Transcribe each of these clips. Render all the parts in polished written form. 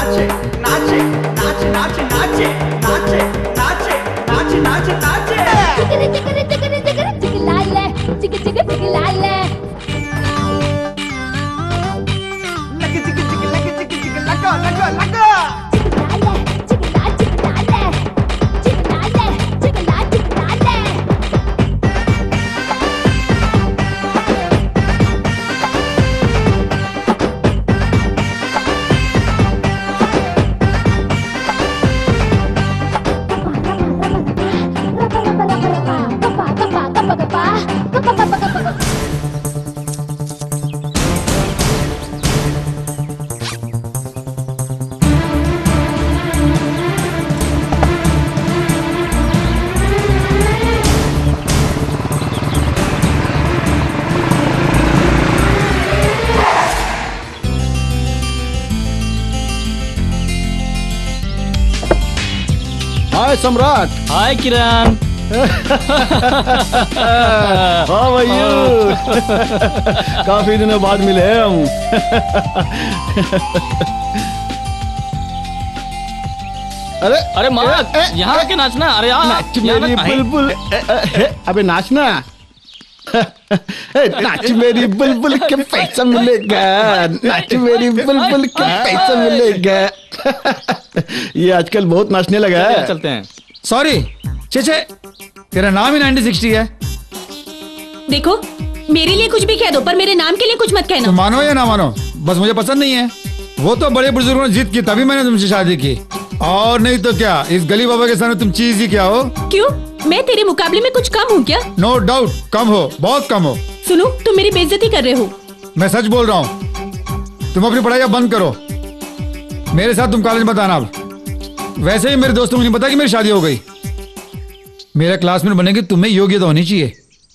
नाचे नाचे नाच नाच नाचे नाचे नाचे नाच नाच नाचे चिकरे चिकरे चिकरे चिकरे चिकलाले चिक चिक चिकलाले लग चिक चिक लग चिक चिक लगा लगा लगा hi Samrat. Hi Kiran. How are you? काफी दिनों बाद मिले हम। अरे अरे माँ, यहाँ आके नाचना। अरे यार नाच मेरी बुलबुल। अबे नाचना। नाच मेरी बुलबुल के पैसा मिलेगा, नाच मेरी बुलबुल के पैसा मिलेगा। ये आजकल बहुत नाचने लगा है। चलते हैं। सॉरी चेचे, तेरा नाम ही 9060 है। देखो, मेरे लिए कुछ भी कह दो पर मेरे नाम के लिए कुछ मत कहना। तो मानो या ना मानो, बस मुझे पसंद नहीं है। वो तो बड़े बुजुर्गों ने जिद की तभी मैंने तुमसे शादी की, और नहीं तो क्या इस गली बाबा के सामने तुम चीज ही क्या हो? क्यों, मैं तेरे मुकाबले में कुछ कम हूँ क्या? नो डाउट कम हो, बहुत कम हो। सुनो, तुम मेरी बेइज्जती कर रहे हो। मैं सच बोल रहा हूँ, तुम अपनी पढ़ाई बंद करो, मेरे साथ तुम कॉलेज मत आना अब। वैसे ही मेरे दोस्तों मुझे पता कि मेरी शादी हो गई। मेरा क्लासमेट बनने की तुम्हें योग्यता होनी चाहिए।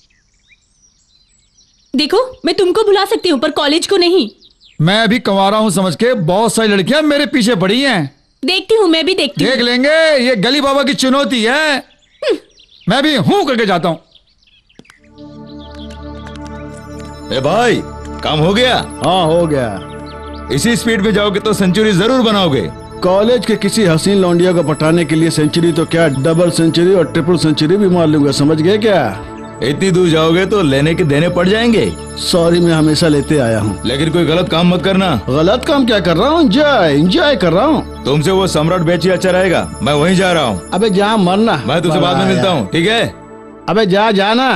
देखो, मैं तुमको बुला सकती हूँ पर कॉलेज को नहीं। मैं अभी कंवारा हूँ समझ के बहुत सारी लड़कियां मेरे पीछे पड़ी हैं। देखती हूँ, मैं भी देखती हूँ। देख लेंगे, ये गली बाबा की चुनौती है। मैं भी हूँ करके जाता हूँ। ए भाई, काम हो गया? हाँ हो गया। इसी स्पीड में जाओगे तो सेंचुरी जरूर बनाओगे। कॉलेज के किसी हसीन लौंडिया को पटाने के लिए सेंचुरी तो क्या, डबल सेंचुरी और ट्रिपल सेंचुरी भी मार लूंगा, समझ गए क्या? इतनी दूर जाओगे तो लेने के देने पड़ जाएंगे। सॉरी, मैं हमेशा लेते आया हूँ। लेकिन कोई गलत काम मत करना। गलत काम क्या कर रहा हूँ? एंजॉय कर रहा हूँ। तुमसे वो सम्राट बैच ही अच्छा रहेगा, मैं वहीं जा रहा हूँ। अबे जा मरना। मैं तुमसे बाद में मिलता हूँ, ठीक है? अबे जा जाना।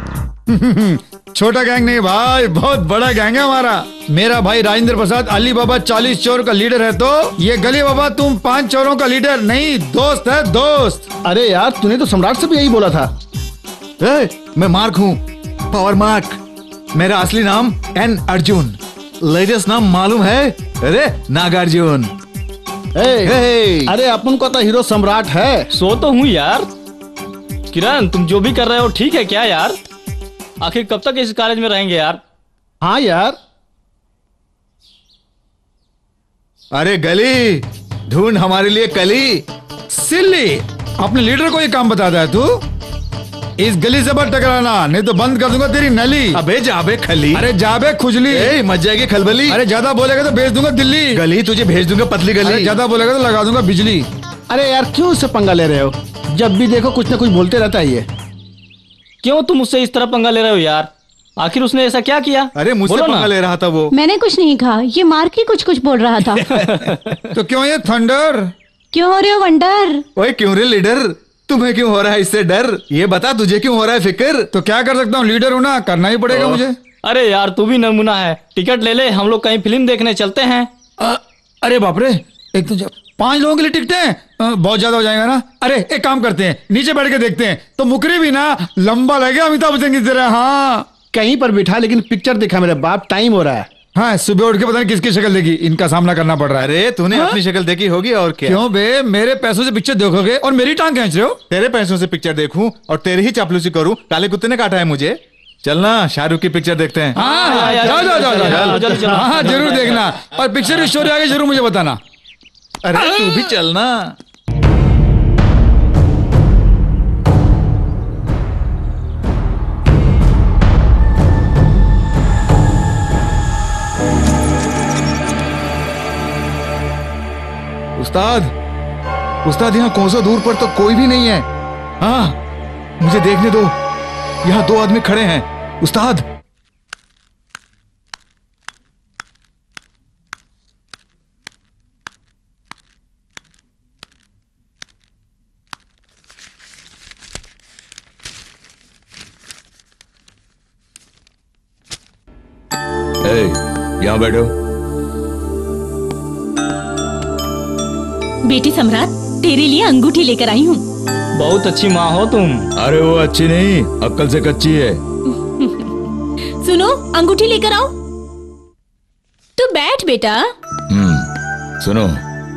छोटा गैंग नहीं भाई, बहुत बड़ा गैंग है हमारा। मेरा भाई राजेंद्र प्रसाद अली बाबा 40 चोर का लीडर है, तो ये गली बाबा तुम 5 चोरों का लीडर नहीं, दोस्त है दोस्त। अरे यार, तूने तो सम्राट से भी यही बोला था। मैं मार्क हूँ, पावर मार्क। मेरा असली नाम एन अर्जुन, लेटेस्ट नाम मालूम है? अरे नागार्जुन। अरे अपन को तो हीरो सम्राट है। सो तो हूँ यार। किरण, तुम जो भी कर रहे हो ठीक है क्या यार? आखिर कब तक इस कॉलेज में रहेंगे यार? हाँ यार। अरे गली ढूंढ हमारे लिए कली। सिल्ली, अपने लीडर को ये काम बताता है तू? इस गली से मत टकराना, नहीं तो बंद कर दूंगा तेरी नली। अबे जाबे खली। अरे जाबे खुजली। मच जाएगी खलबली। अरे ज्यादा बोलेगा तो भेज दूंगा दिल्ली। गली तुझे भेज दूंगा पतली गली। अरे ज्यादा बोलेगा तो लगा दूंगा बिजली। अरे यार, क्यों उससे पंगा ले रहे हो? जब भी देखो कुछ ना कुछ बोलते रहता है ये। क्यों तुम उससे इस तरह पंगा ले रहे हो यार? आखिर उसने ऐसा क्या किया? अरे मुझसे पंगा ले रहा था वो। मैंने कुछ नहीं कहा, ये मार्क ही कुछ कुछ बोल रहा था। तो क्यों ये थंडर? क्यों हो रहे हो वंडर? ओए क्यों रे लीडर, तुम्हें क्यों हो रहा है इससे डर? ये बता तुझे क्यों हो रहा है फिक्र? तो क्या कर सकता हूँ, लीडर हूँ ना, करना ही पड़ेगा मुझे। अरे यार, तू भी नमूना है। टिकट ले ले, हम लोग कहीं फिल्म देखने चलते हैं। अरे बाप रे, एक तो 5 लोगों के लिए टिकट है, बहुत ज्यादा हो जाएगा ना। अरे एक काम करते हैं, नीचे बैठ के देखते हैं, तो मुकरी भी ना लंबा लगेगा अमिताभ बच्चन की तरह। हाँ कहीं पर बिठा, लेकिन पिक्चर दिखा मेरे बाप, टाइम हो रहा है। हाँ, सुबह उठ के पता नहीं किसकी शक्ल देखी, इनका सामना करना पड़ रहा है। अरे तूने अपनी शक्ल देखी होगी और क्या? क्यों बे, मेरे पैसों से पिक्चर देखोगे और मेरी टांग खींच रहे हो? तेरे पैसों से पिक्चर देखूं और तेरी ही चापलूसी करूं? काले कुत्ते ने काटा है मुझे। चलना शाहरुख की पिक्चर देखते हैं। हाँ जाओ, हाँ जरूर देखना, और पिक्चर की स्टोरी आगे जरूर मुझे बताना। अरे तू भी चलना। उस्ताद, उस्ताद यहाँ कोसों दूर पर तो कोई भी नहीं है। हाँ, मुझे देखने दो, यहाँ 2 आदमी खड़े हैं। उस्ताद, यहाँ बैठो। बेटी सम्राट, तेरे लिए अंगूठी लेकर आई हूँ। बहुत अच्छी माँ हो तुम। अरे वो अच्छी नहीं, अक्ल से कच्ची है। सुनो, अंगूठी लेकर आओ। तू बैठ बेटा। सुनो,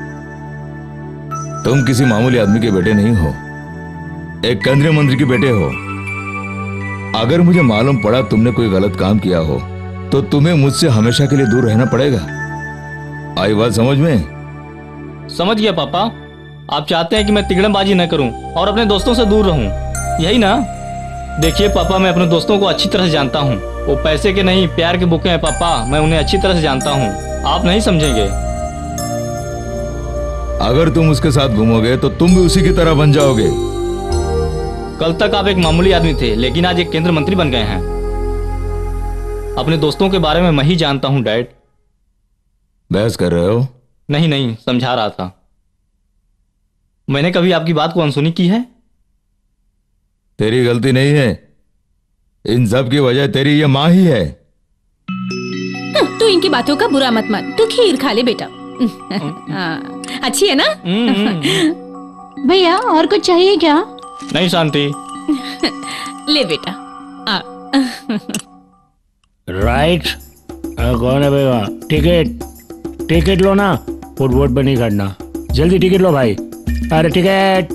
तुम किसी मामूली आदमी के बेटे नहीं हो, एक केंद्रीय मंत्री के बेटे हो। अगर मुझे मालूम पड़ा तुमने कोई गलत काम किया हो तो तुम्हें मुझसे हमेशा के लिए दूर रहना पड़ेगा। आई बात समझ में? समझ गया पापा। आप चाहते हैं कि मैं तिगड़मबाजी न करूं और अपने दोस्तों से दूर रहूं, यही ना? देखिए पापा, मैं अपने दोस्तों को अच्छी तरह से जानता हूं। वो पैसे के नहीं, प्यार के भूखे हैं पापा। मैं उन्हें अच्छी तरह से जानता हूं, आप नहीं समझेंगे। अगर तुम उसके साथ घूमोगे तो तुम भी उसी की तरह बन जाओगे। कल तक आप एक मामूली आदमी थे, लेकिन आज एक केंद्रीय मंत्री बन गए हैं। अपने दोस्तों के बारे में मैं ही जानता हूं डैड। बहस कर रहे हो? नहीं नहीं, समझा रहा था। मैंने कभी आपकी बात को अनसुनी की है? तेरी गलती नहीं है, इन सब की वजह तेरी ये माँ ही है। तू इनकी बातों का बुरा मत मान। तू खीर खा ले बेटा। अच्छी है ना? भैया और कुछ चाहिए क्या? नहीं शांति। ले बेटा। राइट। कौन है भैया? टिकट लो ना, फुटबोर्ड पे नहीं खड़ना। जल्दी टिकट लो भाई। अरे टिकट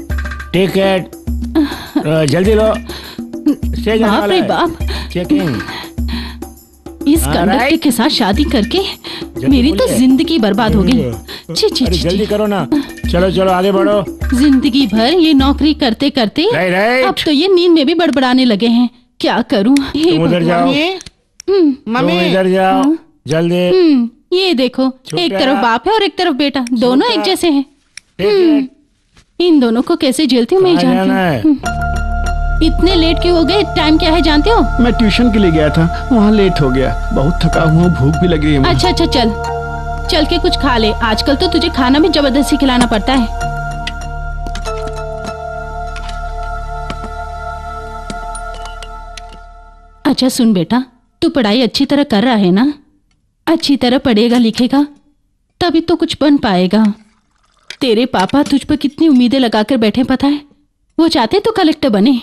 जल्दी लो। बाप रे बाप, चेकिंग। इस कंडक्टर के साथ शादी करके मेरी तो जिंदगी बर्बाद हो गई। छी छी छी, जल्दी करो ना। चलो चलो आगे बढ़ो। जिंदगी भर ये नौकरी करते करते अब तो ये नींद में भी बड़बड़ाने लगे हैं। क्या करूं? तुम उधर जाओ, तुम इधर जाओ जल्दी। ये देखो, एक तरफ बाप है और एक तरफ बेटा, दोनों एक जैसे हैं। इन दोनों को कैसे झेलती हूँ मैं जानती हूँ। इतने लेट क्यों हो गए? टाइम क्या है जानते हो? मैं ट्यूशन के लिए गया था, वहाँ लेट हो गया। बहुत थका हुआ, भूख भी लगी है। अच्छा चल के कुछ खा ले। आजकल तो तुझे खाना भी जबरदस्ती खिलाना पड़ता है। अच्छा सुन बेटा, तू पढ़ाई अच्छी तरह कर रहा है ना? अच्छी तरह पढ़ेगा लिखेगा तभी तो कुछ बन पाएगा। तेरे पापा तुझ पर कितनी उम्मीदें लगाकर बैठे पता है? वो चाहते तो कलेक्टर बने।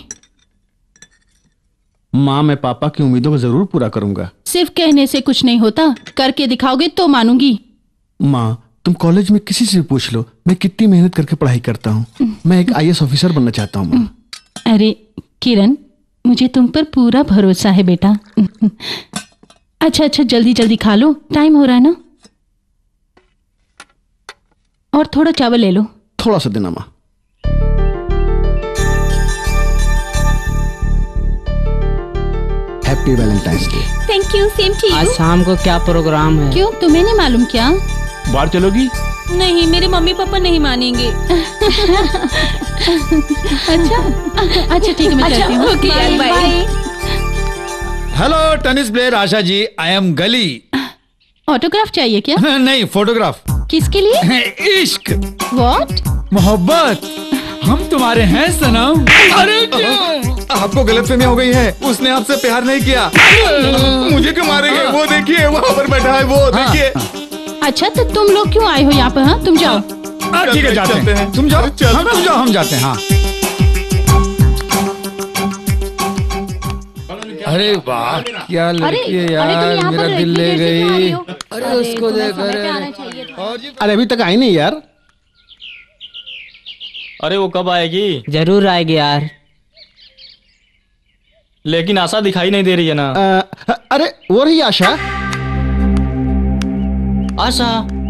माँ, मैं पापा की उम्मीदों को जरूर पूरा करूंगा। सिर्फ कहने से कुछ नहीं होता, करके दिखाओगे तो मानूंगी। माँ, तुम कॉलेज में किसी से पूछ लो, मैं कितनी मेहनत करके पढ़ाई करता हूँ। मैं एक IAS ऑफिसर बनना चाहता हूँ माँ। अरे किरण, मुझे तुम पर पूरा भरोसा है बेटा। अच्छा जल्दी जल्दी खा लो, टाइम हो रहा है ना। और थोड़ा चावल ले लो। थोड़ा सा देना माँ। Happy valentine's day. Thank you, same to you. आज शाम को क्या प्रोग्राम है? क्यों, तुम्हें नहीं मालूम क्या? बाहर चलोगी? नहीं, मेरे मम्मी पापा नहीं मानेंगे। अच्छा ठीक है, मैं चलती हूँ। ओके यार, bye. Hello tennis player Asha ji, I am Gali. Autograph चाहिए क्या? नहीं, फोटोग्राफ। किसके लिए? इश्क। व्हाट? मोहब्बत। हम तुम्हारे हैं सनम। अरे क्यों? आपको गलतफहमी हो गई है, उसने आपसे प्यार नहीं किया। मुझे क्यों मारेंगे? वो देखिए वहाँ पर बैठा है, वो देखिए। अच्छा तो तुम लोग क्यों आए हो यहाँ पर? हाँ तुम जाओ। ठीक है जाते हैं। तुम जाओ, हम जाते हैं। हाँ। अरे वाह, क्या लड़की है यार, मेरा दिल ले गई। अरे उसको देख। अरे अभी तक आई नहीं यार। अरे वो कब आएगी? जरूर आएगी यार। लेकिन आशा दिखाई नहीं दे रही है ना। अरे वो रही आशा। आशा,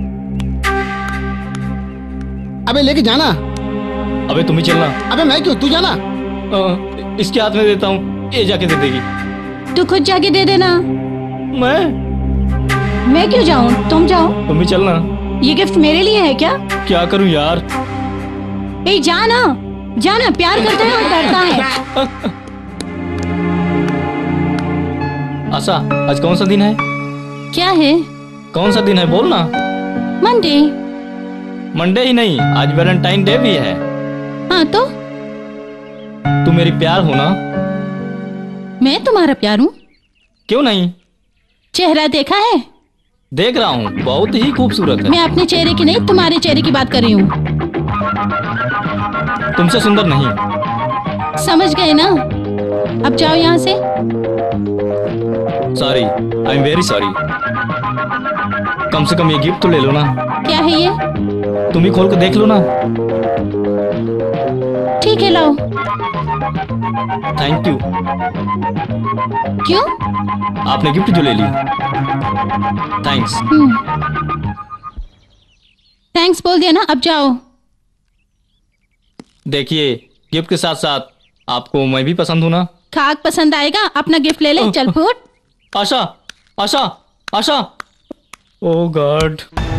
अबे लेके जाना। अबे तुम ही चलना। अबे मैं क्यों, तू जाना। इसके हाथ में देता हूँ, ये जाके दे देगी। तू खुद जाके दे देना। मैं क्यों जाऊँ? तुम जाओ। तुम ही चलना। ये गिफ्ट मेरे लिए है क्या? क्या करूं यार? ए जाना, जाना, प्यार करता है और डरता है। आशा, आज कौन सा दिन है? क्या है? कौन सा दिन है बोल ना। मंडे। मंडे ही नहीं, आज वैलेंटाइन डे भी है। हाँ तो? तू मेरी प्यार हो ना? मैं तुम्हारा प्यार हूँ। क्यों नहीं? चेहरा देखा है? देख रहा हूँ, बहुत ही खूबसूरत है। मैं अपने चेहरे की नहीं, तुम्हारे चेहरे की बात कर रही हूँ। तुमसे सुंदर नहीं। समझ गए ना? अब जाओ यहाँ से। Sorry, I am very sorry. कम से कम ये गिफ्ट तो ले लो ना। क्या है ये? तुम ही खोल कर देख लो ना। ठीक है, लाओ। Thank you. क्यों? आपने गिफ्ट जो ले ली। थैंक्स। थैंक्स बोल दिया ना, अब जाओ। देखिए, गिफ्ट के साथ साथ आपको मैं भी पसंद हूं ना। खाक पसंद आएगा, अपना गिफ्ट ले ले। चल फुट। आशा, आशा, आशा। ओह गॉड।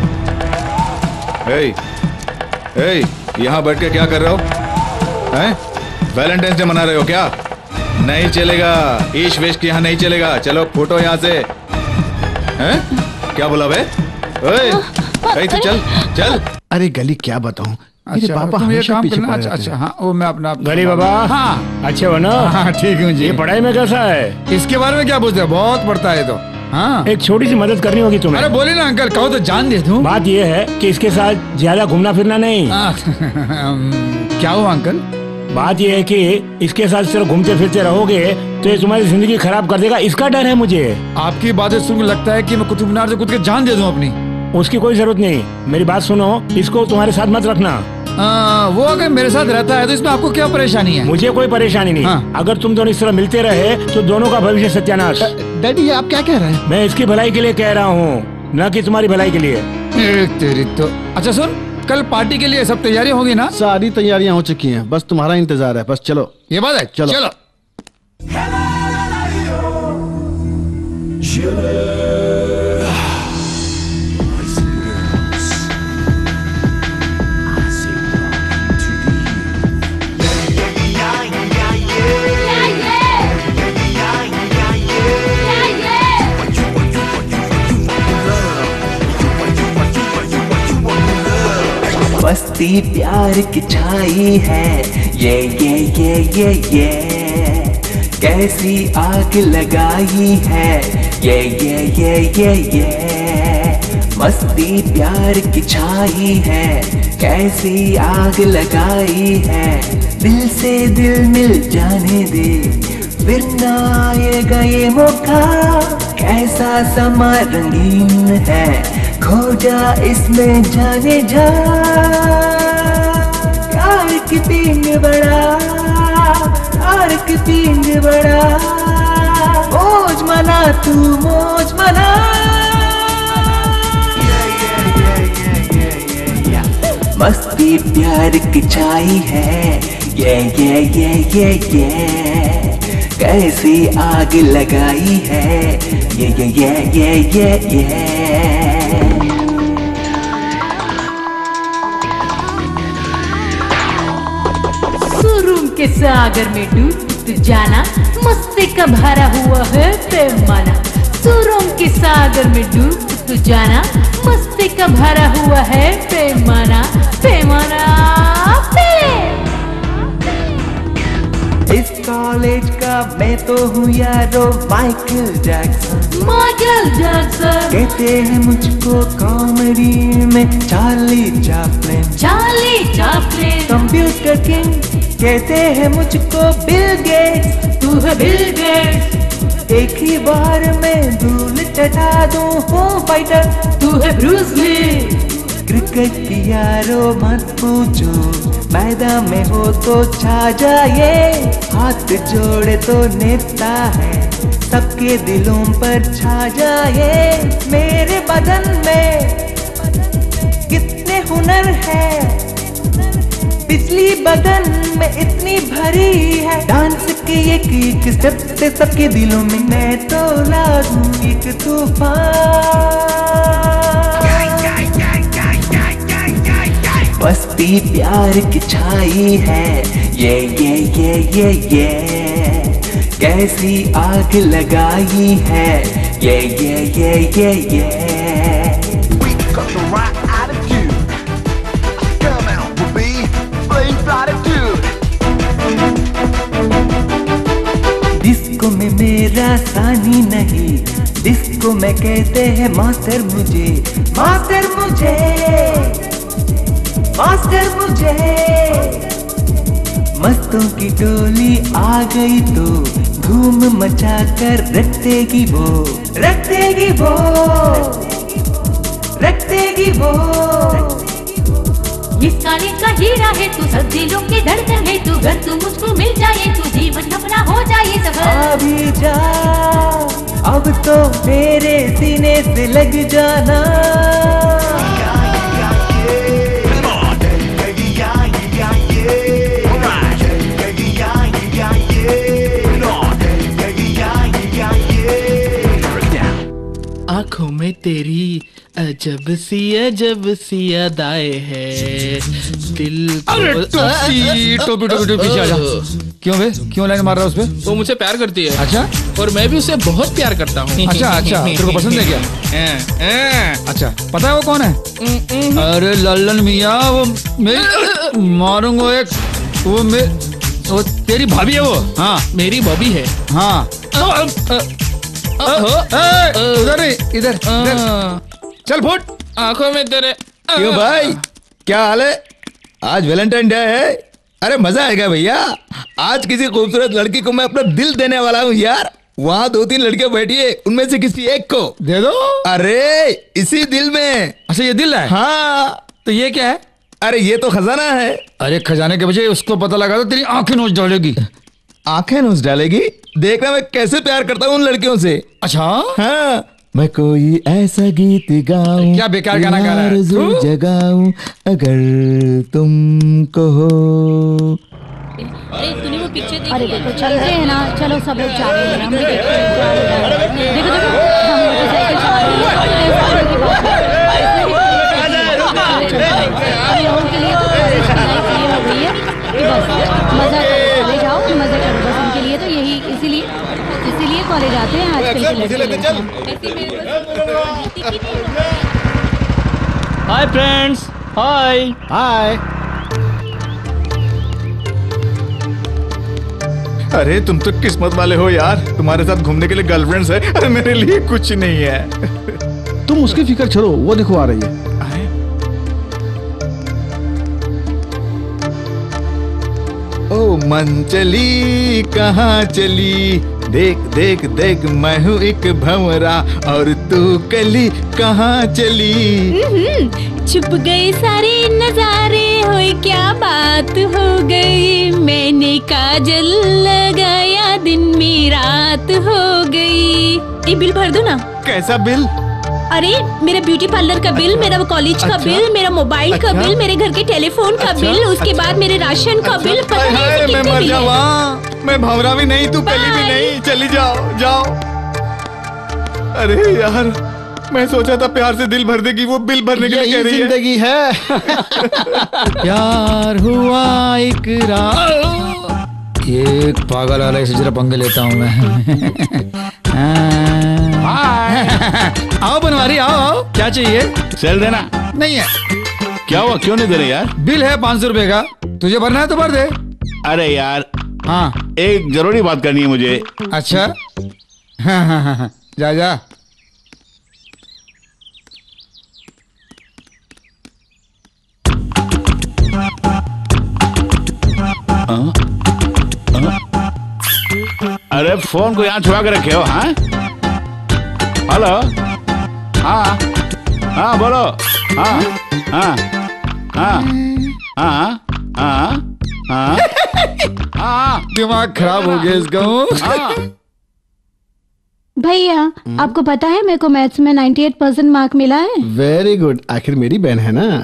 यहाँ बैठ के क्या कर रहे हो? हैं? वैलेंटाइन डे मना रहे हो क्या? नहीं चलेगा, ईश वेश के यहाँ नहीं चलेगा। चलो फोटो यहाँ से। हैं? क्या बोला बे? ओए, तू चल चल। अरे गली क्या बताऊं, मेरे पापा तुम ये हमेशा काम पीछे करना। पड़े अच्छा, रहते अच्छा, हैं। हाँ, वो मैं अपना गली बाबा। हाँ, अच्छे हो ना? हाँ, ठीक हूँ जी। ये पढ़ाई में कैसा है? इसके बारे में क्या पूछते हैं? बहुत पढ़ता है तो। हाँ, एक छोटी सी मदद करनी होगी तुम्हें। अरे बोले ना अंकल, कहो तो जान दे दूं। बात ये है कि इसके साथ ज्यादा घूमना फिरना नहीं। क्या हुआ अंकल? बात ये है कि इसके साथ सिर्फ घूमते फिरते रहोगे तो ये तुम्हारी जिंदगी खराब कर देगा, इसका डर है मुझे। आपकी बातें सुनकर लगता है कि मैं कुतुब मीनार से कूद के जान दे दूं अपनी। उसकी कोई जरूरत नहीं, मेरी बात सुनो, इसको तुम्हारे साथ मत रखना। वो अगर मेरे साथ रहता है तो इसमें आपको क्या परेशानी है? मुझे कोई परेशानी नहीं। हाँ। अगर तुम दोनों इस तरह मिलते रहे तो दोनों का भविष्य सत्यानाश। डैडी आप क्या कह रहे हैं? मैं इसकी भलाई के लिए कह रहा हूँ, न कि तुम्हारी भलाई के लिए। तेरी तो। अच्छा सुन, कल पार्टी के लिए सब तैयारी होगी ना? सारी तैयारियां हो चुकी हैं, बस तुम्हारा इंतजार है। बस चलो। ये बात है, चलो। चलो। मस्ती प्यार की छाई है, ये कैसी आग लगाई है, ये मस्ती प्यार की छाई है, कैसी आग लगाई है। दिल से दिल मिल जाने दे, फिर ना आएगा ये मौका। कैसा समा रंगीन है, खो जा इसमें जाने जा। प्यार की पींग बड़ा, प्यार की पींग बड़ा। मौज मना तू, मौज मना। मस्ती प्यार की छाई है, ये कैसी आग लगाई है, ये सुरूम के सागर में डूब तू जाना, मस्ती का भरा हुआ है पैमाना। सुरूम के सागर में डूब तू जाना, मस्ती का भरा हुआ है पैमाना, पैमाना इस कॉलेज का मैं तो हूँ यारो माइकल जैक्सन। माइकल जैक्सन कहते हैं मुझको कॉमेडी में Charlie Chaplin. Charlie Chaplin computer king कहते हैं मुझको बिल गेट्स। तू है बिल गेट्स। एक ही बार में धूल चटा दूं हूँ फाइटर। तू है ब्रूस ली। क्रिकेट की यारो मत पूछो, मैदान में हो तो छा जाए। हाथ जोड़े तो नेता है, सबके दिलों पर छा जाए। मेरे बदन में कितने हुनर है, पिछली बदन में इतनी भरी है। डांस की एक स्टेप से सबके दिलों में मैं तो ला दूं एक तूफान। मस्ती प्यार की छाई है, ये कैसी आग लगाई है, ये We got the right attitude. Come out, we'll be playing platitude. Disco में मेरा सानी नहीं, डिस्को में कहते हैं मास्टर मुझे, मास्टर मुझे, मास्टर मुझे। मस्तों की टोली आ गई तो धूम मचा कर रख देगी वो, रख देगी वो, रख देगी वो। इस काले का हीरा है तू, सब दिलों की धड़कन है तू, अगर तू मुझको मिल जाए तो जीवन अपना हो जाए सफल। अभी जा अब तो मेरे सीने से लग जाना। आँखों में तेरी अजब सी अदाएं है, दिल अरे टोपी टोपी टोपी टोपी पीछे आ जा। क्यों बे, क्यों लाइन मार रहा है उस पे? वो मुझे प्यार करती है। अच्छा, और मैं भी उसे बहुत प्यार करता हूँ। अच्छा अच्छा, तेरे को पसंद है क्या? अच्छा, पता है वो कौन है? अरे लल्लन मियाँ, वो मेरी मारूंगा एक, वो तेरी भाभी है वो। हाँ मेरी भाभी है। हाँ उधर नहीं, इधर चल फुट। आंखों में तेरे। क्यों भाई, क्या हाल है? आज वैलेंटाइन डे है। अरे मजा आएगा भैया, आज किसी खूबसूरत लड़की को मैं अपना दिल देने वाला हूँ यार। वहाँ 2-3 लड़कियां बैठी है, उनमें से किसी एक को दे दो। अरे इसी दिल में। अच्छा ये दिल है? हाँ। तो ये क्या है? अरे ये तो खजाना है। अरे खजाने के बजाय उसको पता लगा तो तेरी आंखें नोच डालेगी। आंखें नोच डालेगी? देखना मैं कैसे प्यार करता हूँ उन लड़कियों से। अच्छा हाँ। मैं कोई ऐसा गीत गाऊं, क्या बेकार गाना गा रहा है? जगाऊं अगर तुमको हो। अरे तूने वो पिक्चर देखी? अरे देखो चल रहे हैं ना, चलो सब लोग जा रहे हैं, हम भी देखते हैं। देखो देखो हम मोटरसाइकिल सवार हैं, के लिए तो लाइफ ये हो गई है कि बस मजा करो, चले जाओ मजा करो बस। उनके लिए तो यही, इसीलिए कॉलेज आते हैं आजकल के लड़के। Hi friends, hi hi. अरे तुम तो किस्मत वाले हो यार, तुम्हारे साथ घूमने के लिए गर्लफ्रेंड्स है। अरे मेरे लिए कुछ नहीं है। तुम उसकी फिक्र छोड़ो, वो देखो आ रही है। ओ मन चली कहाँ चली, देख देख देख मैं हूँ एक भंवरा और तू कली कहाँ चली। छुप गए सारे नजारे, होए क्या बात हो गई, मैंने काजल लगाया दिन में रात हो गई। ये बिल भर दो ना। कैसा बिल? अरे मेरे ब्यूटी पार्लर का बिल, मेरा कॉलेज का बिल, मेरा मोबाइल का बिल, मेरे घर के टेलीफोन का बिल, उसके बाद मेरे राशन का बिल। पता नहीं मैं कितने मर बिल है। जाऊँ, मैं भंवरा भी नहीं, तू कली भी नहीं, चली जाओ जाओ। अरे यार मैं सोचा था प्यार से दिल भर देगी, वो बिल भरने के लिए कह रही है। जिंदगी है। प्यार हुआ इकरार। ये पागल वाला, इसे जरा पंगे लेता हूँ मैं। आओ बनवारी आओ आओ, क्या चाहिए? सेल देना नहीं है। क्या हुआ, क्यों नहीं दे रहे यार? बिल है 500 रुपए का, तुझे भरना है तो भर दे। अरे यार हाँ एक जरूरी बात करनी है मुझे। अच्छा हाँ, जा जा। अरे फोन को यहाँ छुपा के रखे हो? हाँ हेलो, हाँ हाँ बोलो, हाँ हाँ हाँ हाँ हाँ हाँ हाँ। दिमाग खराब हो गया इसका। भैया आपको पता है मेरे को मैथ्स में 98% मार्क मिला है। वेरी गुड, आखिर मेरी बहन है ना।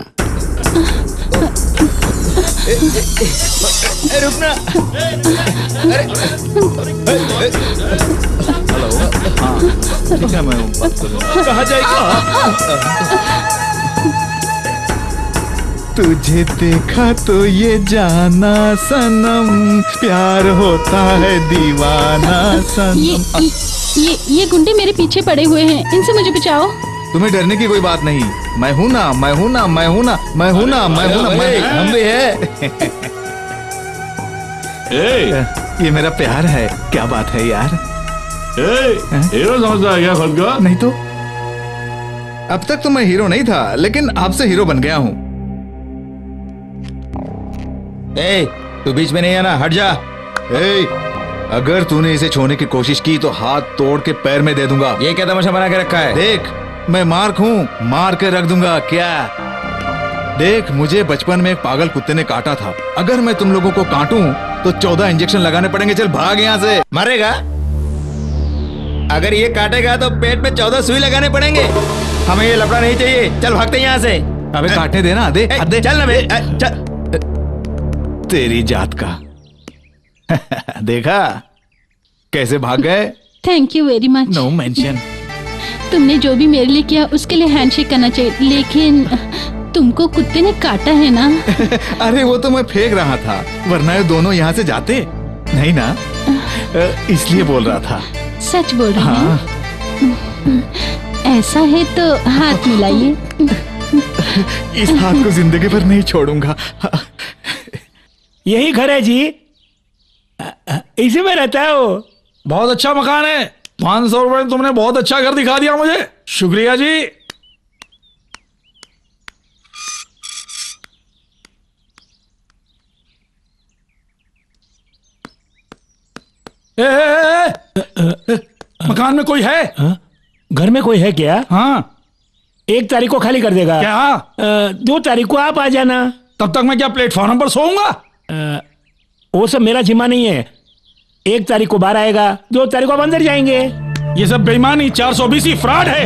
रुकना। हेलो, हाँ ठीक है, मैं बात करूँ। कहाँ जाएगा? तुझे देखा तो ये जाना सनम, प्यार होता है दीवाना सनम। ये गुंडे मेरे पीछे पड़े हुए हैं, इनसे मुझे बचाओ। तुम्हें डरने की कोई बात नहीं, मैं हूं ना, मैं हूं ना, मैं हूं ना, मैं हूं ना, मैं हूं ना, हम भी है। ये मेरा प्यार है। क्या बात है यार? हीरो समझता है क्या खुद को? नहीं तो अब तक तो मैं हीरो नहीं था, लेकिन आपसे हीरो बन गया हूं। तू बीच में नहीं आना, हट जा। अगर तूने इसे छोड़ने की कोशिश की तो हाथ तोड़ के पैर में दे दूंगा। ये क्या तमाशा बना के रखा है? देख, मैं मार्क हूँ, मार के रख दूंगा। क्या? देख, मुझे बचपन में एक पागल कुत्ते ने काटा था। अगर मैं तुम लोगों को काटूं तो 14 इंजेक्शन लगाने पड़ेंगे। चल भाग यहाँ से। मरेगा? अगर ये काटेगा तो पेट में 14 सुई लगाने पड़ेंगे। हमें ये लफड़ा नहीं चाहिए, चल भागते यहाँ से। अबे काटने देना, दे चल ना बे, चल। तेरी जात का। देखा कैसे भाग गए? Thank you very much. No mention. तुमने जो भी मेरे लिए किया उसके लिए हैंडशेक करना चाहिए, लेकिन तुमको कुत्ते ने काटा है ना? अरे वो तो मैं फेंक रहा था, वरना ये दोनों यहाँ से जाते नहीं ना, इसलिए बोल रहा था। सच बोल रहे हैं? ऐसा है तो हाथ मिलाइए। इस हाथ को जिंदगी भर नहीं छोड़ूंगा। यही घर है जी, इसी में रहता है वो। बहुत अच्छा मकान है। 500 रुपए में तुमने बहुत अच्छा घर दिखा दिया मुझे, शुक्रिया जी। मकान में कोई है? घर में कोई है क्या? हाँ। 1 तारीख को खाली कर देगा। क्या? 2 तारीख को आप आ जाना। तब तक मैं क्या प्लेटफॉर्म पर सोऊंगा? वो सब मेरा जिम्मा नहीं है। 1 तारीख को बाहर आएगा, 2 तारीख को आप अंदर जाएंगे। ये सब बेईमानी 420 फ्रॉड है।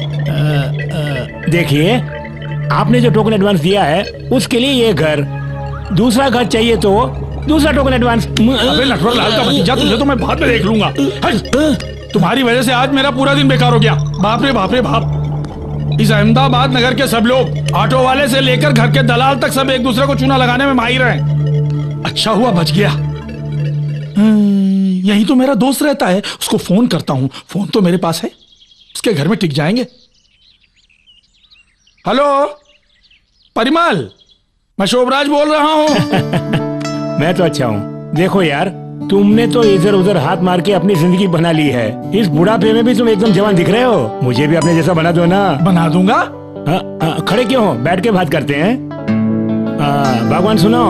देखिए, आपने जो टोकन एडवांस दिया है उसके लिए ये घर, दूसरा घर चाहिए तो दूसरा टोकन एडवांस। अबे नटवर लाल का भतीजा, तुझे तो मैं बाद में देख लूंगा। तुम्हारी वजह से आज मेरा पूरा दिन बेकार हो गया। बाप रे बाप रे बाप। इस अहमदाबाद नगर के सब लोग, ऑटो वाले से लेकर घर के दलाल तक, सब एक दूसरे को चूना लगाने में माहिर हैं। अच्छा हुआ बच गया। यही तो मेरा दोस्त रहता है, उसको फोन करता हूं। फोन तो मेरे पास है, उसके घर में टिक जाएंगे। हेलो परिमल, मैं शोभराज बोल रहा हूं। मैं तो अच्छा हूँ। देखो यार, तुमने तो इधर उधर हाथ मार के अपनी जिंदगी बना ली है। इस बुढ़ापे में भी तुम एकदम जवान दिख रहे हो। मुझे भी अपने जैसा बना दो ना। बना दूंगा। खड़े क्यों हो? बैठ के बात करते हैं। भगवान सुनो,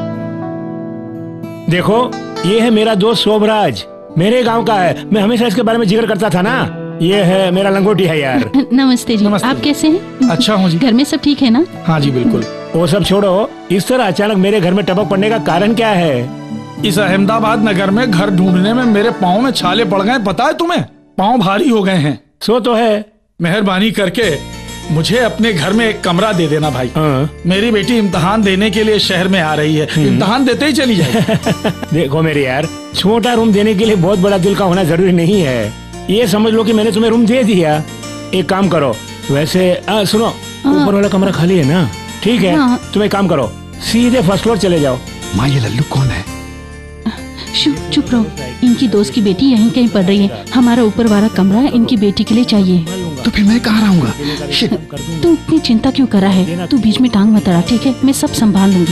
देखो ये है मेरा दोस्त शोभराज, मेरे गांव का है। मैं हमेशा इसके बारे में जिक्र करता था ना। ये है मेरा लंगोटी है यार। नमस्ते जी। आप कैसे हैं? अच्छा हूँ जी। घर में सब ठीक है ना? हाँ जी बिल्कुल। वो सब छोड़ो, इस तरह अचानक मेरे घर में टपक पड़ने का कारण क्या है? इस अहमदाबाद नगर में घर ढूंढने में मेरे पाँव में छाले पड़ गए, पता है तुम्हें? पाँव भारी हो गए हैं। सो तो है। मेहरबानी करके मुझे अपने घर में एक कमरा दे देना भाई। मेरी बेटी इम्तिहान देने के लिए शहर में आ रही है, इम्तिहान देते ही चली जाए। देखो मेरे यार, छोटा रूम देने के लिए बहुत बड़ा दिल का होना जरूरी नहीं है। ये समझ लो कि मैंने तुम्हें रूम दे दिया। एक काम करो, वैसे सुनो, ऊपर वाला कमरा खाली है ना? ठीक है, तुम एक काम करो, सीधे फर्स्ट फ्लोर चले जाओ। माँ, ये लल्लू कौन है? चुप रहो, इनकी दोस्त की बेटी यहीं कहीं पढ़ रही है। हमारा ऊपर वाला कमरा इनकी बेटी के लिए चाहिए। तो फिर मैं कहाँ रहूंगा? तू इतनी चिंता क्यों करा है? तू बीच में टांग मत अड़ा, ठीक है? मैं सब संभाल लूंगी।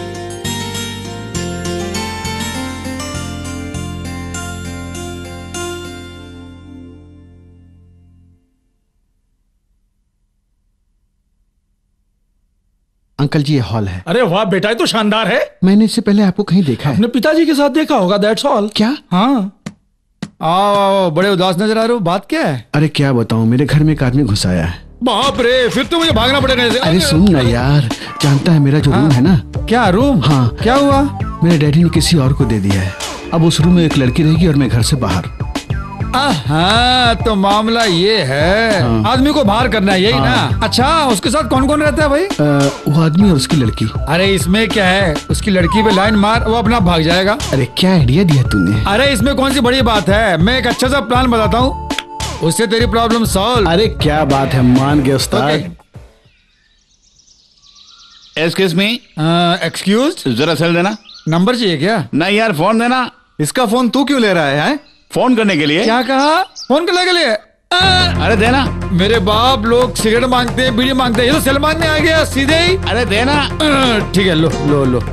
अंकल जी, ये हॉल है। अरे वाह बेटा, ये तो शानदार है। मैंने इससे पहले आपको कहीं देखा है। अपने पिताजी के साथ देखा होगा, दैट्स ऑल। क्या? हाँ। आओ, बड़े उदास नजर आ रहे हो, बात क्या है? अरे क्या बताऊं, मेरे घर में एक आदमी घुस आया है। बाप रे, फिर तो मुझे भागना पड़ेगा। अरे सुन ना यार, जानता है मेरा जो रूम है ना? क्या रूम? हाँ। क्या हुआ? मेरे डैडी ने किसी और को दे दिया है। अब उस रूम में एक लड़की रहेगी और मैं घर से बाहर। हाँ, तो मामला ये है। हाँ। आदमी को बाहर करना है, यही ना? अच्छा, उसके साथ कौन कौन रहता है भाई? वो आदमी और उसकी लड़की। अरे इसमें क्या है, उसकी लड़की पे लाइन मार, वो अपना भाग जाएगा। अरे क्या आइडिया दिया तूने? अरे इसमें कौन सी बड़ी बात है, मैं एक अच्छा सा प्लान बताता हूँ, उससे तेरी प्रॉब्लम सॉल्व। अरे क्या बात है, मान गया उस्ताद। Excuse me. एक्सक्यूज, जरा सेल देना। नंबर चाहिए क्या? नहीं यार, फोन देना। इसका फोन तू क्यों ले रहा है? फोन करने के लिए। क्या कहा? फोन करने के लिए? अरे देना। मेरे बाप लोग सिगरेट मांगते हैं, बीड़ी मांगते हैं, ये तो सेल मांगने आ गया सीधे ही। अरे देना। ठीक है, लो लो लो।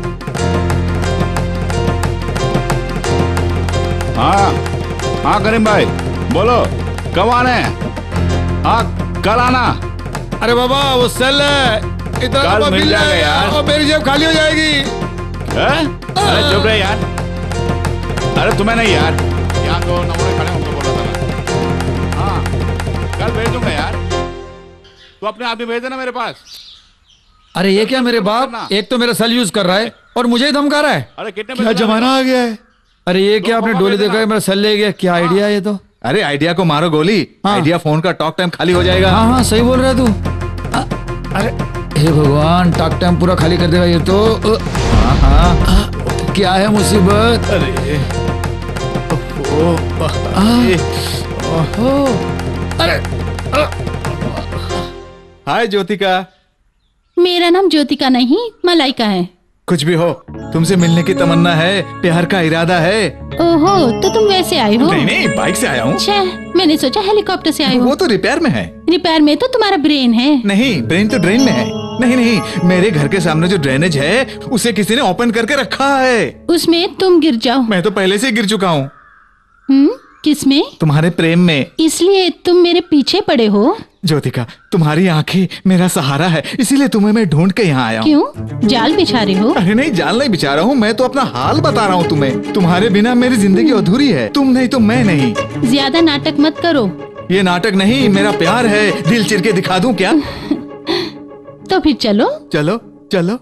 हाँ हाँ करीम भाई बोलो, कब आना है? हाँ कल आना। अरे बाबा वो सेल है, इतना कल मिल जाएगा यार। और मेरी जेब खाली हो जाएगी। अरे चुप रहे यार। अरे तुम्हें नहीं यार, यहाँ तो नमूने खड़े उनको बोला था मैं। हाँ कल भेज दूंगा यार, तू अपने आदमी भेज देना मेरे पास। अरे ये क्या मेरे बाप, एक तो मेरा सेल यूज कर रहा है और मुझे ही धमका रहा है। अरे कितने क्या जमाना आ गया है। अरे ये क्या आपने डोली देखा है, मेरा सेल ले गया। क्या आइडिया है ये तो। अरे आइडिया को मारो गोली। आइडिया फोन का टॉक टाइम खाली हो जाएगा। हाँ हाँ सही बोल रहा है तू। अरे हे भगवान, टॉक टाइम पूरा खाली कर देगा ये तो। हाँ हाँ क्या है मुसीबत। अरे अरे हाय ज्योतिका। मेरा नाम ज्योतिका नहीं मलाइका है। कुछ भी हो, तुमसे मिलने की तमन्ना है, प्यार का इरादा है। ओहो, तो तुम वैसे आए हो? नहीं नहीं, बाइक से आया हूँ। अच्छा, मैंने सोचा हेलीकॉप्टर से आए हो। वो तो रिपेयर में है। रिपेयर में तो तुम्हारा ब्रेन है। नहीं, ब्रेन तो ड्रेन में है। नहीं नहीं, मेरे घर के सामने जो ड्रेनेज है उसे किसी ने ओपन करके रखा है। उसमें तुम गिर जाओ। मैं तो पहले से गिर चुका हूँ। किसमें? तुम्हारे प्रेम में। इसलिए तुम मेरे पीछे पड़े हो? ज्योतिका, तुम्हारी आंखें मेरा सहारा है, इसीलिए तुम्हें मैं ढूंढ के यहाँ आया हूँ। क्यों? जाल बिछा रहे हो? अरे नहीं, जाल नहीं बिछा रहा हूँ, मैं तो अपना हाल बता रहा हूँ तुम्हें। तुम्हारे बिना मेरी जिंदगी अधूरी है। तुम नहीं तो मैं नहीं। ज्यादा नाटक मत करो। ये नाटक नहीं, मेरा प्यार है। दिल चिर के दिखा दूं क्या? तो फिर चलो। चलो चलो।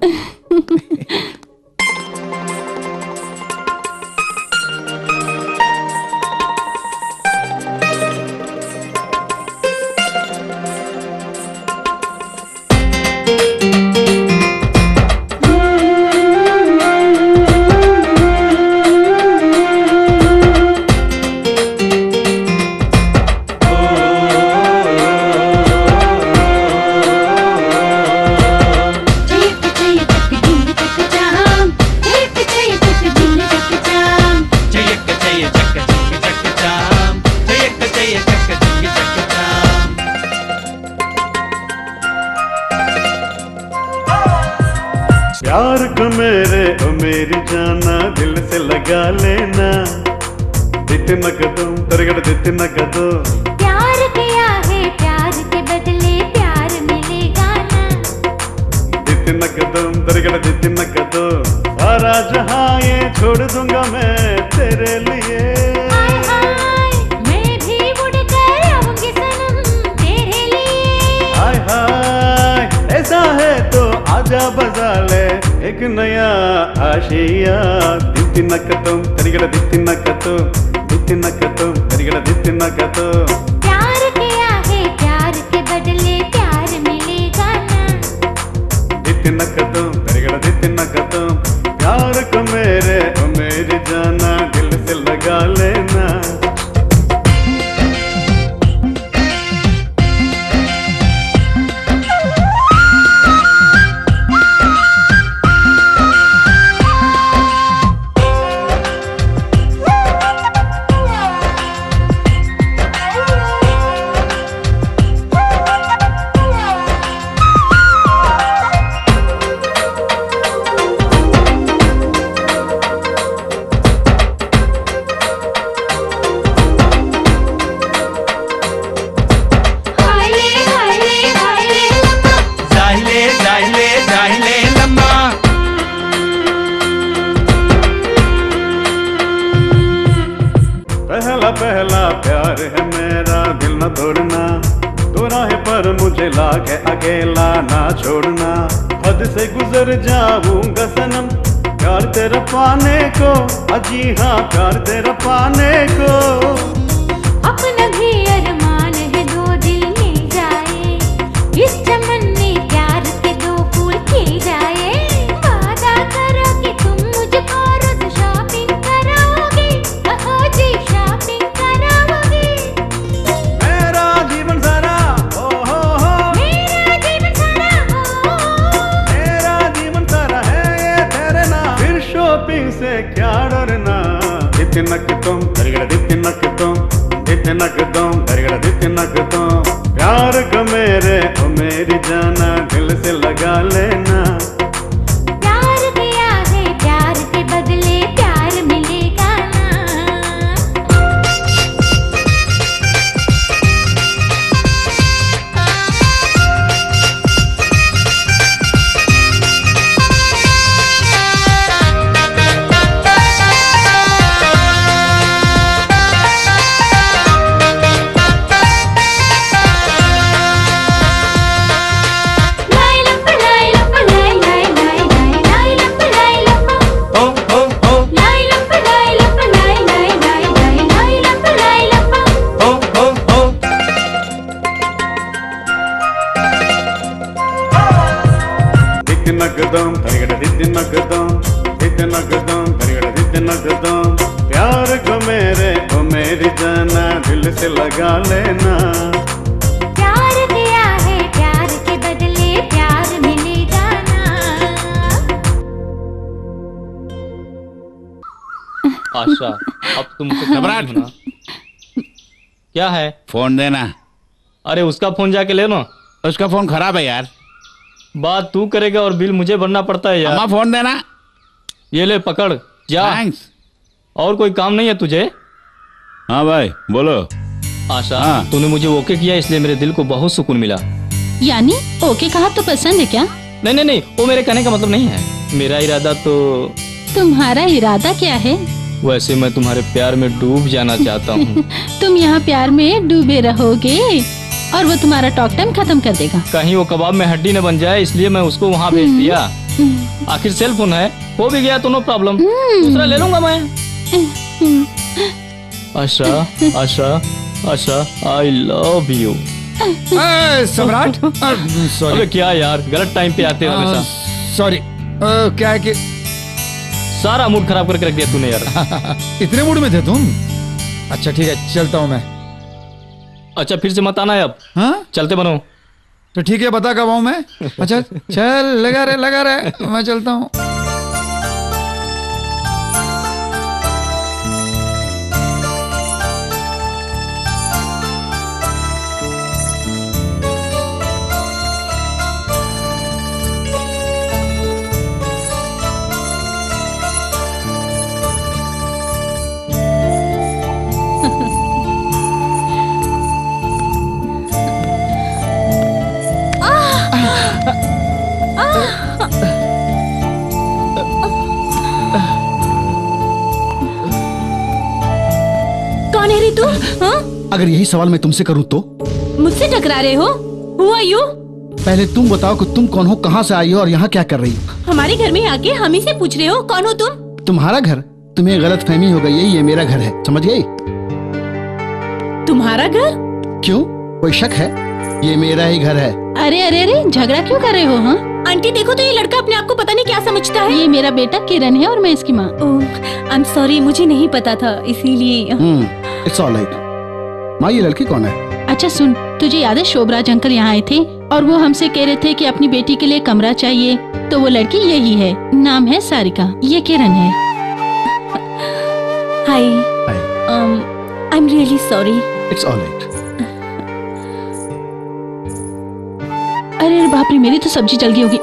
प्यार को मेरे ओ मेरी जाना दिल से लगा लेना। दितना कदम तरगड़ दितना कदम। प्यार किया है, प्यार के बदले प्यार मिलेगा ना। दितना कदम तरगड़ दितना कदम। सारा जहां ये छोड़ दूंगा मैं तेरे लिए। हाय हाय मैं भी उड़ कर आऊंगी सनम तेरे लिए। हाय हाय ऐसा है तो आजा बजा ले एक नया आशिया। दितना कदम तरगड़ दितना कदम। दितना कदम तरगड़ दितना कदम। प्यार किया है, प्यार के बदले प्यार मिलेगा ना। दितना कदम तरगड़ दितना कदम। प्यार को मेरे ओ मेरी जाना दिल से लगा लेना। पहला प्यार है मेरा, दिल न तोड़ना। तो राह पर मुझे लागे अकेला ना छोड़ना। हद से गुजर जाऊंगा सनम प्यार तेरा पाने को। अजी हाँ प्यार तेरा पाने को। अपना भी अरमान है दो दिल मिल जाए। इस चमन में प्यार के दो फूल खिल जाए। वादा करो कि तुम मुझको रोज शॉपिंग कराओगे। अहो जी शॉपिंग कराओगे। मेरा जीवन सारा ओ हो। मेरा जीवन सारा ओ। दित्तिनकतों दरिगड़ दित्तिनकतों दित्तिनकतों दरिगड़ दित्तिनकतों प्यार का मेरे ओ मेरी जाना दिल से लगा लेना प्यार दिया है प्यार के बदले प्यार मिलेगा प्यार को मेरे ओ मेरी जाना दिल से लगा लेना प्यार दिया है प्यार के बदले प्यार मिलेगा आशा अब तुमको सम्राट क्या है? फोन देना। अरे उसका फोन जाके ले लो। उसका फोन खराब है यार। बात तू करेगा और बिल मुझे भरना पड़ता है यार। फोन देना। ये ले पकड़ जा। थैंक्स। और कोई काम नहीं है तुझे? हाँ भाई बोलो। आशा तूने मुझे ओके किया इसलिए मेरे दिल को बहुत सुकून मिला। यानी ओके कहा तो पसंद है क्या? नहीं नहीं नहीं, वो मेरे कहने का मतलब नहीं है। मेरा इरादा तो। तुम्हारा इरादा क्या है? वैसे मैं तुम्हारे प्यार में डूब जाना चाहता हूँ। तुम यहाँ प्यार में डूबे रहोगे और वो तुम्हारा टॉक टाइम खत्म कर देगा। कहीं वो कबाब में हड्डी न बन जाए इसलिए मैं उसको वहाँ भेज दिया। आखिर सेल फोन है, हो भी गया तो नो प्रॉब्लम, दूसरा ले लूंगा मैं। Asha Asha Asha I love you. Samrat sorry. अबे क्या यार, गलत टाइम पे आते हैं हमेशा। सॉरी। क्या है कि सारा मूड खराब करके रख दिया तूने यार। इतने मूड में थे तुम? अच्छा ठीक है चलता हूँ मैं। अच्छा फिर से मत आना है अब। हाँ चलते बनो। तो ठीक है बता कब आऊँ मैं? अच्छा चल लगा रहे मैं चलता हूँ। कौन है रे तू? हाँ? अगर यही सवाल मैं तुमसे करूं तो? मुझसे टकरा रहे हो? Who are you? पहले तुम बताओ कि तुम कौन हो, कहाँ से आई हो और यहाँ क्या कर रही हो? हमारे घर में आके हम ही से पूछ रहे हो कौन हो तुम? तुम्हारा घर? तुम्हें गलत फहमी हो गई है, ये मेरा घर है, समझ गई? तुम्हारा घर? क्यों, कोई शक है? ये मेरा ही घर है। अरे अरे अरे झगड़ा क्यों कर रहे हो? हाँ आंटी देखो तो ये लड़का अपने आप को पता नहीं क्या समझता है। ये मेरा बेटा किरण है और मैं इसकी माँ। आई एम सॉरी, मुझे नहीं पता था इसीलिए। It's all right. माँ ये लड़की कौन है? अच्छा सुन, तुझे याद है शोभराज अंकल यहाँ आए थे और वो हमसे कह रहे थे कि अपनी बेटी के लिए कमरा चाहिए, तो वो लड़की यही है, नाम है सारिका, ये किरण है। Hi. I am really sorry. It's all right. अरे बाप रे, मेरी तो सब्जी जल गई होगी।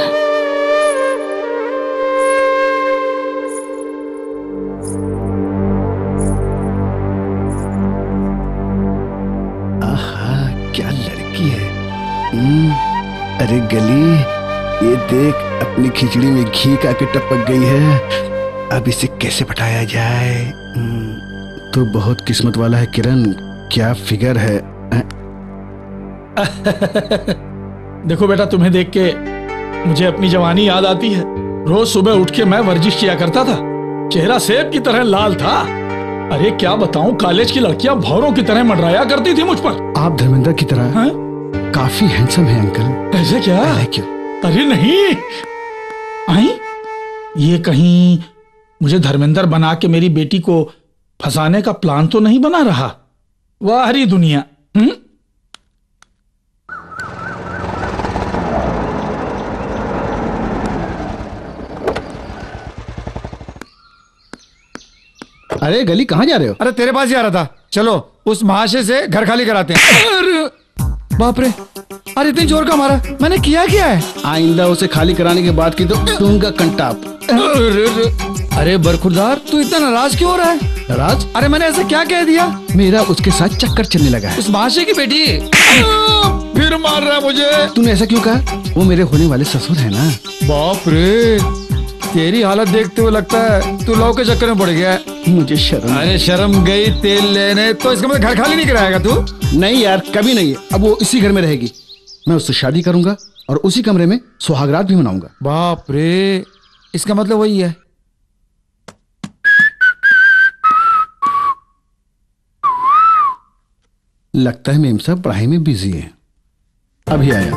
आहा क्या लड़की है। अरे गली, ये देख अपनी खिचड़ी में घी का के टपक गई है, अब इसे कैसे पटाया जाए। तो बहुत किस्मत वाला है किरण, क्या फिगर है। देखो बेटा, तुम्हें देख के मुझे अपनी जवानी याद आती है। रोज सुबह उठ के मैं वर्जिश किया करता था, चेहरा सेब की तरह लाल था। अरे क्या बताऊं, कॉलेज की लड़कियां भौरों की तरह मंडराया करती थी मुझ पर। आप धर्मेंद्र की तरह हैं? काफी हैंडसम है अंकल। ऐसे क्या? क्यों? अरे नहीं, आई ये कहीं मुझे धर्मेंद्र बना के मेरी बेटी को फंसाने का प्लान तो नहीं बना रहा? वाह हरी दुनिया। अरे गली कहाँ जा रहे हो? अरे तेरे पास ही आ रहा था। चलो उस महाशय से घर खाली कराते हैं। अरे बाप रे, अरे इतनी जोर का मारा, मैंने किया क्या है? आइंदा उसे खाली कराने की बात की तो दूंगा कंटाप। अरे बरखुरदार, तू इतना नाराज क्यों हो रहा है? नाराज? अरे मैंने ऐसा क्या कह दिया? मेरा उसके साथ चक्कर चलने लगा है। उस महाशय की बेटी फिर मार रहा है मुझे। तूने ऐसा क्यों कहा? वो मेरे होने वाले ससुर है ना। बाप रे, तेरी हालत देखते हुए लगता है तू लव के चक्कर में पड़ गया है। मुझे शर्म। अरे शर्म गई तेल लेने, तो इसका मतलब घर खाली नहीं कराएगा तू? नहीं यार, कभी नहीं। अब वो इसी घर में रहेगी, मैं उससे शादी करूंगा और उसी कमरे में सुहागरात भी मनाऊंगा। बाप रे, इसका मतलब वही है। लगता है मेम साहब पढ़ाई में बिजी है। अभी आया।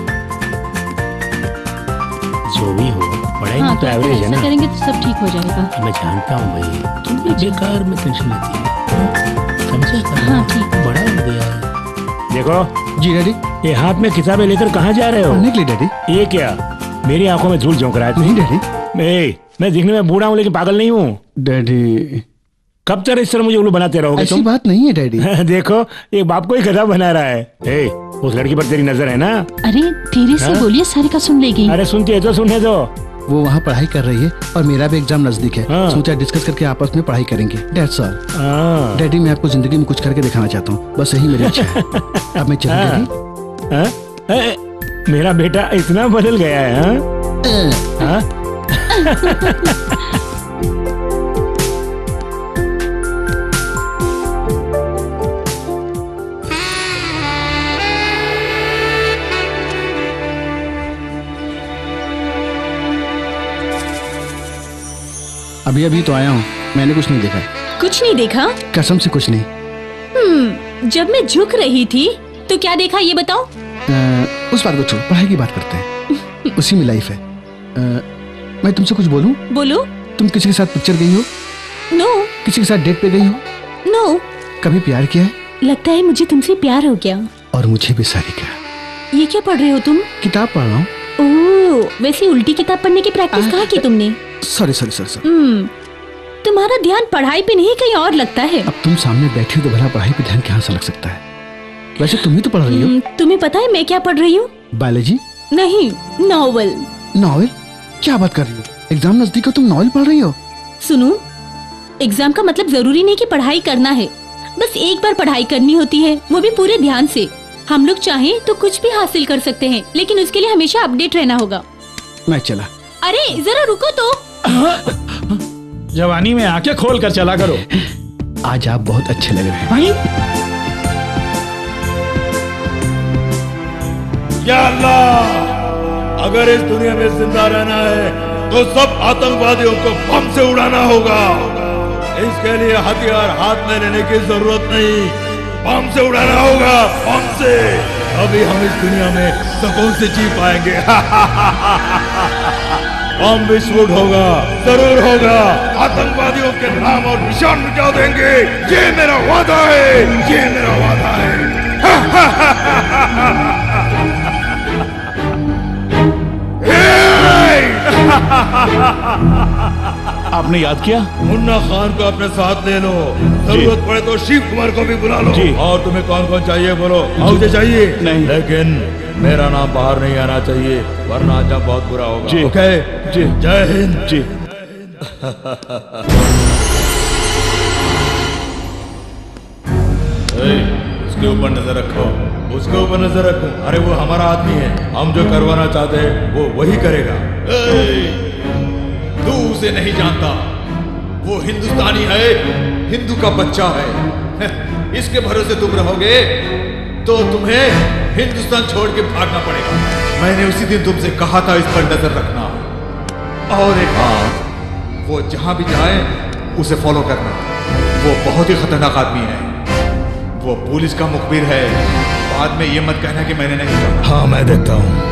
जो भी हो, पढ़ाई में तो तो एवरेज है ऐसा ना। करेंगे तो सब ठीक हो जाएगा। मैं जानता हूँ भाई, तुम भी बेकार में टेंशन लेती हो, समझे? हाँ ठीक। बड़ा हो गया है। देखो जी डैडी। ये हाथ में किताबें लेकर कहाँ जा रहे हो? पढ़ने के लिए डैडी। ये क्या मेरी आंखों में धूल झोंक रहा है? नहीं डैडी। मैं दिखने में बूढ़ा हूँ लेकिन पागल नहीं हूँ। डैडी कब तक इस तरह मुझे उल्लू बनाते रहोगे? ऐसी बात नहीं है डैडी। देखो एक बाप को ही गधा बना रहा है। उस लड़की पर तेरी नजर है ना? अरे धीरे से बोलिए, सारिका सुन लेगी। अरे सुनती है तो सुनने दो। वो वहाँ पढ़ाई कर रही है और मेरा भी एग्जाम नजदीक है। हाँ। सोचा डिस्कस करके आपस में पढ़ाई करेंगे। That's all। डैडी मैं आपको जिंदगी में कुछ करके दिखाना चाहता हूँ, बस यही मेरी इच्छा है। अब मैं चलूं डैडी? मेरा बेटा इतना बदल गया है। हाँ? अभी अभी तो आया हूँ, मैंने कुछ नहीं देखा। कुछ नहीं देखा? कसम से कुछ नहीं। जब मैं झुक रही थी तो क्या देखा ये बताओ? उस बात को छोड़, पढ़ाई की बात करते हैं। उसी में लाइफ है। मैं तुमसे कुछ बोलूं? बोलो। तुम किसी के साथ पिक्चर गई हो? नो। किसी के साथ डेट पे गई हो? नो। कभी प्यार किया है? लगता है मुझे तुमसे प्यार हो गया। और मुझे भी सारिका। ये क्या पढ़ रहे हो तुम? किताब पढ़ रहा हूँ। ओह, वैसे उल्टी किताब पढ़ने की प्रैक्टिस कहाँ की तुमने? सॉरी। तुम्हारा ध्यान पढ़ाई पे नहीं कहीं और लगता है। अब तुम सामने बैठी हो तो भला पढ़ाई पे ध्यान कहाँ से लग सकता है? वैसे तुम ही तो पढ़ रही हो। तुम्हें पता है मैं क्या पढ़ रही हूँ? बायोलॉजी? नहीं, नॉवल। नॉवल? क्या बात कर रही हो? एग्जाम नजदीक हो, तुम नॉवल पढ़ रही हो? सुनो, एग्जाम का मतलब जरूरी नहीं कि पढ़ाई करना है, बस एक बार पढ़ाई करनी होती है, वो भी पूरे ध्यान से। हम लोग चाहें तो कुछ भी हासिल कर सकते हैं, लेकिन उसके लिए हमेशा अपडेट रहना होगा। मैं चला। अरे जरा रुको तो। जवानी में आंखें खोल कर चला करो। आज आप बहुत अच्छे लग रहे हैं। भाई या अल्लाह, अगर इस दुनिया में जिंदा रहना है तो सब आतंकवादियों को बम से उड़ाना होगा। इसके लिए हथियार हाथ में लेने की जरूरत नहीं, बम से उड़ाना होगा, बम से। अभी हम इस दुनिया में सुकून से जी पाएंगे। बम विस्फोट होगा, जरूर होगा। आतंकवादियों के नाम और निशान मिटा देंगे। ये मेरा वादा है, ये मेरा वादा है। आपने याद किया? मुन्ना खान को अपने साथ ले लो, जरूरत पड़े तो शिव कुमार को भी बुला लो। और तुम्हें कौन कौन चाहिए बोलो। मुझे चाहिए नहीं, लेकिन मेरा नाम बाहर नहीं आना चाहिए, वरना अंजाम बहुत बुरा होगा। जी। ओके जी। जय हिंद जी। उसके ऊपर नजर रखो, उसके ऊपर नजर रखो। अरे वो हमारा आदमी है, हम जो करवाना चाहते हैं वो वही करेगा। तू उसे नहीं जानता, वो हिंदुस्तानी है, हिंदू का बच्चा है। इसके भरोसे तुम रहोगे तो तुम्हें हिंदुस्तान छोड़ के भागना पड़ेगा। मैंने उसी दिन तुमसे कहा था इस पर नजर रखना। और एक बात, वो जहां भी जाए उसे फॉलो करना। वो बहुत ही खतरनाक आदमी है, वो पुलिस का मुखबिर है। बाद में ये मत कहना कि मैंने नहीं कहा। हाँ मैं देखता हूँ।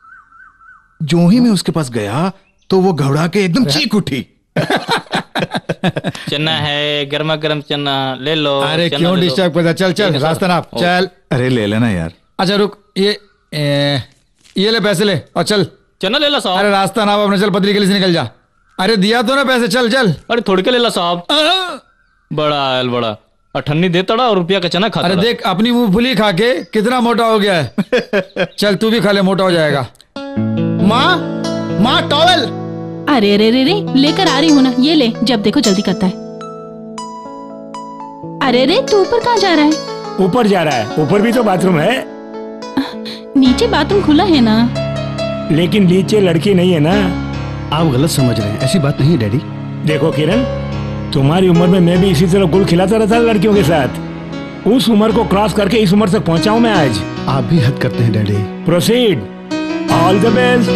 जो ही मैं उसके पास गया तो वो घबरा के एकदम चीख उठी। चना है, गर्मा गर्म चना ले लो। अरे चना क्यों ले लो। डिस्टर्ब करता, चल चल रास्ता नाप चल। अरे ले लेना यार। अच्छा रुक, ये ले पैसे ले और चल। चना ले लो साहब। अरे रास्ता नाप अपने, चल पतली गली से निकल जा। अरे दिया तो ना पैसे, चल चल। अरे थोड़ी के ले लो साहब। बड़ा आयल बड़ा अठन्नी दे तड़ा और रुपया का चना खाता। अरे देख अपनी मूंगफली खा के कितना मोटा हो गया है। चल तू भी खा ले, मोटा हो जाएगा। माँ टॉवेल। अरे अरे अरे लेकर आ रही हूँ ना, ये ले, जब देखो जल्दी करता है। अरे अरे तू ऊपर कहाँ जा रहा है? ऊपर जा रहा है, ऊपर भी तो बाथरूम है। नीचे बाथरूम खुला है ना। लेकिन नीचे लड़की नहीं है ना। आप गलत समझ रहे हैं, ऐसी बात नहीं है डैडी। देखो किरण, तुम्हारी उम्र में मैं भी इसी तरह गुल खिलाता रहता लड़कियों के साथ। उस उम्र को क्रॉस करके इस उम्र तक पहुंचा हूं मैं आज। आप भी हद करते हैं daddy. Proceed, all the best.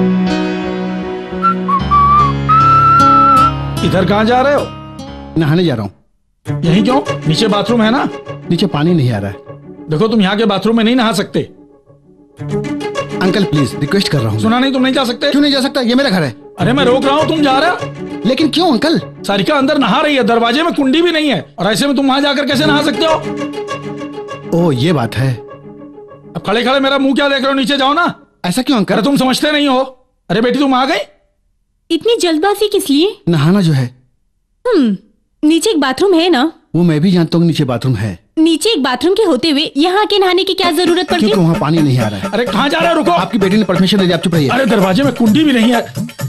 इधर कहाँ जा रहे हो? नहाने जा रहा हूँ। यहीं क्यों? नीचे बाथरूम है ना। नीचे पानी नहीं आ रहा है। देखो तुम यहाँ के बाथरूम में नहीं नहा सकते। अंकल प्लीज रिक्वेस्ट कर रहा हूँ। सुना नहीं, तुम नहीं जा सकते। क्यों नहीं जा सकता? ये मेरा घर है। अरे मैं रोक रहा हूँ, तुम जा रहे हो। लेकिन क्यों अंकल? सारिका अंदर नहा रही है, दरवाजे में कुंडी भी नहीं है, और ऐसे में तुम वहां जाकर कैसे नहा सकते हो? ओह ये बात है। अब खड़े खड़े मेरा मुंह क्या देख रहे हो? नीचे जाओ ना। ऐसा क्यों अंकल? अरे तुम समझते नहीं हो। अरे बेटी तुम आ गई? इतनी जल्दबाजी किस लिए? नहाना जो है। नीचे एक बाथरूम है ना। वो मैं भी जानता हूँ नीचे बाथरूम है। नीचे एक बाथरूम के होते हुए यहाँ के नहाने की क्या जरूरत पड़ती? क्योंकि वहाँ पानी नहीं आ रहा है। अरे कहाँ जा रहे हो? रुको। आपकी बेटी ने परमिशन दे दी, आप चुप रहिए। अरे दरवाजे में कुंडी भी नहीं है।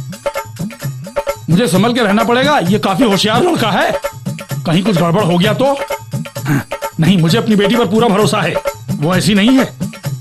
मुझे संभल के रहना पड़ेगा, ये काफी होशियार लड़का है। कहीं कुछ गड़बड़ हो गया तो? नहीं, मुझे अपनी बेटी पर पूरा भरोसा है, वो ऐसी नहीं है।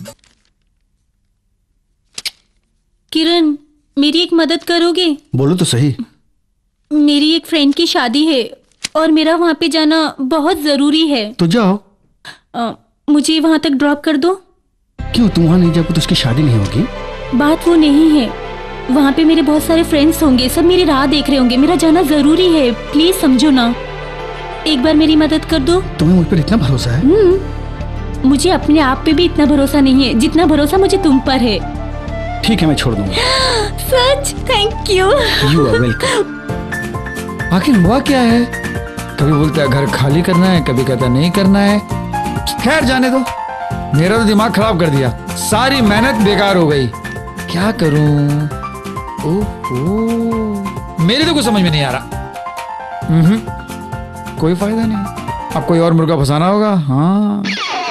किरण, मेरी एक मदद करोगे? बोलो तो सही। मेरी एक फ्रेंड की शादी है और मेरा वहाँ पे जाना बहुत जरूरी है। तो जाओ। मुझे वहाँ तक ड्रॉप कर दो। क्यों, तुम वहाँ नहीं जाओगे तो उसकी शादी नहीं होगी? बात वो नहीं है, वहाँ पे मेरे बहुत सारे फ्रेंड्स होंगे, सब मेरी राह देख रहे होंगे, मेरा जाना जरूरी है। प्लीज समझो ना, एक बार मेरी मदद कर दो। तुम्हें मुझ पर इतना भरोसा है? मुझे अपने आप पे भी इतना भरोसा नहीं है जितना भरोसा मुझे तुम पर है। ठीक है, मैं छोड़ दूंगा। सच? Thank you. You are welcome. आखिर हुआ क्या है? कभी बोलता है घर खाली करना है, कभी कहता नहीं करना है। खैर जाने दो, मेरा तो दिमाग खराब कर दिया, सारी मेहनत बेकार हो गई। क्या करूं? ओह मेरे तो कुछ समझ में नहीं आ रहा। कोई फायदा नहीं, अब कोई और मुर्गा फंसाना होगा। हाँ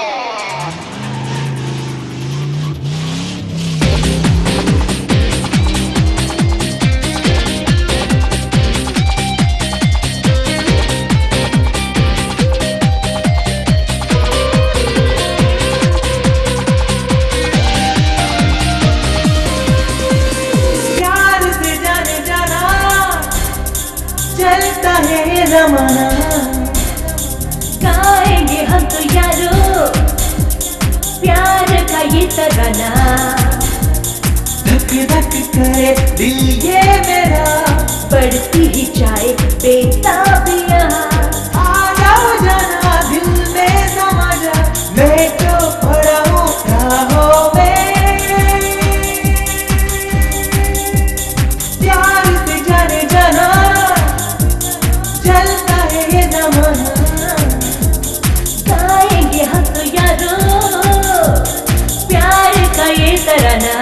जमाना गाएंगे हम तो यारो प्यार का ये तराना। धक धक करे दिल ये मेरा, बढ़ती ही जाए बेताबियां। आ जाओ जाना दिल में समा जा, मैं तो पड़ा हूँ राहों में। प्यार से जाने जाना चलता है ये जमाना। गाएंगे हम तो यारो प्यार का ये तराना।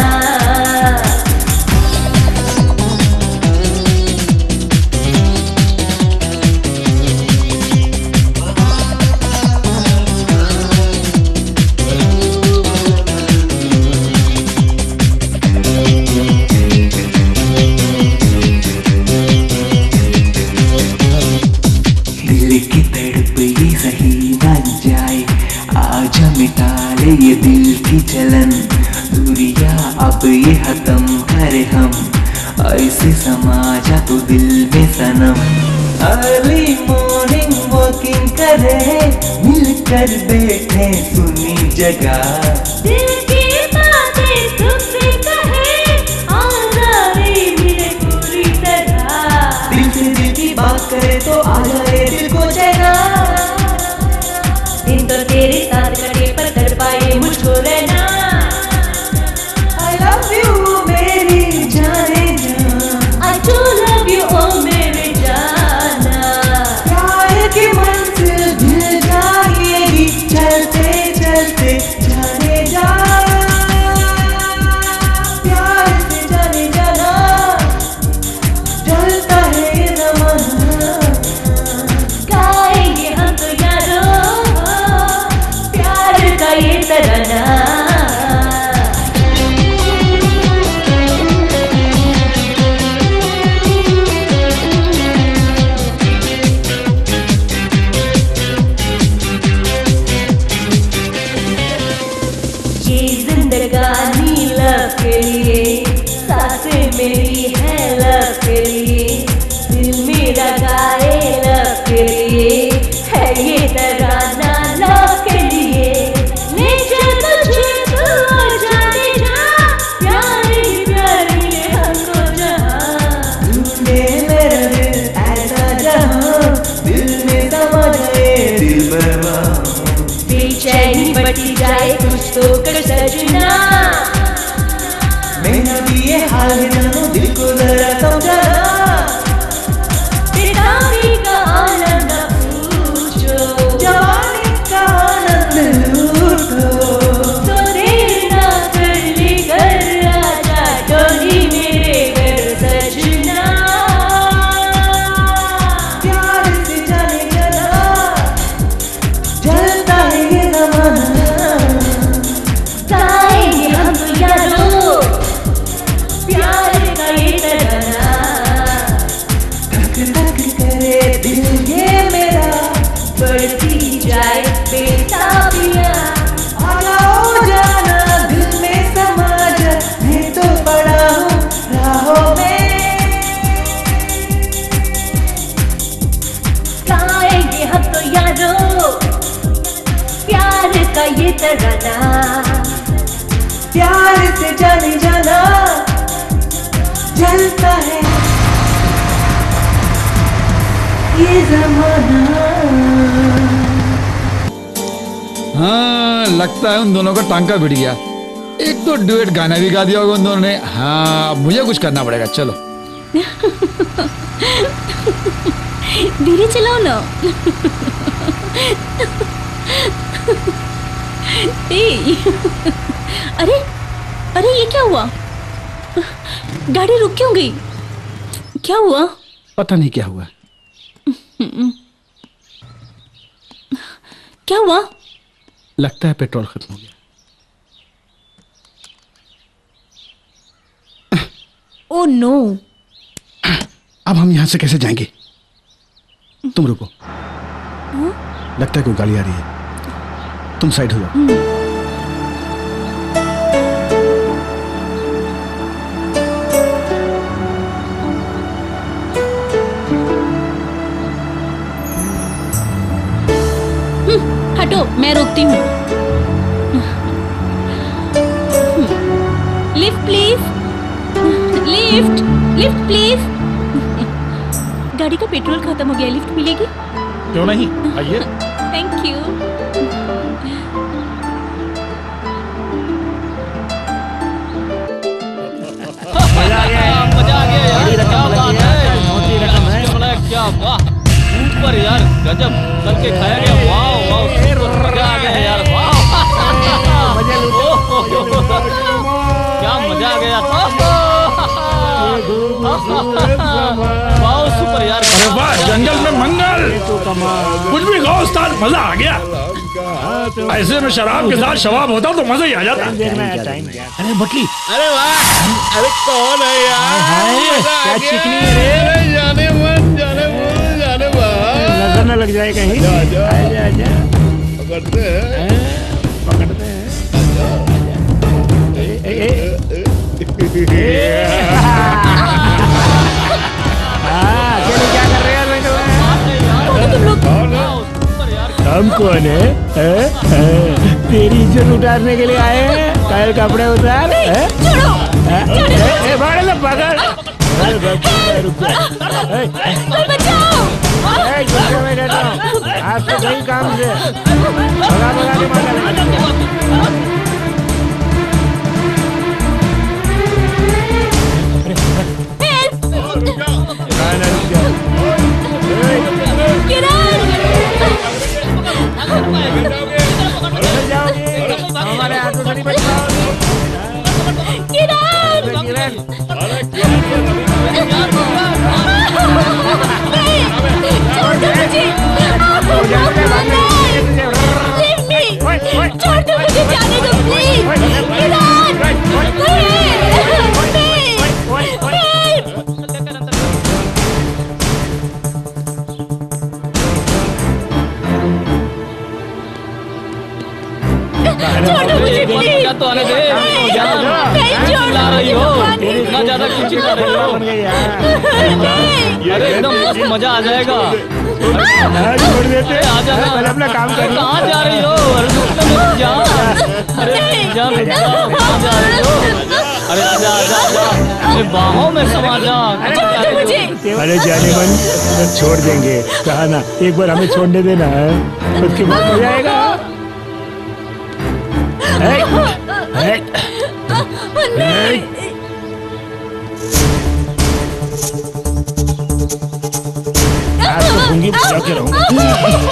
ये दिल की चलन दूरिया अब ये खत्म करे हम, ऐसे समाजा तो दिल में सनम। अर्ली मॉर्निंग वॉकिंग करे, मिलकर बैठे सुनी जगह। दिल की बातें तुझसे कहे, आज़ादी मिले पूरी तरह। दिल से दिल की बात करे तो आ जाए दिल को चैना। दिन तो तेरे साथ कटे पर कर पाए मुझको रहना। I love you मेरी जाने जा, I do love you ओ मेरे जाना। बटी जाए कुछ तो कर सजना। मेरा भी ये हाल है जानू दिल को जरा समझाना। पिताजी का आनंद पूछो, जवानी का आनंद लूटो। तो देर ना कर लेकर आजा डोली मेरे घर सजना। प्यार से जाने चला जलता है ये ज़माना। जाएंगे हम तो यारो प्यार का ये तराना। धक धक करे दिल ये मेरा बढ़ती जाए बेताबियां। आ जाओ जाना दिल में समा जा, मैं तो पड़ा हूँ राहों में। गाएंगे हम तो यारो प्यार का ये तराना। प्यार से जाने जाना जलता है ये ज़माना। हाँ लगता है उन दोनों का टांका भिड़ गया। एक तो डुएट गाना भी गा दिया होगा उन दोनों ने। हाँ मुझे कुछ करना पड़ेगा। चलो धीरे चलाओ ना। अरे अरे ये क्या हुआ? गाड़ी रुक क्यों गई? क्या हुआ? पता नहीं क्या हुआ। क्या हुआ? लगता है पेट्रोल खत्म हो गया। Oh no. अब हम यहाँ से कैसे जाएंगे? तुम रुको। लगता है कोई गाड़ी आ रही है। तुम साइड हो जाओ। हटो मैं रोकती हूँ। Lift please, lift lift please. गाड़ी का पेट्रोल खत्म हो गया, लिफ्ट मिलेगी? क्यों नहीं, आइए। Thank you. मजा आ गया, मजा आ गया यार। क्या बात है, क्या वाह ऊपर यार, गजब करके खाया गया। वाह वाह मजा आ गया यार। वाह क्या मजा आ गया। वाह सुपर यार। अरे वाह जंगल में मंगल। कुछ भी गाओ उस्ताद, मजा आ गया। ऐसे में शराब के साथ शवाब होता तो मजा ही आ जाता। अरे बटली, अरे वाह, अरे कौन है यार? क्या चिकनी है रे। जाने मन, जाने मन, जाने मन। नजर न लग जाए कहीं। आजा आजा, पकड़ते हैं, पकड़ते हैं। क्या कर रहे हैं तुम लोग? हम कौन है? तेरी इज्जत उतारने के लिए आए हैं। कल कपड़े उतार। आज तो सही काम से भगा भगा के मार। हमारे हाथों से नहीं बच पाओगे। छोड़ दो मुझे, जाने दो प्लीज। तो आने दे। ला रही हो इतना ज्यादा कुछ कर रही हो। अरे एकदम मस्त मजा आ जाएगा। छोड़ देते, आ जाना। अपना काम कर। कहाँ जा रही हो? अरे कहाँ जा रही हो? अरे आजा आजा आजा, मेरे बाहों में समा जा। अरे जाने मन, छोड़ देंगे कहा ना। एक बार हमें छोड़ने देना है, उसके बाद हो जाएगा। आज तो भूंगी बजा के रहूंगा।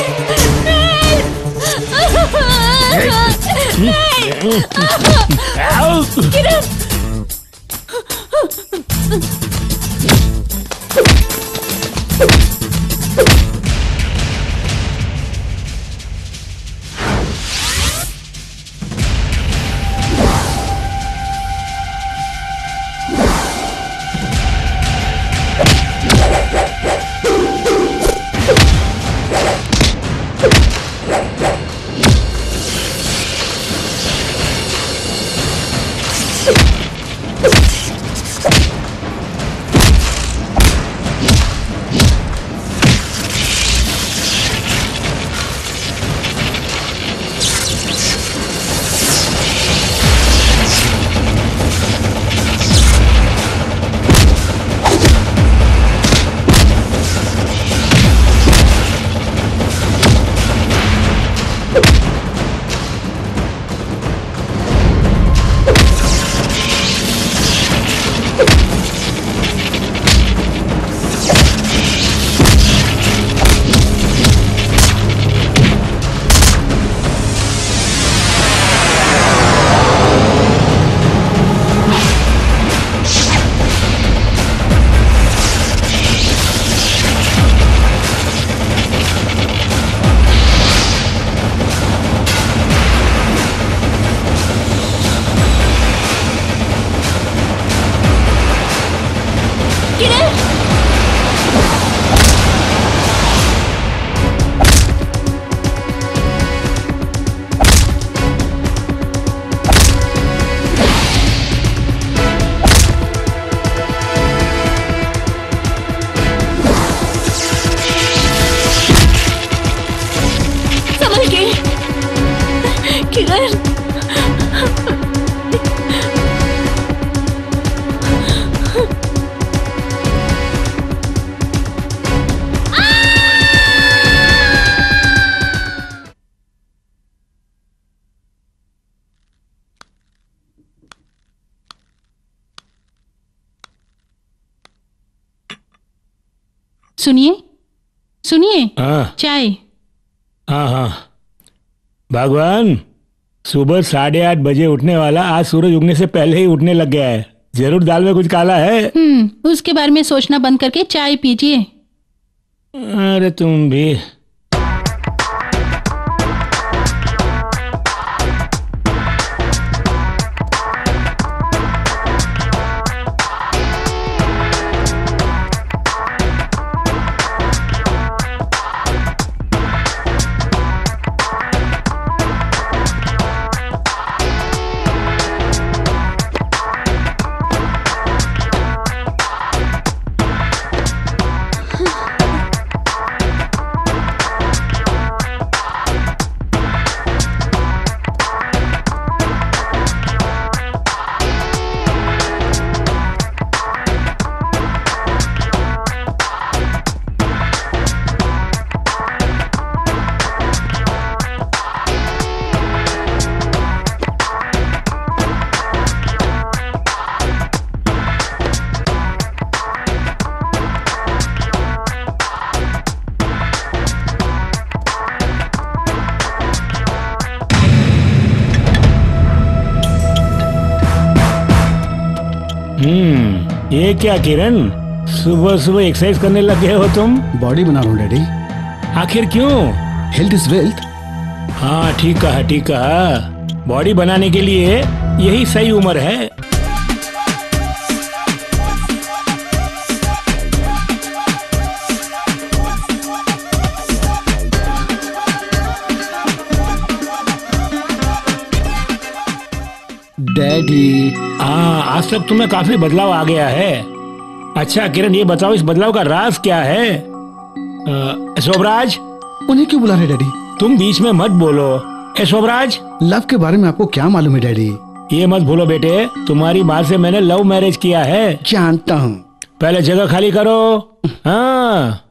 सुनिए सुनिए, चाय। हाँ हाँ भगवान, सुबह 8:30 बजे उठने वाला आज सूरज उगने से पहले ही उठने लग गया है। जरूर दाल में कुछ काला है। उसके बारे में सोचना बंद करके चाय पीजिए। अरे तुम भी। ये क्या किरण, सुबह सुबह एक्सरसाइज करने लग गए हो तुम? बॉडी बना रहा हूँ डैडी। आखिर क्यों? Health is wealth. हाँ ठीक कहा, ठीक कहा। बॉडी बनाने के लिए यही सही उम्र है। डैडी हाँ, आज तक तुम्हें काफी बदलाव आ गया है। अच्छा किरण, ये बताओ इस बदलाव का राज क्या है? शोभराज। उन्हें क्यों बुला रहे डैडी? तुम बीच में मत बोलो। शोभराज, लव के बारे में आपको क्या मालूम है डैडी? ये मत भूलो बेटे, तुम्हारी माँ से मैंने लव मैरिज किया है। जानता हूँ। पहले जगह खाली करो। हाँ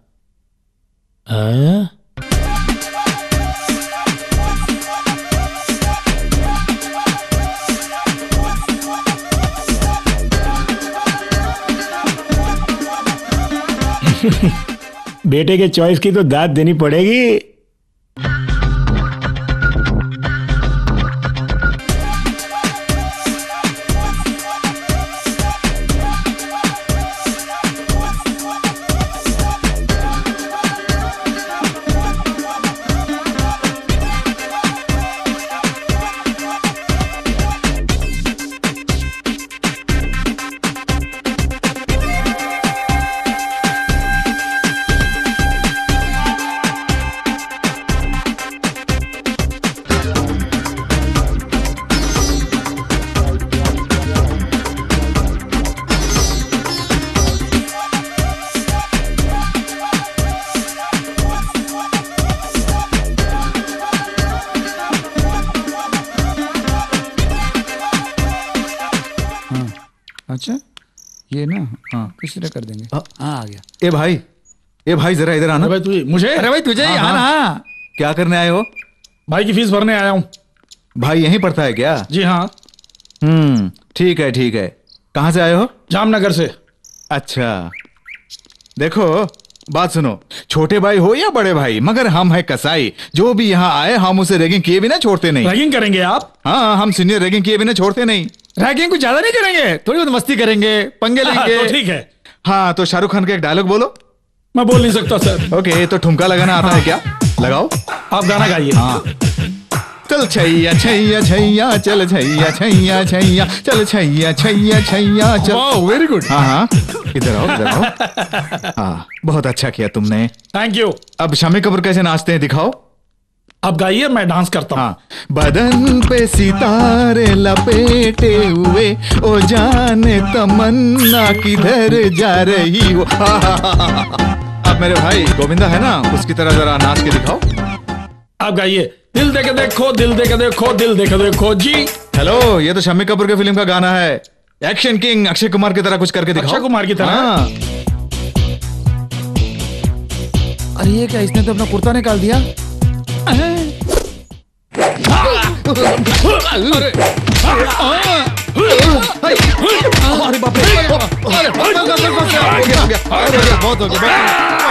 बेटे के चॉइस की तो दाद देनी पड़ेगी। अच्छा ये ना, हाँ इसी तरह कर देंगे। हाँ आ गया। ए भाई जरा इधर आना। भाई तू मुझे, अरे भाई तुझे यहाँ ना। क्या करने आए हो? भाई की फीस भरने आया हूँ। भाई यहीं पढ़ता है क्या? जी हाँ। ठीक है ठीक है। कहाँ से आए हो? जामनगर से। अच्छा देखो बात सुनो, छोटे भाई हो या बड़े भाई, मगर हम है कसाई। जो भी यहाँ आए हम उसे रैगिंग किए बिना छोड़ते नहीं। रैगिंग करेंगे आप? हाँ हम सीनियर रैगिंग किए बिना छोड़ते नहीं। रैगिंग कुछ ज्यादा नहीं करेंगे, थोड़ी बहुत मस्ती करेंगे, पंगे लेंगे। तो ठीक है। हाँ तो शाहरुख खान का एक डायलॉग बोलो। मैं बोल नहीं सकता सर। ओके तो ठुमका लगाना आता है क्या? लगाओ। आप गाना गाइए। हाँ चल छैया छैया छैया चल छैया छैया छैया चल छैया छैया छैया चल। Very good. हाँ हाँ इधर आओ इधर आओ। हाँ बहुत अच्छा किया तुमने। Thank you. अब शम्मी कपूर कैसे नाचते हैं दिखाओ। अब गाइए, मैं डांस करता हूँ। हाँ बदन पे सितारे लपेटे हुए, ओ जाने तमन्ना किधर जा रही हो। अब मेरे भाई गोविंदा है ना, उसकी तरह जरा नाच के दिखाओ। आप गाइए, दिल देके देखो दिल देके देखो दिल देके देखो जी। हेलो ये तो शम्मी कपूर के फिल्म का गाना है। एक्शन किंग अक्षय कुमार की तरह कुछ करके दिखाओ। अक्षय कुमार की तरह? हाँ। अरे ये क्या, इसने तो अपना कुर्ता निकाल दिया। अरे बाप रे, बहुत हो गया,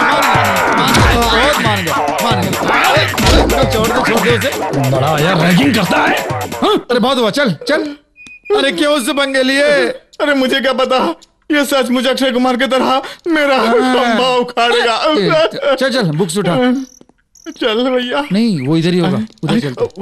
मान गया। छोड़ दे उसे। बड़ा यार रैगिंग करता है। अरे बहुत हुआ, चल चल। अरे क्यों उससे पंगे लिए? अरे मुझे क्या पता, ये सच मुझे अक्षय कुमार की तरह मेरा खंभा उखाड़ेगा। चल चल बुक्स उठा। चल भैया। नहीं वो इधर ही होगा, उधर चलते।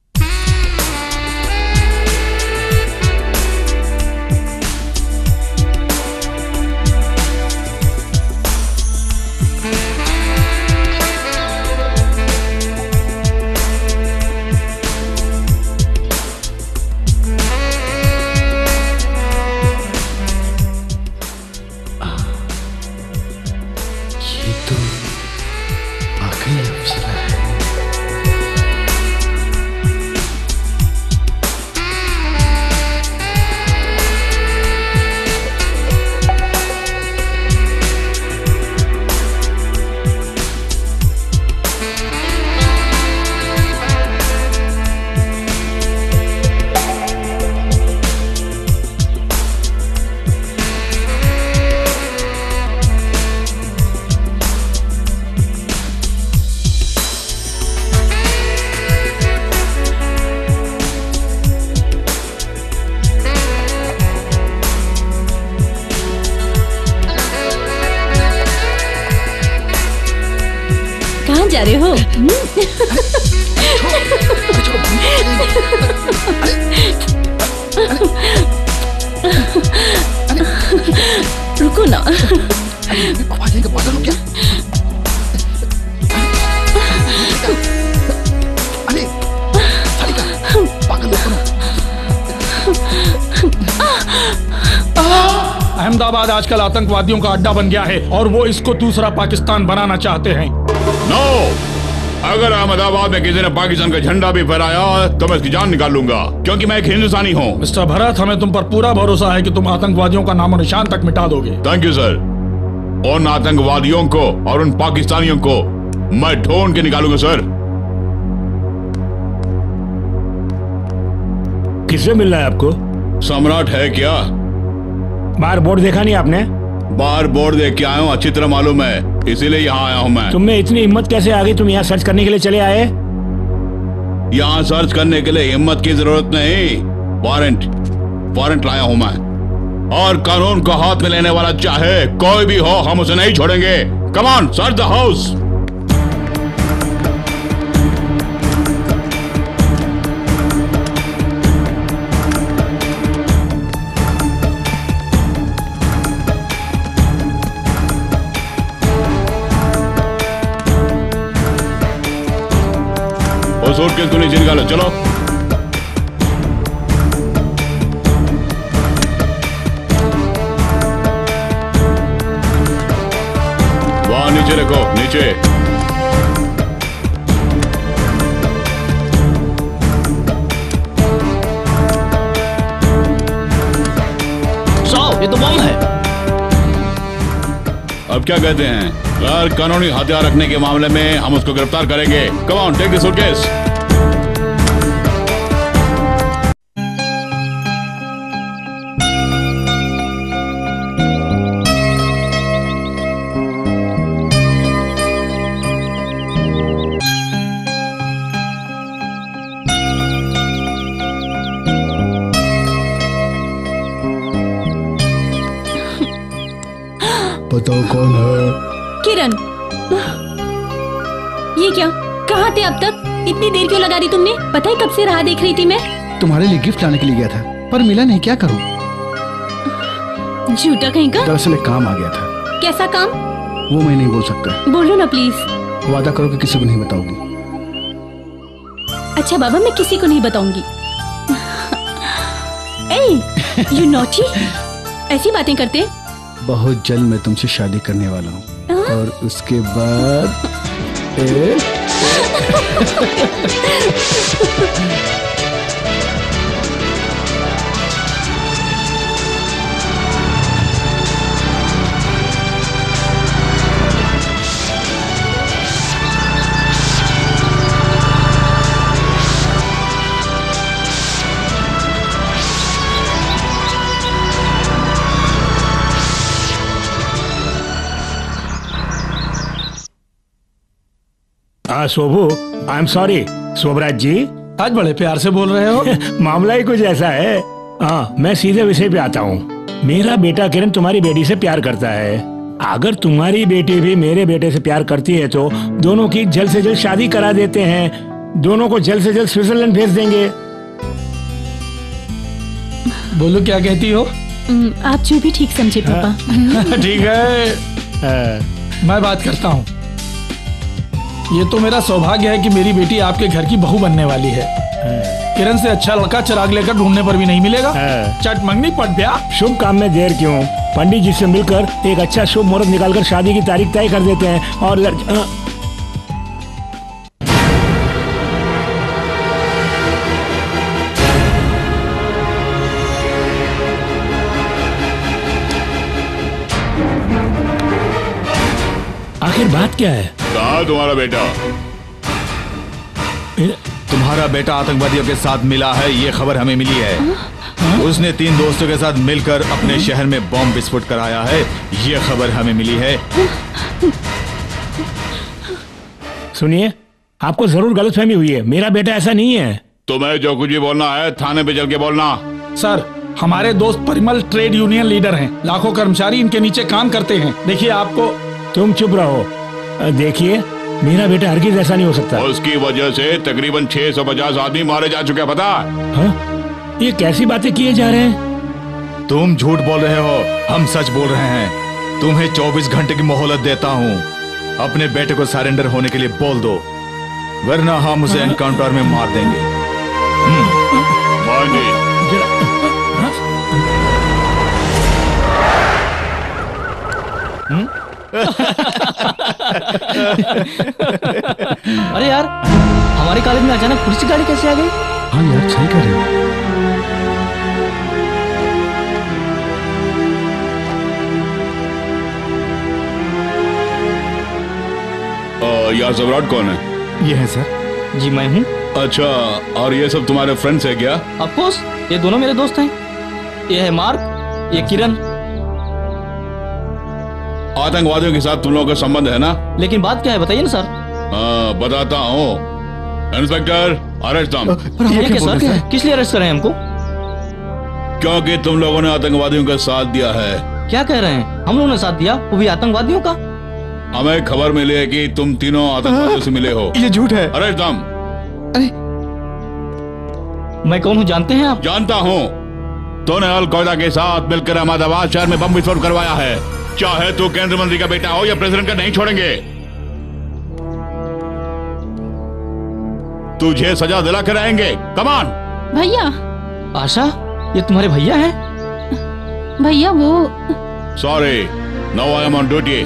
जा रहे हो? रुको ना। अहमदाबाद आजकल आतंकवादियों का अड्डा बन गया है और वो इसको दूसरा पाकिस्तान बनाना चाहते हैं। नो, अगर अहमदाबाद में किसी ने पाकिस्तान का झंडा भी फहराया तो मैं इसकी जान निकाल लूंगा, क्योंकि मैं एक हिंदुस्तानी हूँ। मिस्टर भरत, हमें तुम पर पूरा भरोसा है कि तुम आतंकवादियों का नामो निशान तक मिटा दोगे। Thank you sir. उन आतंकवादियों को और उन पाकिस्तानियों को मैं ढूंढ के निकालूंगा सर। किससे मिलना है आपको? सम्राट है क्या? बाहर बोर्ड देखा नहीं आपने? बाहर बोर्ड देख के आया हूँ, अच्छी तरह मालूम है, इसीलिए यहाँ आया हूँ मैं। तुम में इतनी हिम्मत कैसे आ गई? तुम यहाँ सर्च करने के लिए चले आए? यहाँ सर्च करने के लिए हिम्मत की जरूरत नहीं, वारंट लाया हूँ मैं। और कानून को हाथ में लेने वाला चाहे कोई भी हो, हम उसे नहीं छोड़ेंगे। Come on, search the house. वो सूटकेस को नीचे निकालो, चलो। वहां नीचे रखो, नीचे। साहब, ये तो बम है। अब क्या कहते हैं? गैर कानूनी हथियार रखने के मामले में हम उसको गिरफ्तार करेंगे। Come on, take the suitcase. बताओ कौन है? किरण। ये क्या? कहाँ थे अब तक? इतनी देर क्यों लगा दी तुमने? पता है कब से राह देख रही थी मैं। तुम्हारे लिए गिफ्ट लाने के लिए गया था, पर मिला नहीं, क्या करूं? झूठा कहीं का? दरअसल एक काम आ गया था। कैसा काम? वो मैं नहीं बोल सकता। बोलो ना प्लीज। वादा करो कि किसी को नहीं बताओगी। अच्छा बाबा, मैं किसी को नहीं बताऊंगी। यू नॉटी, ऐसी बातें करते? बहुत जल्द मैं तुमसे शादी करने वाला हूँ, और उसके बाद Shobhu, I am sorry. Shobhraj ji, आज बड़े प्यार से बोल रहे हो। मामला ही कुछ ऐसा है। हाँ, मैं सीधे विषय पे आता हूँ। मेरा बेटा किरण तुम्हारी बेटी से प्यार करता है। अगर तुम्हारी बेटी भी मेरे बेटे से प्यार करती है तो दोनों की जल्द से जल्द शादी करा देते हैं। दोनों को जल्द से जल्द स्विट्जरलैंड भेज देंगे। बोलो, क्या कहती हो? आप जो भी ठीक समझे पापा। ठीक है, मैं बात करता हूँ। ये तो मेरा सौभाग्य है कि मेरी बेटी आपके घर की बहू बनने वाली है। किरण से अच्छा लड़का चिराग लेकर ढूंढने पर भी नहीं मिलेगा। चट मंगनी पट ब्याह। शुभ काम में देर क्यों? पंडित जी से मिलकर एक अच्छा शुभ मुहूर्त निकालकर शादी की तारीख तय कर देते हैं। और आखिर बात क्या है? कहाँ तुम्हारा बेटा? तुम्हारा बेटा आतंकवादियों के साथ मिला है, ये खबर हमें मिली है। उसने 3 दोस्तों के साथ मिलकर अपने शहर में बम विस्फोट कराया है, ये खबर हमें मिली है। सुनिए, आपको जरूर गलतफहमी हुई है। मेरा बेटा ऐसा नहीं है। तुम्हें जो कुछ भी बोलना है थाने पे चल के बोलना। सर, हमारे दोस्त परिमल ट्रेड यूनियन लीडर हैं। लाखों कर्मचारी इनके नीचे काम करते हैं। देखिए आपको। तुम चुप रहो। देखिए, मेरा बेटा हरगिज ऐसा नहीं हो सकता। उसकी वजह से तकरीबन 650 आदमी मारे जा चुके हैं, पता? हाँ? ये कैसी बातें किए जा रहे हैं? तुम झूठ बोल रहे हो, हम सच बोल रहे हैं। तुम्हें 24 घंटे की मोहलत देता हूँ। अपने बेटे को सरेंडर होने के लिए बोल दो, वरना हम उसे एनकाउंटर में मार देंगे। अरे यार, हमारे कॉलेज में अचानक पुलिस की गाड़ी कैसे आ गई? हाँ यार, सही कह रहे हो। यार सम्राट कौन है? ये है सर। जी मैं हूँ। अच्छा, और ये सब तुम्हारे फ्रेंड्स है क्या? ऑफ कोर्स, ये दोनों मेरे दोस्त हैं। ये है मार्क, ये किरण। आतंकवादियों के साथ तुम लोगों का संबंध है ना? लेकिन बात क्या है बताइए ना सर। हाँ बताता हूँ। इंस्पेक्टर अरेस्ट दम। सर किस लिए अरेस्ट करें हमको? क्योंकि तुम लोगों ने आतंकवादियों का साथ दिया है। क्या कह रहे हैं? हम लोगों ने साथ दिया, वो भी आतंकवादियों का? हमें खबर मिली है कि तुम तीनों आतंकवादियों से मिले हो। ये झूठ है। अरेस्ट दम। मैं कौन हूँ जानते हैं आप? जानता हूँ। तूने अल-कायदा के साथ मिलकर अहमदाबाद शहर में बम विस्फोट करवाया है। चाहे तू केंद्रीय मंत्री का बेटा हो या प्रेसिडेंट का, नहीं छोड़ेंगे। तुझे सजा दिला कर रहेंगे। कमान। भैया। आशा, ये तुम्हारे भैया हैं? भैया वो। Sorry, now I am on duty.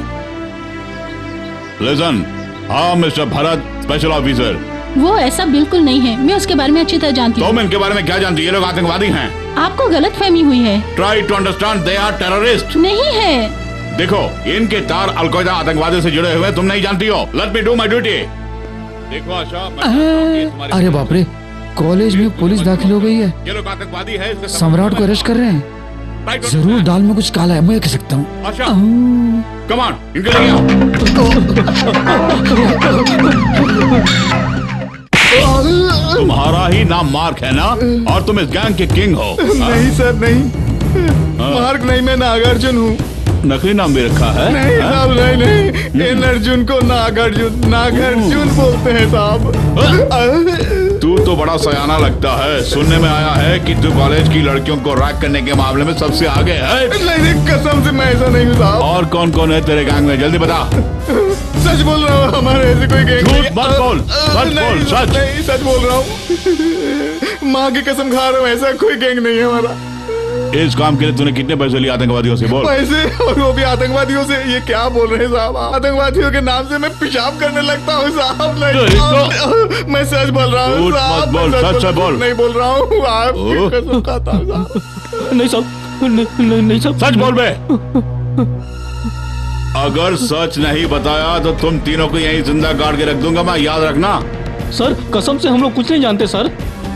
Listen, हाँ मिस्टर भरत, स्पेशल ऑफिसर। वो ऐसा बिल्कुल नहीं है, मैं उसके बारे में अच्छी तरह जानती हूँ। तुम इनके बारे में क्या जानती? ये लोग आतंकवादी हैं। आपको गलत फहमी हुई है। Try to understand, they are terrorist. नहीं है। देखो, इनके तार अल-कायदा आतंकवादियों से जुड़े हुए, तुम नहीं जानती हो। Let me do my duty. देखो आशा, अरे बाप रे, कॉलेज में पुलिस दाखिल हो गई है। ये लोग आतंकवादी है। सम्राट को अरेस्ट कर रहे हैं। जरूर दाल में कुछ काला है, मैं कह सकता हूँ। आशा, कमान, इनके लिए तुम्हारा ही नाम मार्क है ना? और तुम इस गैंग के किंग हो? नहीं सर, नहीं। मार्क नहीं, मैं नागार्जुन हूँ। नकली नाम भी रखा है? नहीं साहब, नहीं। इन अर्जुन को नागार्जुन बोलते हैं साहब। तू तो बड़ा सयाना लगता है। सुनने में आया है कि तू कॉलेज की लड़कियों को रैक करने के मामले में सबसे आगे है। नहीं, कसम से मैं ऐसा नहीं हूँ साहब। और कौन कौन है तेरे गैंग में? जल्दी बता। सच बोल रहा हूँ, हमारे ऐसे कोई गैंग नहीं। झूठ मत बोल, सच बोल। सच नहीं, सच बोल रहा हूँ। माँ की कसम खा रहा हूँ, ऐसा कोई गैंग नहीं है हमारा। इस काम के लिए तूने कितने पैसे लिए आतंकवादियों से? बोल। पैसे? और वो भी आतंकवादियों से? ये क्या बोल रहे हैं साहब? आतंकवादियों के नाम से मैं पेशाब करने लगता हूँ साहब। मैं सच बोल रहा हूँ साहब। सच बोल। नहीं बोल रहा हूँ, आपकी कसम खाता हूँ साहब। नहीं साहब, नहीं साहब, सच बोल बे। अगर सच नहीं बताया तो तुम तीनों को यहीं जिंदा गाड़ के रख दूंगा मैं, याद रखना। सर कसम से हम लोग कुछ नहीं जानते सर।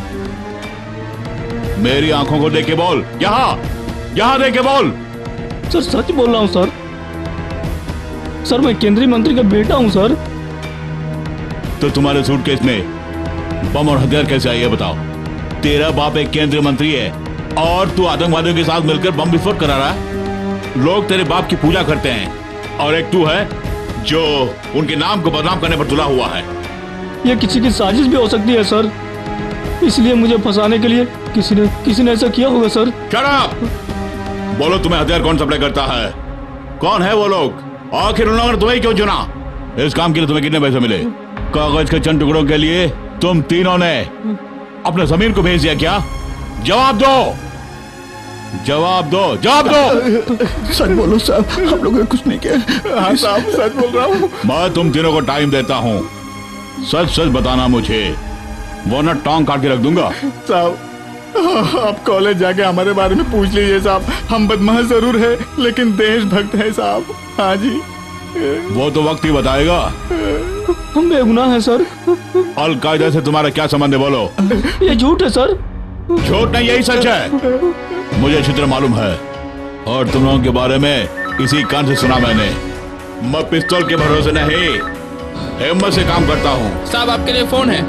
मेरी आंखों को देख के बोल। यहाँ देख के बोल। सर सच बोल रहा हूँ सर। सर मैं केंद्रीय मंत्री का बेटा हूँ सर। तो तुम्हारे सूटकेस में बम और हथियार कैसे आई है बताओ? तेरा बाप एक केंद्रीय मंत्री है और तू आतंकवादियों के साथ मिलकर बम विस्फोट करा रहा है। लोग तेरे बाप की पूजा करते हैं और एक तू है जो उनके नाम को बदनाम करने पर तुला हुआ है। ये किसी की साजिश भी हो सकती है सर, इसलिए मुझे फंसाने के लिए किसी ने ऐसा किया होगा सर। Shut up! बोलो, तुम्हें हथियार कौन सप्लाई करता है? कौन है वो लोग? आखिर उन लोगों ने तुम्हें क्यों चुना? इस काम के लिए तुम्हें कितने पैसे मिले? कागज के चंद टुकड़ों के लिए तुम तीनों ने अपने जमीन को भेज दिया क्या? जवाब दो, जवाब दो, जवाब दो। सच बोलो साहब, हम लोगों ने कुछ नहीं किया। हाँ साहब, सच बोल रहा हूँ। मैं तुम तीनों को टाइम देता हूँ, सच बताना मुझे, वरना टांग काट के रख दूंगा। साहब आप कॉलेज जाके हमारे बारे में पूछ लीजिए साहब। हम बदमाश जरूर है लेकिन देशभक्त है साहब। हाँ जी। वो तो वक्त ही बताएगा। हम बेगुनाह हैं सर। अल-कायदा से तुम्हारा क्या संबंध है? बोलो। ये झूठ है सर। झूठ नहीं, यही सच है। मुझे अच्छी तरह मालूम है और तुम लोगों के बारे में इसी कान से सुना मैंने। मैं पिस्तौल के भरोसे नहीं, हिम्मत से काम करता हूँ। साहब आपके लिए फोन है।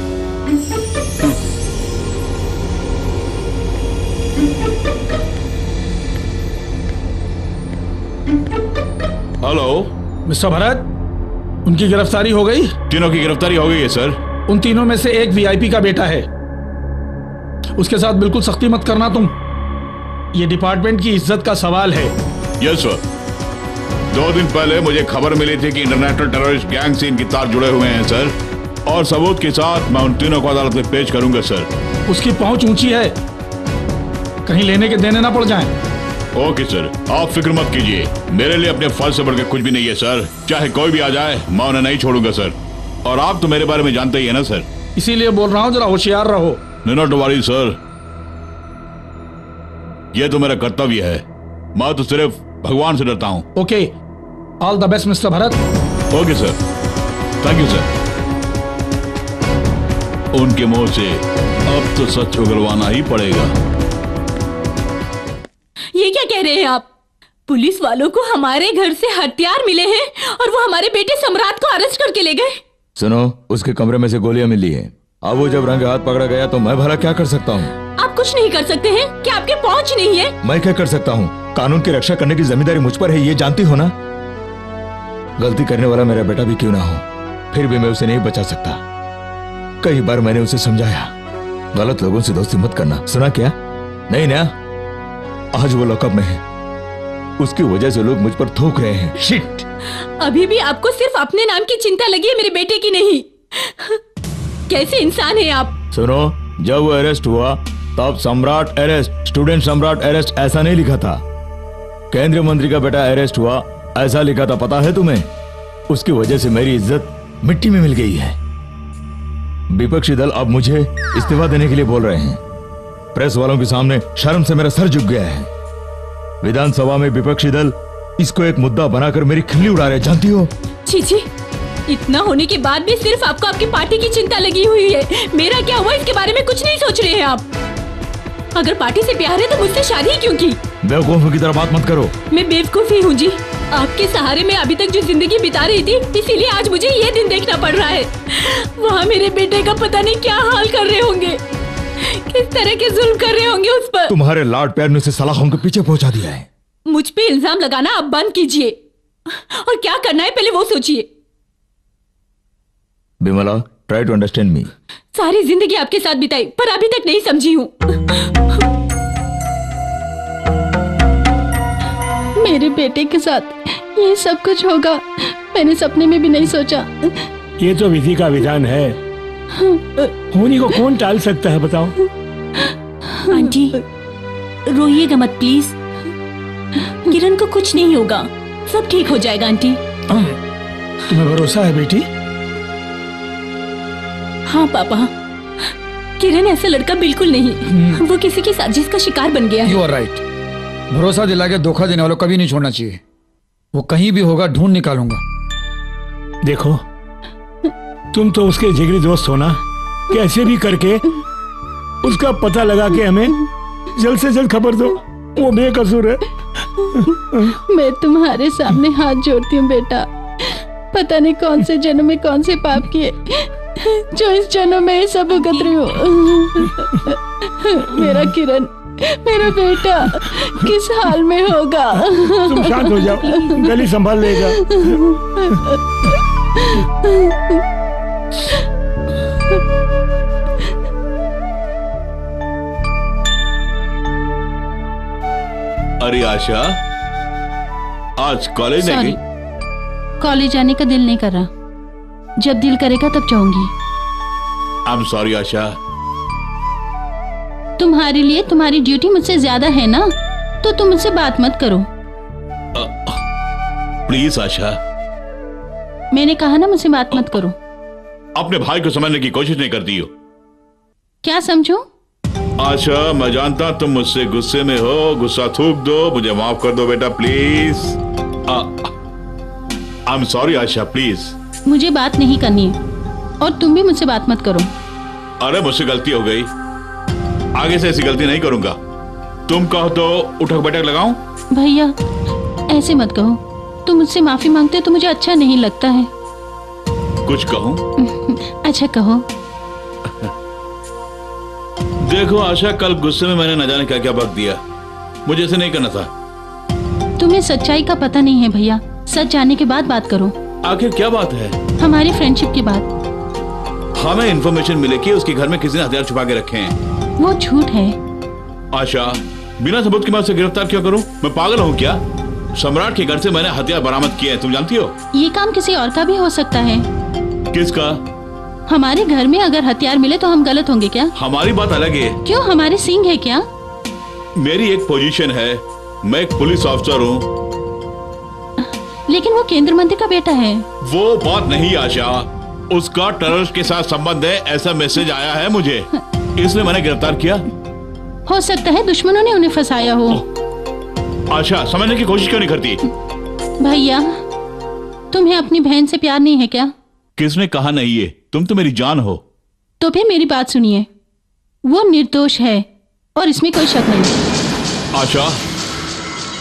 हेलो मिस्टर भरत, उनकी गिरफ्तारी हो गई? तीनों की गिरफ्तारी हो गई है सर। उन तीनों में से एक वीआईपी का बेटा है, उसके साथ बिल्कुल सख्ती मत करना तुम। ये डिपार्टमेंट की इज्जत का सवाल है। Yes sir. 2 दिन पहले मुझे खबर मिली थी कि इंटरनेशनल टेररिस्ट गैंग से इनके तार जुड़े हुए हैं सर, और सबूत के साथ मैं उन तीनों को अदालत में पेश करूंगा सर। उसकी पहुंच ऊंची है, कहीं लेने के देने ना पड़ जाएं। ओके सर, आप फिक्र मत कीजिए, मेरे लिए अपने फर्ज से बढ़कर कुछ भी नहीं है सर। चाहे कोई भी आ जाए मैं उन्हें नहीं छोड़ूंगा सर। और आप तो मेरे बारे में जानते ही है ना सर, इसीलिए बोल रहा हूँ जरा होशियार रहो। नॉट वरी सर, ये तो मेरा कर्तव्य है, मैं तो सिर्फ भगवान से डरता हूँ। Okay, all the best mister Bharat. Okay sir, thank you sir. उनके मुंह से अब तो सच उगलवाना ही पड़ेगा। ये क्या कह रहे हैं आप? पुलिस वालों को हमारे घर से हथियार मिले हैं और वो हमारे बेटे सम्राट को अरेस्ट करके ले गए। सुनो, उसके कमरे में से गोलियां मिली हैं। अब वो जब रंगे हाथ पकड़ा गया तो मैं भला क्या कर सकता हूँ? आप कुछ नहीं कर सकते हैं? क्या आपके पहुंच नहीं है? मैं क्या कर सकता हूँ? कानून की रक्षा करने की जिम्मेदारी मुझ पर है, ये जानती हो ना। गलती करने वाला मेरा बेटा भी क्यों ना हो, फिर भी मैं उसे नहीं बचा सकता। कई बार मैंने उसे समझाया, गलत लोगों से दोस्ती मत करना, सुना क्या? नहीं ना, आज वो लॉकअप में है। उसकी वजह से लोग मुझ पर थूक रहे हैं। शिट! अभी भी आपको सिर्फ अपने नाम की चिंता लगी है, मेरे बेटे की नहीं। कैसे इंसान है आप? सुनो, जब वो अरेस्ट हुआ तब सम्राट अरेस्ट, स्टूडेंट सम्राट अरेस्ट ऐसा नहीं लिखा था। केंद्रीय मंत्री का बेटा अरेस्ट हुआ ऐसा लिखा था, पता है तुम्हें? उसकी वजह से मेरी इज्जत मिट्टी में मिल गई है। विपक्षी दल अब मुझे इस्तीफा देने के लिए बोल रहे हैं। प्रेस वालों के सामने शर्म से मेरा सर झुक गया है। विधानसभा में विपक्षी दल इसको एक मुद्दा बनाकर मेरी खिल्ली उड़ा रहे, जानती हो? जी, इतना होने के बाद भी सिर्फ आपको आपकी पार्टी की चिंता लगी हुई है। मेरा क्या हुआ इसके बारे में कुछ नहीं सोच रहे हैं आप। अगर पार्टी से प्यार है तो मुझसे शादी क्यों की? बेवकूफों की तरह बात मत करो। मैं बेवकूफ ही हूँ जी। आपके सहारे में अभी तक जो जिंदगी बिता रही थी, इसीलिए आज मुझे ये दिन देखना पड़ रहा है। वहाँ मेरे बेटे का पता नहीं क्या हाल कर रहे होंगे, किस तरह के जुल्म कर रहे होंगे उस पर। तुम्हारे लाड प्यार ने उसे सलाखों के पीछे पहुंचा दिया है। मुझ पे इल्जाम लगाना अब बंद कीजिए और क्या करना है पहले वो सोचिए। Bimla, try to understand me. सारी जिंदगी आपके साथ बिताई पर अभी तक नहीं समझी हूँ। मेरे बेटे के साथ ये सब कुछ होगा मैंने सपने में भी नहीं सोचा। ये तो विधि का विधान है, होने को कौन टाल सकता है बताओ। आंटी रोइएगा मत प्लीज, किरण को कुछ नहीं होगा, सब ठीक हो जाएगा आंटी। तुम्हें भरोसा है बेटी? हाँ पापा, किरण ऐसा लड़का बिल्कुल नहीं। वो किसी की साजिश का शिकार बन गया है। You are right. भरोसा दिला के धोखा देने वालों कभी नहीं छोड़ना चाहिए। वो कहीं भी होगा ढूंढ निकालूंगा। देखो, तुम तो उसके जिगरी दोस्त हो ना, कैसे भी करके उसका पता लगा के हमें जल्द से जल्द खबर दो। वो बेकसूर है। मैं तुम्हारे सामने हाथ जोड़ती हूँ बेटा। पता नहीं कौन से जन्म में कौन से पाप किए जो इस जन्म में ये सब भुगत रही हूँ। मेरा किरण, मेरा बेटा किस हाल में होगा? तुम शांत हो जाओ, गली संभाल लेगा। अरे आशा, आज कॉलेज नहीं गई? कॉलेज जाने का दिल नहीं कर रहा। जब दिल करेगा तब जाऊंगी। I am sorry Asha. तुम्हारे लिए तुम्हारी ड्यूटी मुझसे ज्यादा है ना, तो तुम मुझसे बात मत करो। प्लीज आशा। मैंने कहा ना मुझसे बात मत करो। अपने भाई को समझने की कोशिश नहीं करती हो। क्या समझो? आशा, मैं जानता तुम मुझसे गुस्से में हो, गुस्सा थूक दो, मुझे माफ कर दो बेटा please. I am sorry Asha, please. मुझे बात नहीं करनी है और तुम भी मुझसे बात मत करो। अरे मुझसे गलती हो गई, आगे से ऐसी गलती नहीं करूंगा। तुम कहो तो उठक बैठक लगाऊं? भैया ऐसे मत कहो। तुम मुझसे माफी मांगते हो तो मुझे अच्छा नहीं लगता है। कुछ कहूं? अच्छा कहो। देखो आशा, कल गुस्से में मैंने न जाने क्या क्या बक दिया। मुझे ऐसे नहीं करना था। तुम्हें सच्चाई का पता नहीं है भैया। सच जानने के बाद बात करो। आखिर क्या बात है? हमारी फ्रेंडशिप की बात। हमें इन्फॉर्मेशन मिले कि उसके घर में किसी ने हथियार छुपा के रखे हैं। वो झूठ है। आशा, बिना सबूत के मैं उसे गिरफ्तार क्यों करूं? मैं पागल हूं क्या? सम्राट के घर से मैंने हथियार बरामद किए हैं, तुम जानती हो। ये काम किसी और का भी हो सकता है। किसका? हमारे घर में अगर हथियार मिले तो हम गलत होंगे क्या? हमारी बात अलग है। क्यों, हमारे सींग है क्या? मेरी एक पोजीशन है, मैं एक पुलिस ऑफिसर हूँ। लेकिन वो केंद्र मंत्री का बेटा है। वो बात नहीं आशा, उसका टेररिस्ट के साथ संबंध है, ऐसा मैसेज आया है मुझे, इसलिए मैंने गिरफ्तार किया। हो सकता है दुश्मनों ने उन्हें फंसाया हो। आशा, समझने की कोशिश क्यों नहीं करती? भैया, तुम्हें अपनी बहन से प्यार नहीं है क्या? किसने कहा नहीं है? तुम तो मेरी जान हो। तो फिर मेरी बात सुनिए। वो निर्दोष है और इसमें कोई शक नहीं। आशा,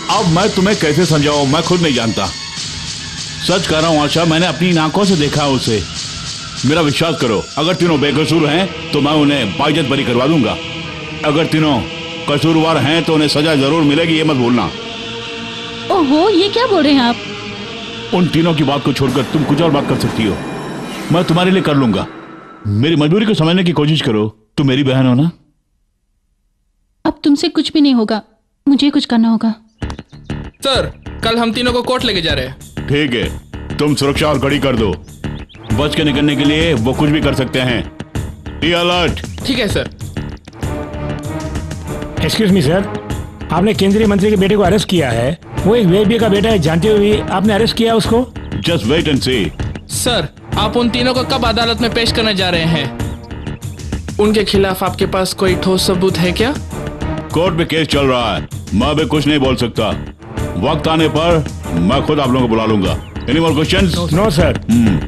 अब मैं तुम्हें कैसे समझाऊं, मैं खुद नहीं जानता। सच कह रहा हूं आशा, मैंने अपनी आंखों से देखा है उसे। मेरा विश्वास करो, अगर तीनों बेकसूर हैं तो मैं उन्हें बाइज्जत बरी करवा दूंगा। अगर तीनों कसूरवार हैं तो उन्हें सजा जरूर मिलेगी, ये मत भूलना। ओहो, ये क्या बोल रहे हैं आप? उन तीनों की बात को छोड़कर तुम कुछ और बात कर सकती हो, मैं तुम्हारे लिए कर लूंगा। मेरी मजबूरी को समझने की कोशिश करो, तुम मेरी बहन हो ना। अब तुमसे कुछ भी नहीं होगा, मुझे कुछ करना होगा। सर, कल हम तीनों को कोर्ट लेके जा रहे हैं। ठीक है, तुम सुरक्षा और कड़ी कर दो। बच के निकलने के लिए वो कुछ भी कर सकते हैं। Be alert. ठीक है सर। एक्सक्यूज मी सर, आपने केंद्रीय मंत्री के बेटे को अरेस्ट किया है। वो एक वीआईपी का बेटा है, जानते हुए आपने अरेस्ट किया उसको। Just wait and see. Sir, आप उन तीनों को कब अदालत में पेश करने जा रहे हैं? उनके खिलाफ आपके पास कोई ठोस सबूत है क्या? कोर्ट में केस चल रहा है, मैं भी कुछ नहीं बोल सकता। वक्त आने पर मैं खुद आप लोगों को बुला लूंगा। Any more questions? No sir.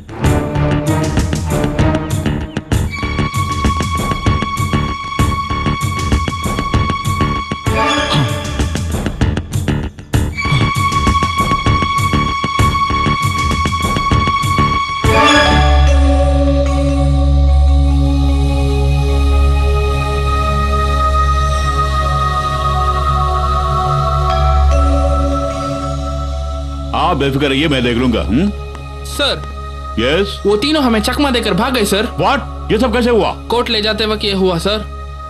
आप बेफिक्र रहिए, मैं देख लूंगा। सर। यस। वो तीनों हमें चकमा देकर भाग गए सर। व्हाट? ये सब कैसे हुआ? कोर्ट ले जाते वक्त ये हुआ सर।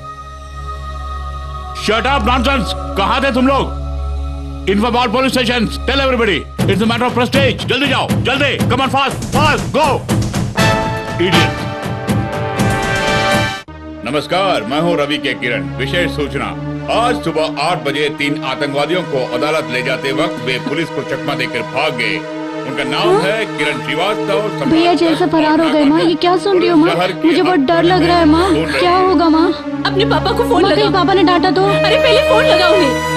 Shut up nonsense. कहां थे तुम लोग? Inform all police station, tell everybody it's a matter of prestige. जल्दी जाओ, जल्दी, come on, fast fast go. Idiot. नमस्कार, मैं हूं रवि के किरण। विशेष सूचना, आज सुबह 8 बजे 3 आतंकवादियों को अदालत ले जाते वक्त वे पुलिस को चकमा देकर भाग गए। उनका नाम है किरण श्रीवास्तव। भैया जेल से फरार हो गए माँ। ये क्या सुन रही हो माँ? मुझे बहुत डर लग रहा है माँ। क्या होगा माँ? अपने पापा को फोन लगा। पापा ने डांटा तो? अरे पहले फोन लगाओ उन्हें।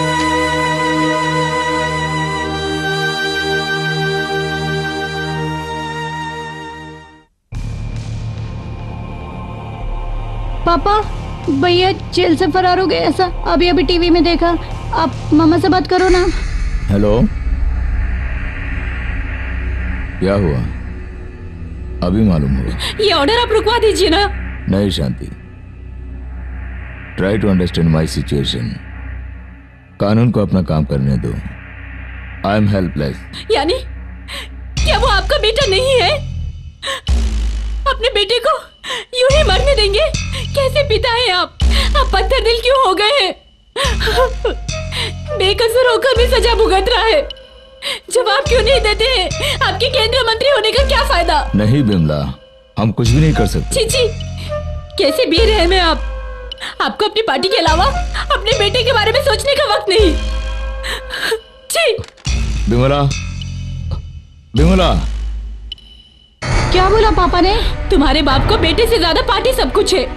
पापा, भैया जेल से फरार हो गए ऐसा अभी अभी टीवी में देखा। आप मामा से बात करो ना। हेलो, क्या हुआ? अभी मालूम हुआ? ये ऑर्डर आप रुकवा दीजिए ना। नहीं शांति, try to understand my situation. कानून को अपना काम करने दो। I am helpless. यानी क्या वो आपका बेटा नहीं है? अपने बेटे को यूं ही मरने देंगे? कैसे पिता हैं आप? आप पत्थर दिल क्यों हो गए हैं? बेकसूर होकर भी सजा भुगत रहा है। जवाब क्यों नहीं देते हैं? आपके केंद्रीय मंत्री होने का क्या फायदा? नहीं बिमला, हम कुछ भी नहीं कर सकते। चीची, कैसे बेरहम हैं आप? आपको अपनी पार्टी के अलावा अपने बेटे के बारे में सोचने का वक्त नहीं। छी। बिमला, बिमला। क्या बोला पापा ने? तुम्हारे बाप को बेटे से ज्यादा पार्टी सब कुछ है।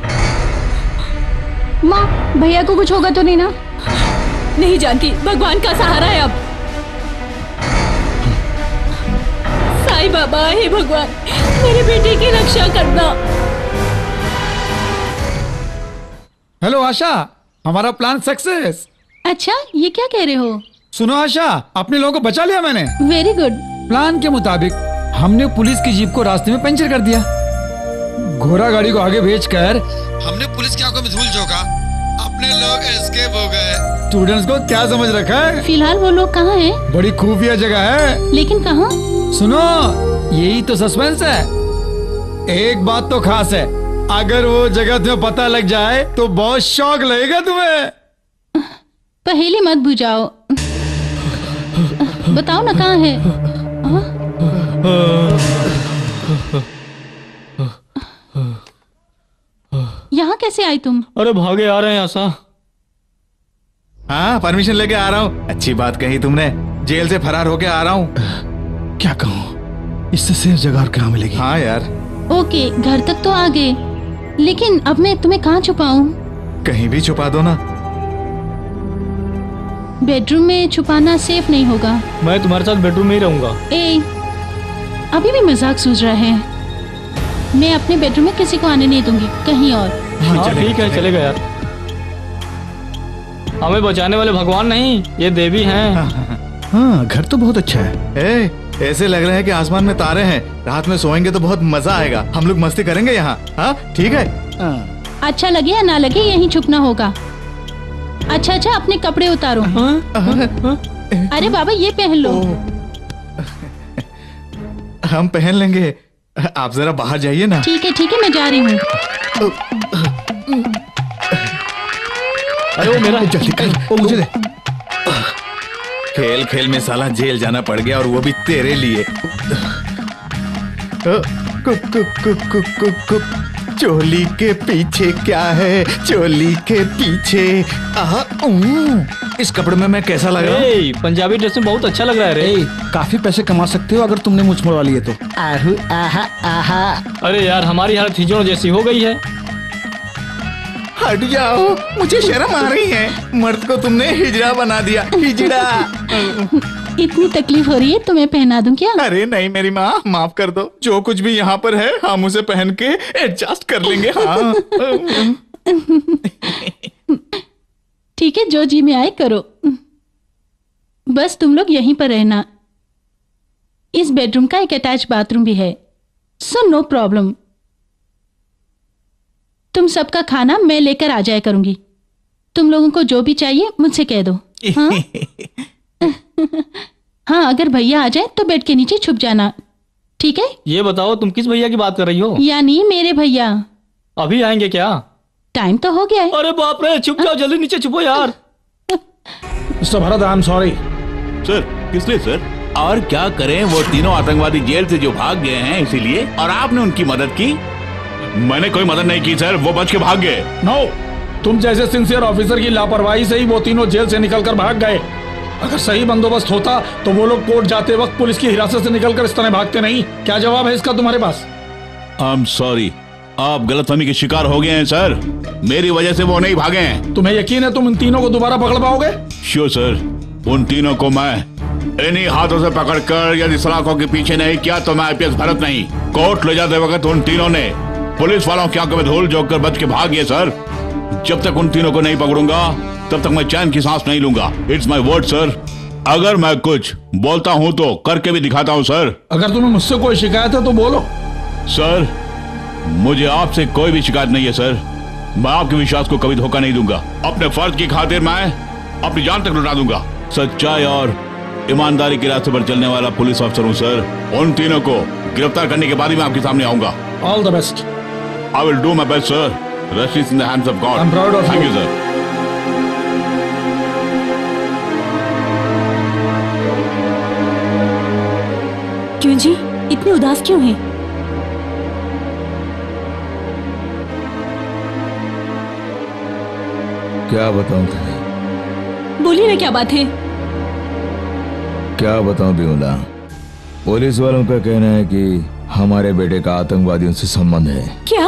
माँ, भैया को कुछ होगा तो नहीं ना? नहीं जानती, भगवान का सहारा है अब। साईं बाबा, हे भगवान, मेरे बेटे की रक्षा करना। हेलो आशा, हमारा प्लान सक्सेस। अच्छा, ये क्या कह रहे हो? सुनो आशा, अपने लोगों को बचा लिया मैंने। Very good. प्लान के मुताबिक हमने पुलिस की जीप को रास्ते में पंचर कर दिया। घोड़ा गाड़ी को आगे भेजकर हमने पुलिस की आंखों में धूल झोंका। अपने लोग एस्केप हो गए। स्टूडेंट्स को क्या समझ रखा है? फिलहाल वो लोग कहाँ हैं? बड़ी खुफिया जगह है। लेकिन कहाँ? सुनो, यही तो सस्पेंस है। एक बात तो खास है, अगर वो जगह तुम्हें पता लग जाए तो बहुत शौक लगेगा तुम्हें। पहेली मत बुझाओ, बताओ ना कहाँ है? यहाँ कैसे आई तुम? अरे भागे आ रहे हैं आशा। हाँ, परमिशन लेके आ रहा हूँ। अच्छी बात कही तुमने, जेल से फरार होके आ रहा हूँ। क्या कहूँ, इससे सेफ जगह और कहाँ मिलेगी? हाँ यार। ओके, घर तक तो आ गए, लेकिन अब मैं तुम्हें कहाँ छुपाऊं? कहीं भी छुपा दो ना। बेडरूम में छुपाना सेफ नहीं होगा। मैं तुम्हारे साथ बेडरूम में ही रहूंगा। ए, अभी भी मजाक सूझ रहा है। मैं अपने बेडरूम में किसी को आने नहीं दूंगी, कहीं और। हाँ ठीक है, चलेगा यार। हमें बचाने वाले भगवान नहीं, ये देवी हैं। हाँ, घर तो बहुत अच्छा है। ऐसे लग रहा है कि आसमान में तारे हैं। रात में सोएंगे तो बहुत मजा आएगा। हम लोग मस्ती करेंगे यहाँ। हाँ ठीक है। अच्छा लगे या ना लगे यहीं छुपना होगा। अच्छा अपने कपड़े उतारो। अरे बाबा ये पहन लो। हम पहन लेंगे, आप जरा बाहर जाइए ना। ठीक है मैं जा रही हूँ। अरे वो मेरा जल्दी कर, वो मुझे दे। खेल खेल में साला जेल जाना पड़ गया और वो भी तेरे लिए। चोली के पीछे क्या है, चोली के पीछे। इस कपड़े में मैं कैसा लग रहा हूँ? पंजाबी ड्रेस में बहुत अच्छा लग रहा है रे। काफी पैसे कमा सकते हो अगर तुमने मुझ मोड़वा लिए तो। अरे यार हमारी हालत हिजड़ों जैसी हो गई है। हट जाओ, मुझे शर्म आ रही है। मर्द को तुमने हिजड़ा बना दिया, हिजड़ा। इतनी तकलीफ हो रही है तो मैं पहना दूं क्या? अरे नहीं मेरी माँ, माफ कर दो। जो कुछ भी यहाँ पर है हम उसे पहन के एडजस्ट कर लेंगे। हाँ ठीक है, जो जी में आए करो। बस तुम लोग यहीं पर रहना। इस बेडरूम का एक अटैच बाथरूम भी है, सो नो प्रॉब्लम। तुम सबका खाना मैं लेकर आ जाया करूंगी। तुम लोगों को जो भी चाहिए मुझसे कह दो। हाँ? हाँ, अगर भैया आ जाए तो बेड के नीचे छुप जाना, ठीक है? ये बताओ तुम किस भैया की बात कर रही हो? यानी मेरे भैया। अभी आएंगे क्या? टाइम तो हो गया है। अरे बाप रे, छुप जाओ जल्दी, नीचे छुपो यार। Mister Bharat, I am sorry. Sir किस लिए सर? और क्या करें, वो तीनों आतंकवादी जेल से जो भाग गए हैं इसीलिए, और आपने उनकी मदद की। मैंने कोई मदद नहीं की सर, वो बच के भाग गए। नो, तुम जैसे सिंसियर ऑफिसर की लापरवाही से ही वो तीनों जेल से निकलकर भाग गए। अगर सही बंदोबस्त होता तो वो लोग कोर्ट जाते वक्त पुलिस की हिरासत से निकलकर इस तरह भागते नहीं। क्या जवाब है इसका तुम्हारे पास? आई एम सॉरी, आप गलतफहमी के शिकार हो गए हैं सर। मेरी वजह से वो नहीं भागे हैं। तुम्हें यकीन है तुम इन तीनों को दोबारा पकड़ पाओगे? श्योर सर, उन तीनों को मैं इन्हीं हाथों से पकड़कर यदि सलाखों के पीछे नहीं किया तो मैं आईपीएस भरत नहीं। कोर्ट ले जाते वक्त उन तीनों ने पुलिस वालों की आंखों में धूल झोंक कर बच के भाग गए सर। जब तक उन तीनों को नहीं पकड़ूंगा तब तक मैं चैन की सांस नहीं लूंगा। It's my word sir. अगर मैं कुछ बोलता हूं तो करके भी दिखाता हूं सर। अगर तुम्हें मुझसे कोई शिकायत है तो बोलो। सर मुझे आपसे कोई भी शिकायत नहीं है सर। मैं आपके विश्वास को कभी धोखा नहीं दूंगा। अपने फर्ज की खातिर मैं अपनी जान तक लुटा दूंगा। सच्चाई और ईमानदारी के रास्ते पर चलने वाला पुलिस अफसर हूं सर। उन तीनों को गिरफ्तार करने के बाद ही मैं आपके सामने आऊंगा। All the best. I will do my best sir. Rest is in the hands of God. I'm proud of you. Thank you, sir. क्यों जी, इतने उदास क्यों हैं? क्या बताऊं तुम्हें? बोलिए ना, क्या बात है? क्या बताऊं बिमला, पुलिस वालों का कहना है कि हमारे बेटे का आतंकवादियों से संबंध है। क्या?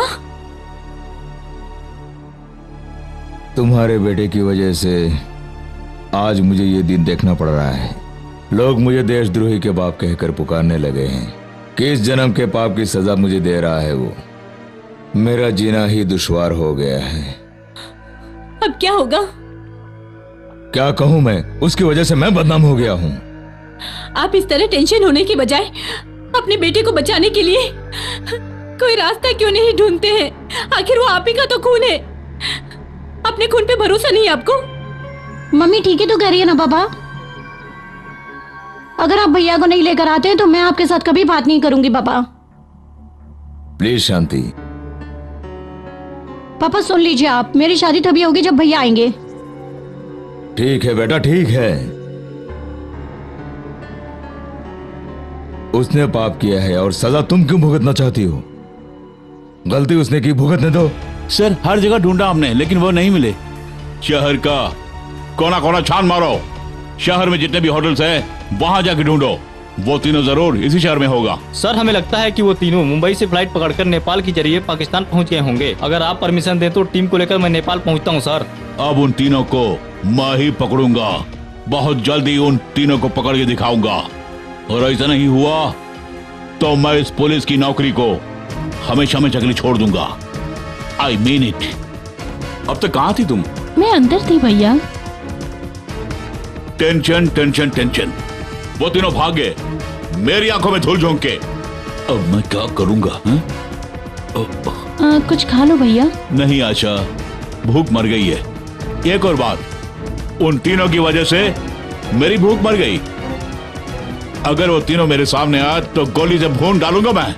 तुम्हारे बेटे की वजह से आज मुझे ये दिन देखना पड़ रहा है। लोग मुझे देशद्रोही के बाप कहकर पुकारने लगे हैं। किस जन्म के पाप की सजा मुझे दे रहा है वो। मेरा जीना ही दुश्वार हो गया है। अब क्या होगा? क्या कहूं मैं, उसकी वजह से मैं बदनाम हो गया हूं। आप इस तरह टेंशन होने की बजाय अपने बेटे को बचाने के लिए कोई रास्ता क्यों नहीं ढूंढते हैं? आखिर वो आप ही का तो खून है। अपने खून पे भरोसा नहीं आपको? मम्मी ठीक है तो करिए ना पापा। अगर आप भैया को नहीं लेकर आते तो मैं आपके साथ कभी बात नहीं करूंगी पापा। प्लीज शांति। पापा सुन लीजिए, आप मेरी शादी तभी होगी जब भैया आएंगे। ठीक है बेटा, ठीक है। उसने पाप किया है और सजा तुम क्यों भुगतना चाहती हो? गलती उसने की, भुगतने दो। सर हर जगह ढूंढा हमने लेकिन वो नहीं मिले। शहर का कोना कोना छान मारो। शहर में जितने भी होटल्स हैं वहां जाके ढूंढो। वो तीनों जरूर इसी शहर में होगा। सर हमें लगता है कि वो तीनों मुंबई से फ्लाइट पकड़कर नेपाल के जरिए पाकिस्तान पहुंच गए होंगे। अगर आप परमिशन दें तो टीम को लेकर मैं नेपाल पहुंचता हूं सर। अब उन तीनों को मैं ही पकड़ूंगा। बहुत जल्दी उन तीनों को पकड़ के दिखाऊंगा। और ऐसा नहीं हुआ तो मैं इस पुलिस की नौकरी को हमेशा हमेशा के लिए छोड़ दूंगा। I mean it. अब तक कहाँ थी तुम? मैं अंदर थी भैया। Tension tension tension. वो तीनों भाग गए, मेरी आंखों में धूल झोंक के। अब मैं क्या करूंगा? कुछ खा लो भैया। नहीं आशा, भूख मर गई है। एक और बात, उन तीनों की वजह से मेरी भूख मर गई। अगर वो तीनों मेरे सामने आए तो गोली से भून डालूंगा मैं।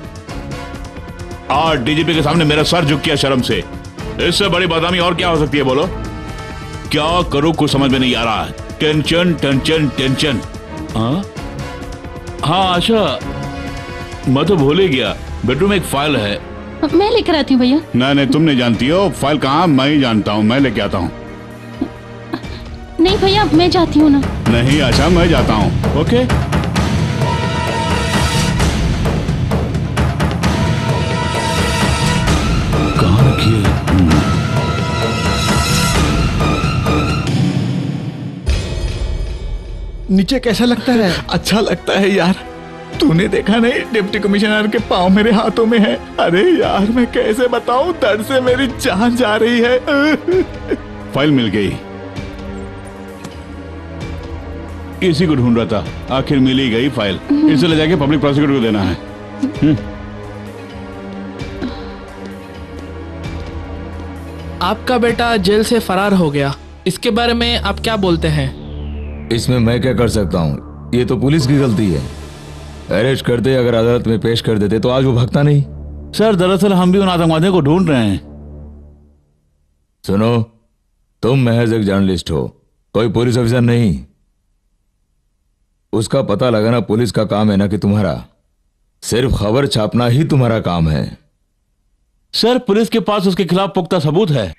आज डीजीपी के सामने मेरा सर झुक गया शर्म से। इससे बड़ी बदनामी और क्या हो सकती है बोलो? क्या करूं कुछ समझ में नहीं आ रहा है। Tension tension tension. हाँ आशा, मैं तो भूल ही गया, बेडरूम में एक फाइल है। मैं लेकर आती हूँ भैया। नहीं तुम नहीं जानती हो फाइल कहाँ, मैं ही जानता हूँ, मैं लेके आता हूँ। नहीं भैया, मैं जाती हूँ ना। नहीं आशा, मैं जाता हूँ। ओके कहाँ रखी है? नीचे कैसा लगता है? अच्छा लगता है यार। तूने देखा नहीं, डिप्टी कमिश्नर के पाँव मेरे हाथों में है। अरे यार मैं कैसे बताऊं, दर्द से मेरी जान जा रही है। फाइल मिल गई, इसी को ढूंढ रहा था, आखिर मिल ही गई फाइल। इसे ले जाके पब्लिक प्रोसिक्यूटर को देना है। आपका बेटा जेल से फरार हो गया, इसके बारे में आप क्या बोलते हैं? इसमें मैं क्या कर सकता हूँ, ये तो पुलिस की गलती है। अरेस्ट करते अगर अदालत में पेश कर देते तो आज वो भगता नहीं। सर दरअसल हम भी उन आतंकवादियों को ढूंढ रहे हैं। सुनो, तुम महज एक जर्नलिस्ट हो, कोई पुलिस ऑफिसर नहीं। उसका पता लगाना पुलिस का काम है ना कि तुम्हारा। सिर्फ खबर छापना ही तुम्हारा काम है। सर पुलिस के पास उसके खिलाफ पुख्ता सबूत है।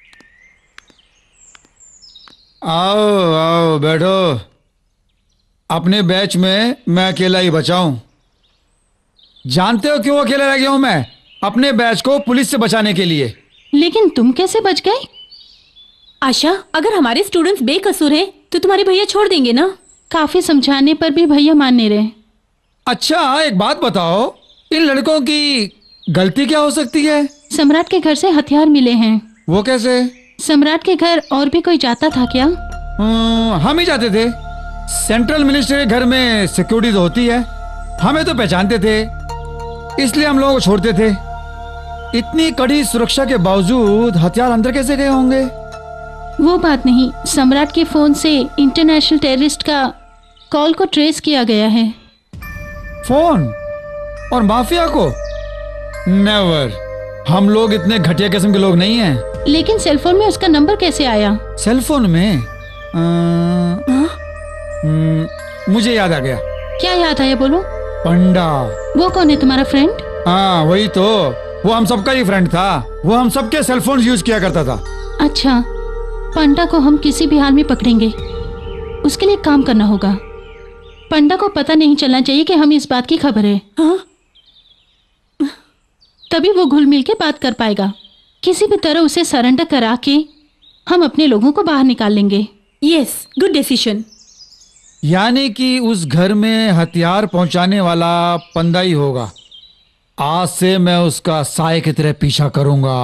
आओ आओ बैठो। अपने बैच में मैं अकेला ही बचा हूं। जानते हो क्यों अकेला रह गया हूं मैं? अपने बैच को पुलिस से बचाने के लिए। लेकिन तुम कैसे बच गए? आशा, अगर हमारे स्टूडेंट्स बेकसूर हैं तो तुम्हारे भैया छोड़ देंगे ना? काफी समझाने पर भी भैया मान नहीं रहे। अच्छा एक बात बताओ, इन लड़कों की गलती क्या हो सकती है? सम्राट के घर से हथियार मिले हैं। वो कैसे? सम्राट के घर और भी कोई जाता था क्या? हम ही जाते थे। सेंट्रल मिनिस्टर के घर में सिक्योरिटी तो होती है, हमें तो पहचानते थे, इसलिए हम लोगों को छोड़ते थे। इतनी कड़ी सुरक्षा के बावजूद हथियार अंदर कैसे गए होंगे? वो बात नहीं, सम्राट के फोन से इंटरनेशनल टेररिस्ट का कॉल को ट्रेस किया गया है। फोन और माफिया को? नेवर, हम लोग इतने घटिया किस्म के लोग नहीं हैं। लेकिन सेलफोन में उसका नंबर कैसे आया? सेलफोन में मुझे याद आ गया। क्या याद आया बोलो? पंडा। वो कौन है तुम्हारा फ्रेंड? हाँ वही तो, वो हम सबका ही फ्रेंड था। वो हम सबके सेलफोन यूज किया करता था। अच्छा, पंडा को हम किसी भी हाल में पकड़ेंगे। उसके लिए काम करना होगा। पंडा को पता नहीं चलना चाहिए कि हम इस बात की खबर है। हाँ? तभी वो घुल मिल के बात कर पाएगा। किसी भी तरह उसे सरेंडर करा के हम अपने लोगों को बाहर निकाल लेंगे। Yes, good decision. यानी कि उस घर में हथियार पहुंचाने वाला पंडा ही होगा। आज से मैं उसका साए की तरह पीछा करूंगा।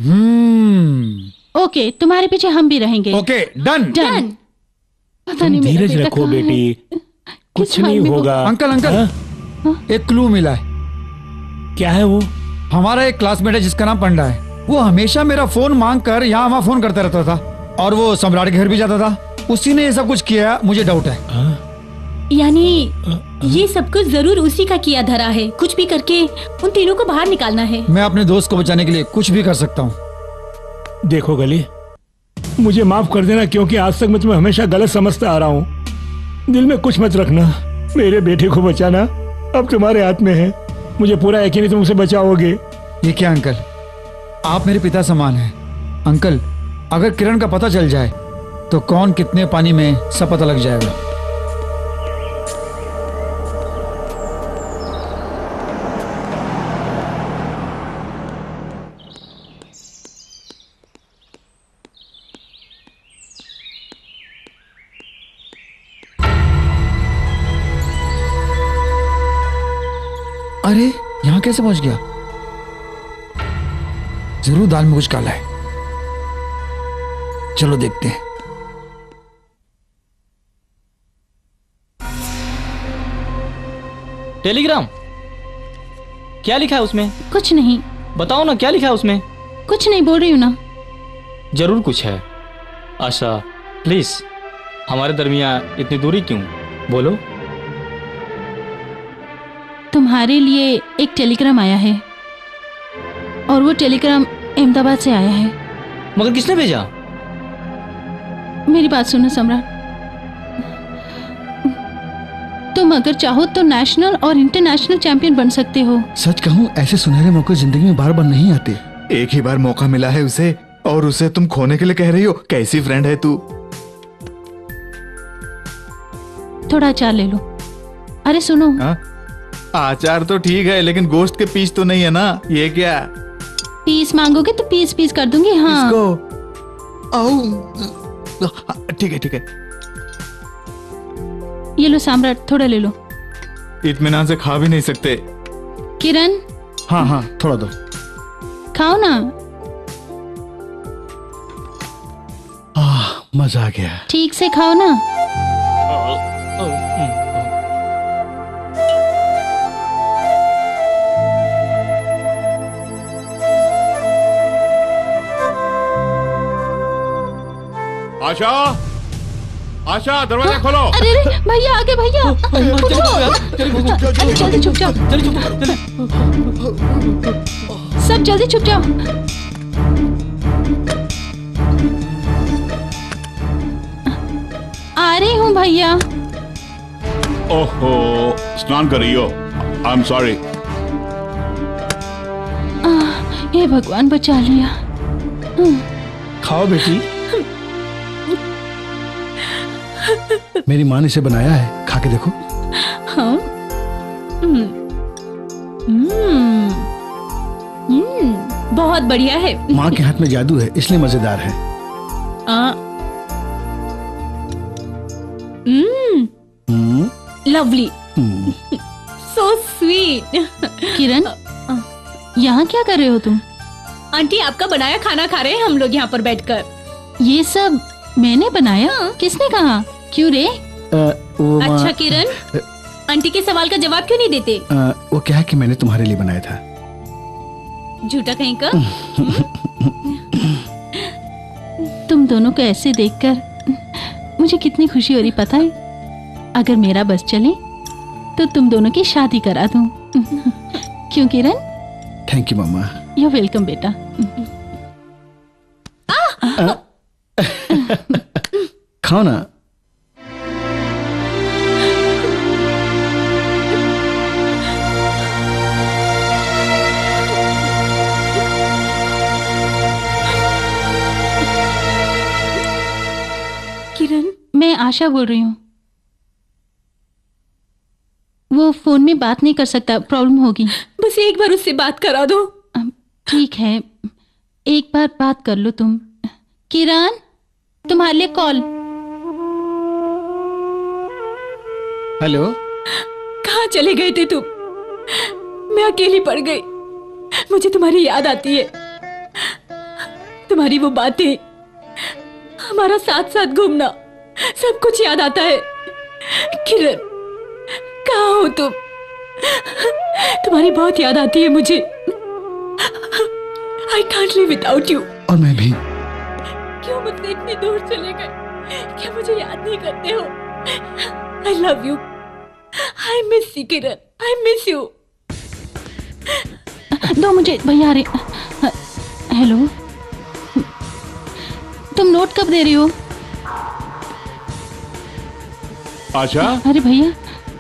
ओके, तुम्हारे पीछे हम भी रहेंगे। Okay, done done. पता नहीं मेरा धीरज बेटा रखो कहाँ बेटी, है? कुछ नहीं होगा। अंकल अंकल, एक क्लू मिला है। क्या है वो? हमारा एक क्लासमेट है जिसका नाम पंडा है। वो हमेशा मेरा फोन मांग कर यहाँ वहाँ फोन करता रहता था, और वो सम्राट के घर भी जाता था। उसी ने ये सब कुछ किया, मुझे डाउट है। यानी ये सब कुछ जरूर उसी का किया धरा है। कुछ भी करके उन तीनों को बाहर निकालना है। मैं अपने दोस्त को बचाने के लिए कुछ भी कर सकता हूँ। देखो गली, मुझे माफ कर देना, क्योंकि आज तक मैं तुम्हें हमेशा गलत समझता आ रहा हूँ। दिल में कुछ मत रखना, मेरे बेटे को बचाना अब तुम्हारे हाथ में है। मुझे पूरा यकीन है तुम उसे बचाओगे। ये क्या अंकल, आप मेरे पिता समान हैं। अंकल, अगर किरण का पता चल जाए तो कौन कितने पानी में सब पता लग जाएगा। अरे यहां कैसे पहुंच गया? जरूर दाल में कुछ काला है। चलो देखते हैं। टेलीग्राम? क्या लिखा है उसमें? कुछ नहीं। बताओ ना, क्या लिखा है उसमें? कुछ नहीं, बोल रही हूँ ना। जरूर कुछ है। आशा प्लीज, हमारे दरमियान इतनी दूरी क्यों? बोलो। तुम्हारे लिए एक टेलीग्राम आया है, और वो टेलीग्राम अहमदाबाद से आया है। मगर किसने भेजा? मेरी बात सुनो सम्राट, तुम अगर चाहो तो नेशनल और इंटरनेशनल चैंपियन बन सकते हो। सच कहूँ, ऐसे सुनहरे मौके जिंदगी में बार बार नहीं आते। एक ही बार मौका मिला है उसे, और उसे तुम खोने के लिए कह रही हो? कैसी फ्रेंड है तू? थोड़ा अचार ले लो। अरे सुनो। आचार तो ठीक है, लेकिन गोश्त के पीस तो नहीं है ना। ये क्या? पीस मांगोगे तो पीस पीस कर दूंगी। हाँ ठीक है ठीक है। ये लो सम्राट, थोड़ा ले लो। इत्मीनान से खा भी नहीं सकते। किरण। हाँ हाँ, थोड़ा दो। खाओ ना। मजा आ गया। ठीक से खाओ ना। आशा, आशा दरवाजा खोलो। अरे अरे भैया आगे, भैया जल्दी छुप जाओ, सब जल्दी छुप जाओ। आ रही हूँ भैया। ओहो, स्नान कर रही हो? आई एम सॉरी। हे भगवान, बचा लिया। खाओ बेटी। मेरी माँ ने इसे बनाया है, खा के देखो। हाँ। बहुत बढ़िया है। माँ के हाथ में जादू है, इसलिए मजेदार है। Lovely, so sweet. किरण, यहाँ क्या कर रहे हो तुम? आंटी, आपका बनाया खाना खा रहे हैं हम लोग यहाँ पर बैठकर। ये सब मैंने बनाया? किसने कहा? क्यों रे? अच्छा किरण, आंटी के सवाल का जवाब क्यों नहीं देते? वो क्या है कि मैंने तुम्हारे लिए बनाया था। झूठा कहीं का। तुम दोनों को ऐसे देखकर मुझे कितनी खुशी हो रही पता है? अगर मेरा बस चले तो तुम दोनों की शादी करा दूं। क्यों Kiran? Thank you mama. You welcome बेटा। खाओ ना। किरण, मैं आशा बोल रही हूँ। वो फोन में बात नहीं कर सकता, प्रॉब्लम होगी। बस एक बार उससे बात करा दो। ठीक है, एक बार बात कर लो तुम। किरण, तुम्हारे लिए कॉल। हेलो। कहाँ चले गए थे तुम? मैं अकेली पड़ गई। मुझे तुम्हारी याद आती है, तुम्हारी वो बातें, हमारा साथ साथ घूमना, सब कुछ याद आता है। किरण, कहाँ हो तुम? तुम्हारी बहुत याद आती है मुझे। I can't live without you। और मैं भी। क्यों मुझसे इतनी दूर चले गए? क्या मुझे याद नहीं करते हो? I love you। I miss you Kiran, I miss you। दो मुझे, भैया आ रहे। हेलो, तुम नोट कब दे रही हो? आशा। अरे भैया,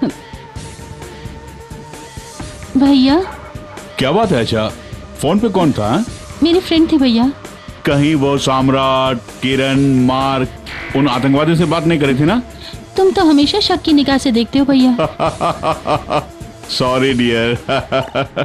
भैया क्या बात है आशा? फोन पे कौन था? मेरी फ्रेंड थी भैया। कहीं वो सम्राट, किरण, मार्क, उन आतंकवादियों से बात नहीं करी थी ना? तुम तो हमेशा शक की निगाह से देखते हो भैया। Sorry dear.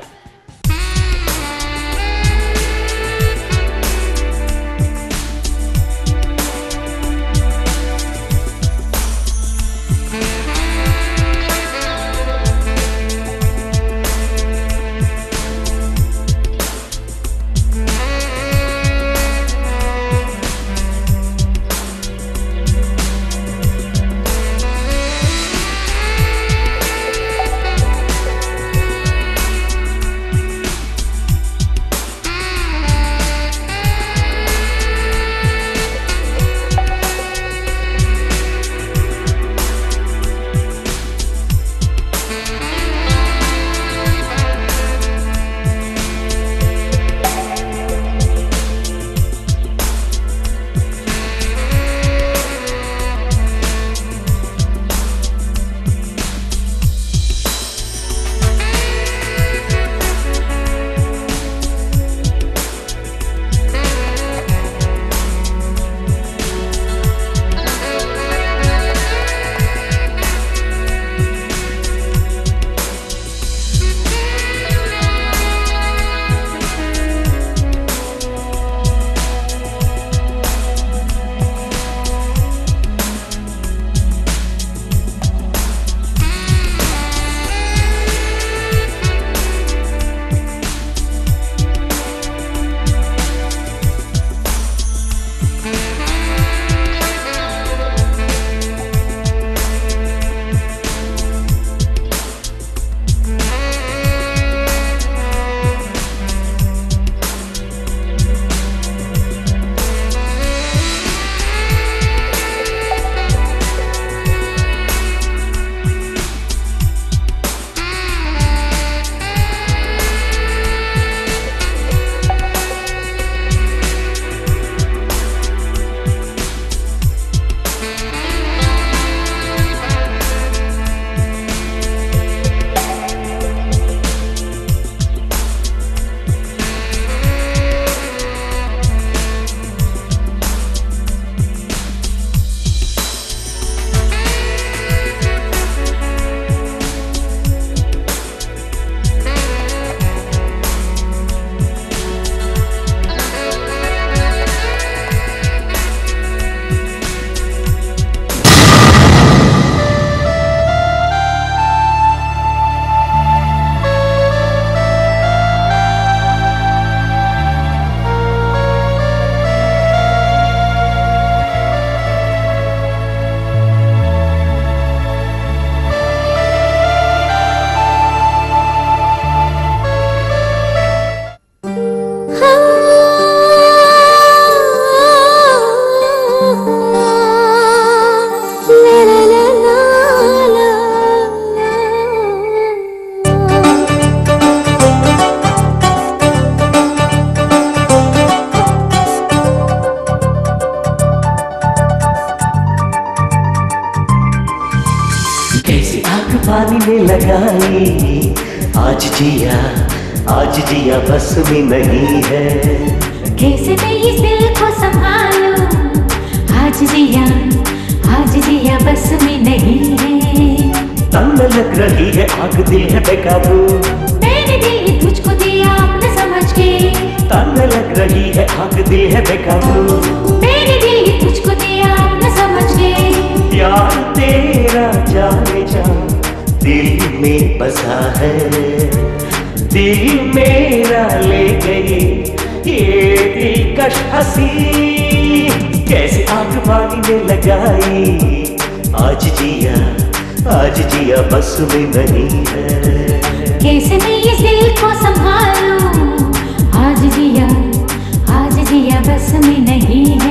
ने लगाई। आज जिया बस में नहीं है। कैसे मैं इस दिल को संभालूं? आज जिया बस में नहीं है। तंग लग रही है आग, दिल है बेकाबू। मैंने दिल ही तुझको दिया अपना समझ के। तंग लग रही है आग, दिल है बेकाबू। मैंने दिल ही तुझको दिया अपना समझ के। प्यार तेरा जाने जा दिल में बसा है। दिल मेरा ले गई ये दिलकश हंसी। कैसे आग पानी में लगाई। आज जिया बस में नहीं है। कैसे मैं इस दिल को संभालूं? आज जिया बस में नहीं है।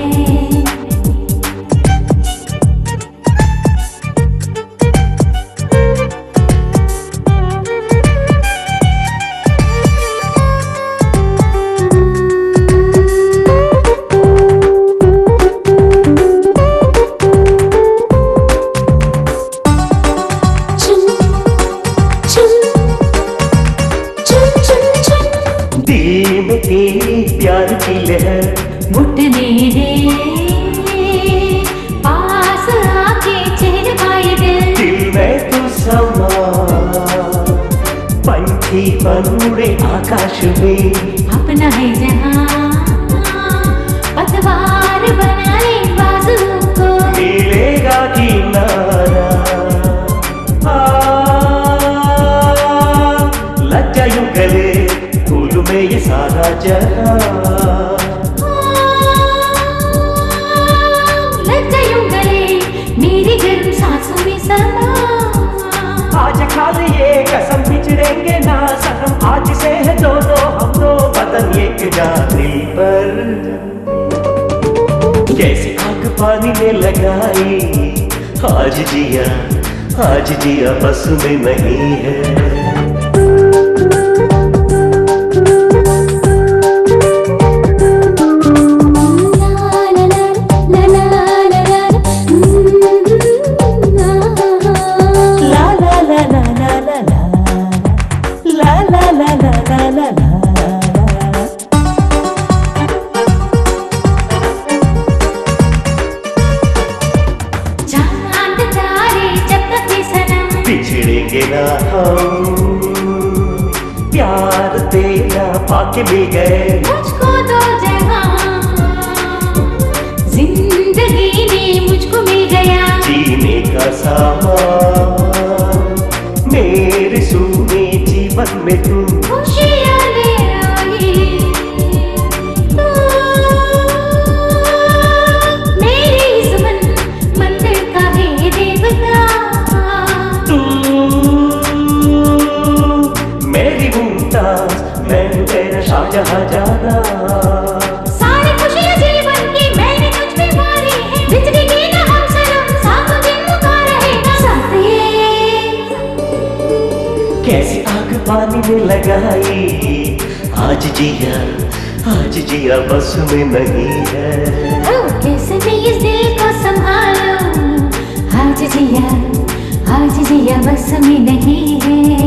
प्यार की लहर घुटने दे, पास आके चैन पाए दिल में तू समा। पंछी बन उड़े आकाश में, अपना है जहां पतवार बना ले बाजू को। मिलेगा किनारा लग जायूं गले फूल में ये सारा जहां। लग जायूं गले मेरी गर्म सांसों में समा। आज खा लिए कसम बिछड़ेंगे ना सनम। आज से है दोनों हम दो बदन एक जा दिल पर। कैसे आग पानी में लगाई। आज जिया बस में नहीं है। प्यार तेरा पाके मिल गए मुझको दो जहां। जिंदगी में मुझको मिल गया जीने का सामान। मेरे सूने जीवन में तू खुशियां ले आई। मेरी सुमन मंदिर का है देवता। मैं तेरा शाहजहां जाना। सारी खुशियां जीवन की मैंने तुझ पे मारी है। जिंदगी की ना हम सनम सातों दिन का रहेगा साथ ये। कैसी आग पानी में लगाई। आज जिया बस में नहीं है। कैसे मैं इस दिल को संभालूं। आज जिया बस में नहीं है।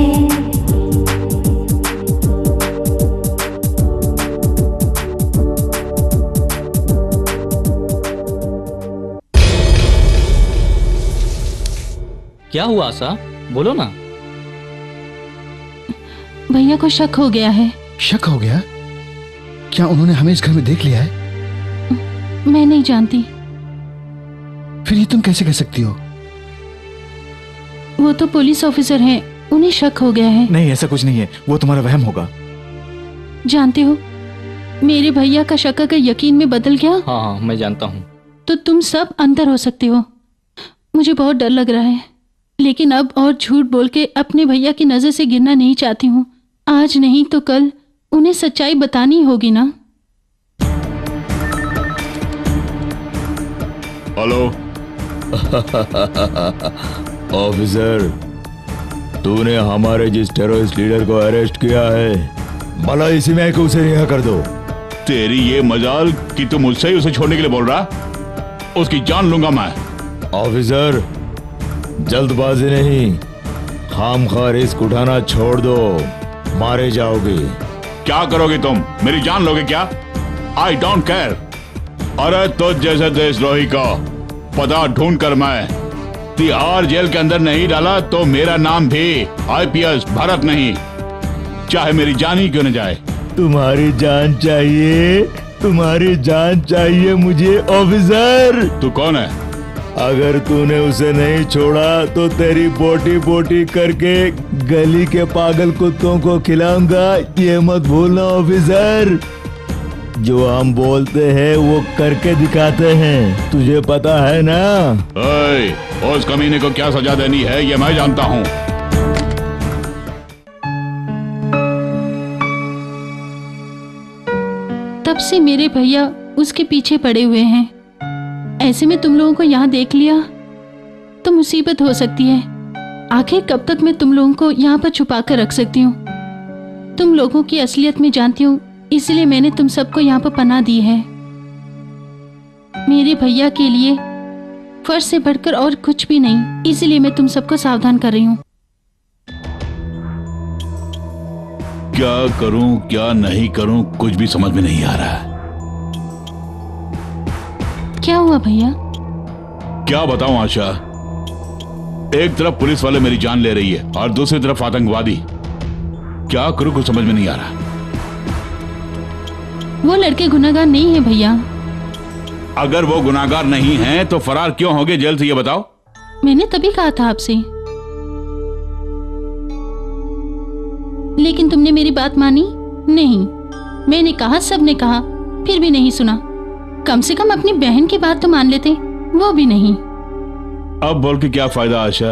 क्या हुआ आशा, बोलो ना। भैया को शक हो गया है। शक हो गया? क्या उन्होंने हमें इस घर में देख लिया है? मैं नहीं जानती। फिर ये तुम कैसे कह सकती हो? वो तो पुलिस ऑफिसर हैं, उन्हें शक हो गया है। नहीं, ऐसा कुछ नहीं है, वो तुम्हारा वहम होगा। जानते हो, मेरे भैया का शक अगर यकीन में बदल गया। हाँ, मैं जानता हूँ। तो तुम सब अंदर हो सकते हो। मुझे बहुत डर लग रहा है, लेकिन अब और झूठ बोल के अपने भैया की नजर से गिरना नहीं चाहती हूँ। आज नहीं तो कल उन्हें सच्चाई बतानी होगी ना। हेलो ऑफिसर, तूने हमारे जिस टेररिस्ट लीडर को अरेस्ट किया है, भला इसी में कि उसे रिहा कर दो। तेरी ये मजाल कि तुम मुझसे ही उसे छोड़ने के लिए बोल रहा। उसकी जान लूंगा मैं। ऑफिसर, जल्दबाजी नहीं, खामखा रिस्क उठाना छोड़ दो, मारे जाओगे। क्या करोगे तुम? मेरी जान लोगे क्या? I don't care. अरे तो जैसे देशद्रोही का पता ढूंढ कर मैं तिहाड़ जेल के अंदर नहीं डाला तो मेरा नाम भी आईपीएस भरत नहीं, चाहे मेरी जान ही क्यों न जाए। तुम्हारी जान चाहिए, तुम्हारी जान चाहिए मुझे ऑफिसर। तू कौन है? अगर तूने उसे नहीं छोड़ा तो तेरी बोटी बोटी करके गली के पागल कुत्तों को खिलाऊंगा, ये मत भूलना ऑफिसर। जो हम बोलते हैं वो करके दिखाते हैं, तुझे पता है ना? उस कमीने को क्या सजा देनी है ये मैं जानता हूँ। तब से मेरे भैया उसके पीछे पड़े हुए हैं। ऐसे में तुम लोगों को यहाँ देख लिया तो मुसीबत हो सकती है। आखिर कब तक मैं तुम लोगों को यहाँ पर छुपा कर रख सकती हूँ? तुम लोगों की असलियत में जानती हूँ, इसलिए मैंने तुम सबको यहाँ पर पनाह दी है। मेरे भैया के लिए फर्ज से बढ़कर और कुछ भी नहीं, इसलिए मैं तुम सबको सावधान कर रही हूँ। क्या करूं क्या नहीं करूं कुछ भी समझ में नहीं आ रहा है। क्या हुआ भैया? क्या बताऊं आशा, एक तरफ पुलिस वाले मेरी जान ले रही है और दूसरी तरफ आतंकवादी। क्या करूं कुछ समझ में नहीं आ रहा। वो लड़के गुनाहगार नहीं है भैया। अगर वो गुनाहगार नहीं हैं तो फरार क्यों होंगे जेल से, ये बताओ। मैंने तभी कहा था आपसे, लेकिन तुमने मेरी बात मानी नहीं। मैंने कहा, सबने कहा, फिर भी नहीं सुना। कम से कम अपनी बहन की बात तो मान लेते, वो भी नहीं। अब बोल के क्या फायदा आशा?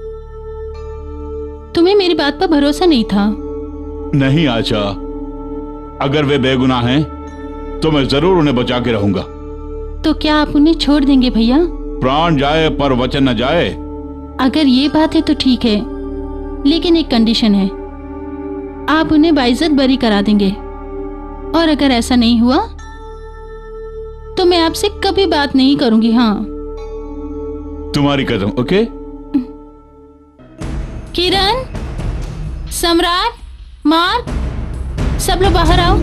तुम्हें मेरी बात पर भरोसा नहीं था। नहीं आशा, अगर वे बेगुनाह हैं तो मैं जरूर उन्हें बचा के रहूंगा। तो क्या आप उन्हें छोड़ देंगे भैया? प्राण जाए पर वचन न जाए। अगर ये बात है तो ठीक है, लेकिन एक कंडीशन है, आप उन्हें बाइज्जत बरी करा देंगे। और अगर ऐसा नहीं हुआ तो मैं आपसे कभी बात नहीं करूंगी। हाँ, तुम्हारी कसम। ओके? किरण, सम्राट, मार्क, सब लोग बाहर आओ।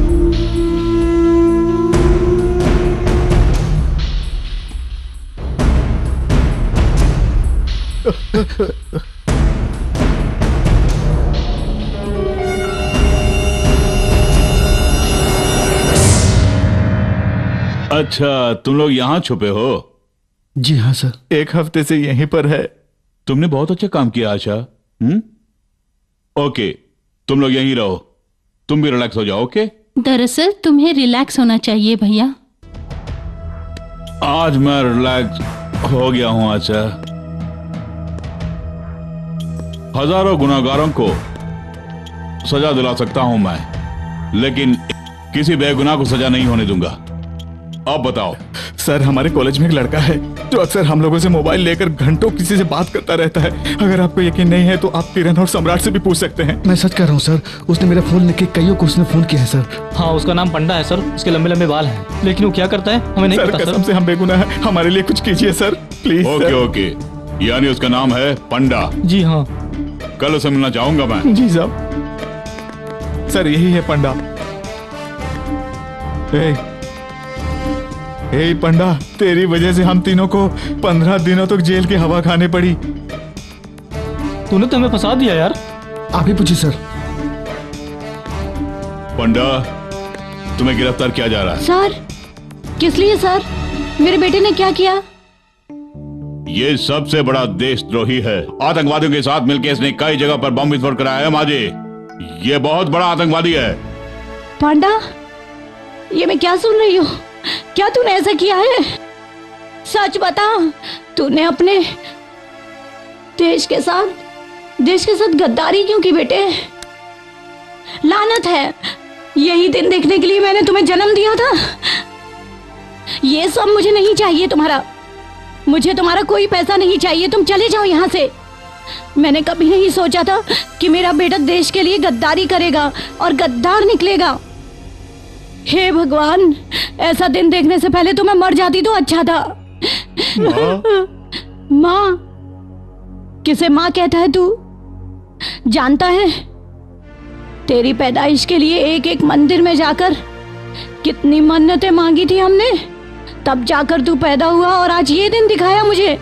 अच्छा, तुम लोग यहाँ छुपे हो? जी हाँ सर, एक हफ्ते से यहीं पर है। तुमने बहुत अच्छा काम किया आशा। ओके, तुम लोग यहीं रहो, तुम भी रिलैक्स हो जाओ। ओके? दरअसल तुम्हें रिलैक्स होना चाहिए भैया। आज मैं रिलैक्स हो गया हूं आशा। हजारों गुनाहगारों को सजा दिला सकता हूं मैं, लेकिन किसी बेगुनाह को सजा नहीं होने दूंगा। अब बताओ। सर, हमारे कॉलेज में एक लड़का है जो अक्सर हम लोगों से मोबाइल लेकर घंटों किसी से बात करता रहता है। अगर आपको यकीन नहीं है तो आप किरण और सम्राट से भी पूछ सकते हैं। मैं सच कर रहा हूँ सर, उसने मेरा फोन लेके कईयों को उसने फोन किया है सर। हाँ, उसका नाम पंडा है सर, उसके लंबे लंबे बाल हैं, लेकिन वो क्या करता है हमें नहीं पता सर। कसम से हम बेगुनाह हैं, हमारे लिए कुछ कीजिए सर, प्लीज। ओके ओके, यानी उसका नाम है पंडा? जी हाँ। कल उसे मिलना चाहूंगा मैं। जी साहब। सर, यही है पंडा। पंडा, तेरी वजह से हम तीनों को 15 दिनों तक जेल की हवा खाने पड़ी। तूने तो हमें फंसा दिया यार। आप ही पूछिए सर। पंडा, तुम्हें गिरफ्तार किया जा रहा है। सर, किस लिए सर? मेरे बेटे ने क्या किया? ये सबसे बड़ा देशद्रोही है। आतंकवादियों के साथ मिलकर इसने कई जगह पर बम विस्फोट कराया है माजी। ये बहुत बड़ा आतंकवादी है। पांडा, ये मैं क्या सुन रही हूँ? क्या तूने ऐसा किया है? सच बता, तूने अपने देश के साथ गद्दारी क्यों की बेटे? लानत है, यही दिन देखने के लिए मैंने तुम्हें जन्म दिया था। ये सब मुझे नहीं चाहिए तुम्हारा। मुझे तुम्हारा कोई पैसा नहीं चाहिए, तुम चले जाओ यहाँ से। मैंने कभी नहीं सोचा था कि मेरा बेटा देश के लिए गद्दारी करेगा और गद्दार निकलेगा। हे भगवान, ऐसा दिन देखने से पहले तो मैं मर जाती तो अच्छा था। माँ? माँ? किसे माँ कहता है तू? जानता है तेरी पैदाइश के लिए एक एक मंदिर में जाकर कितनी मन्नतें मांगी थी हमने, तब जाकर तू पैदा हुआ और आज ये दिन दिखाया मुझे।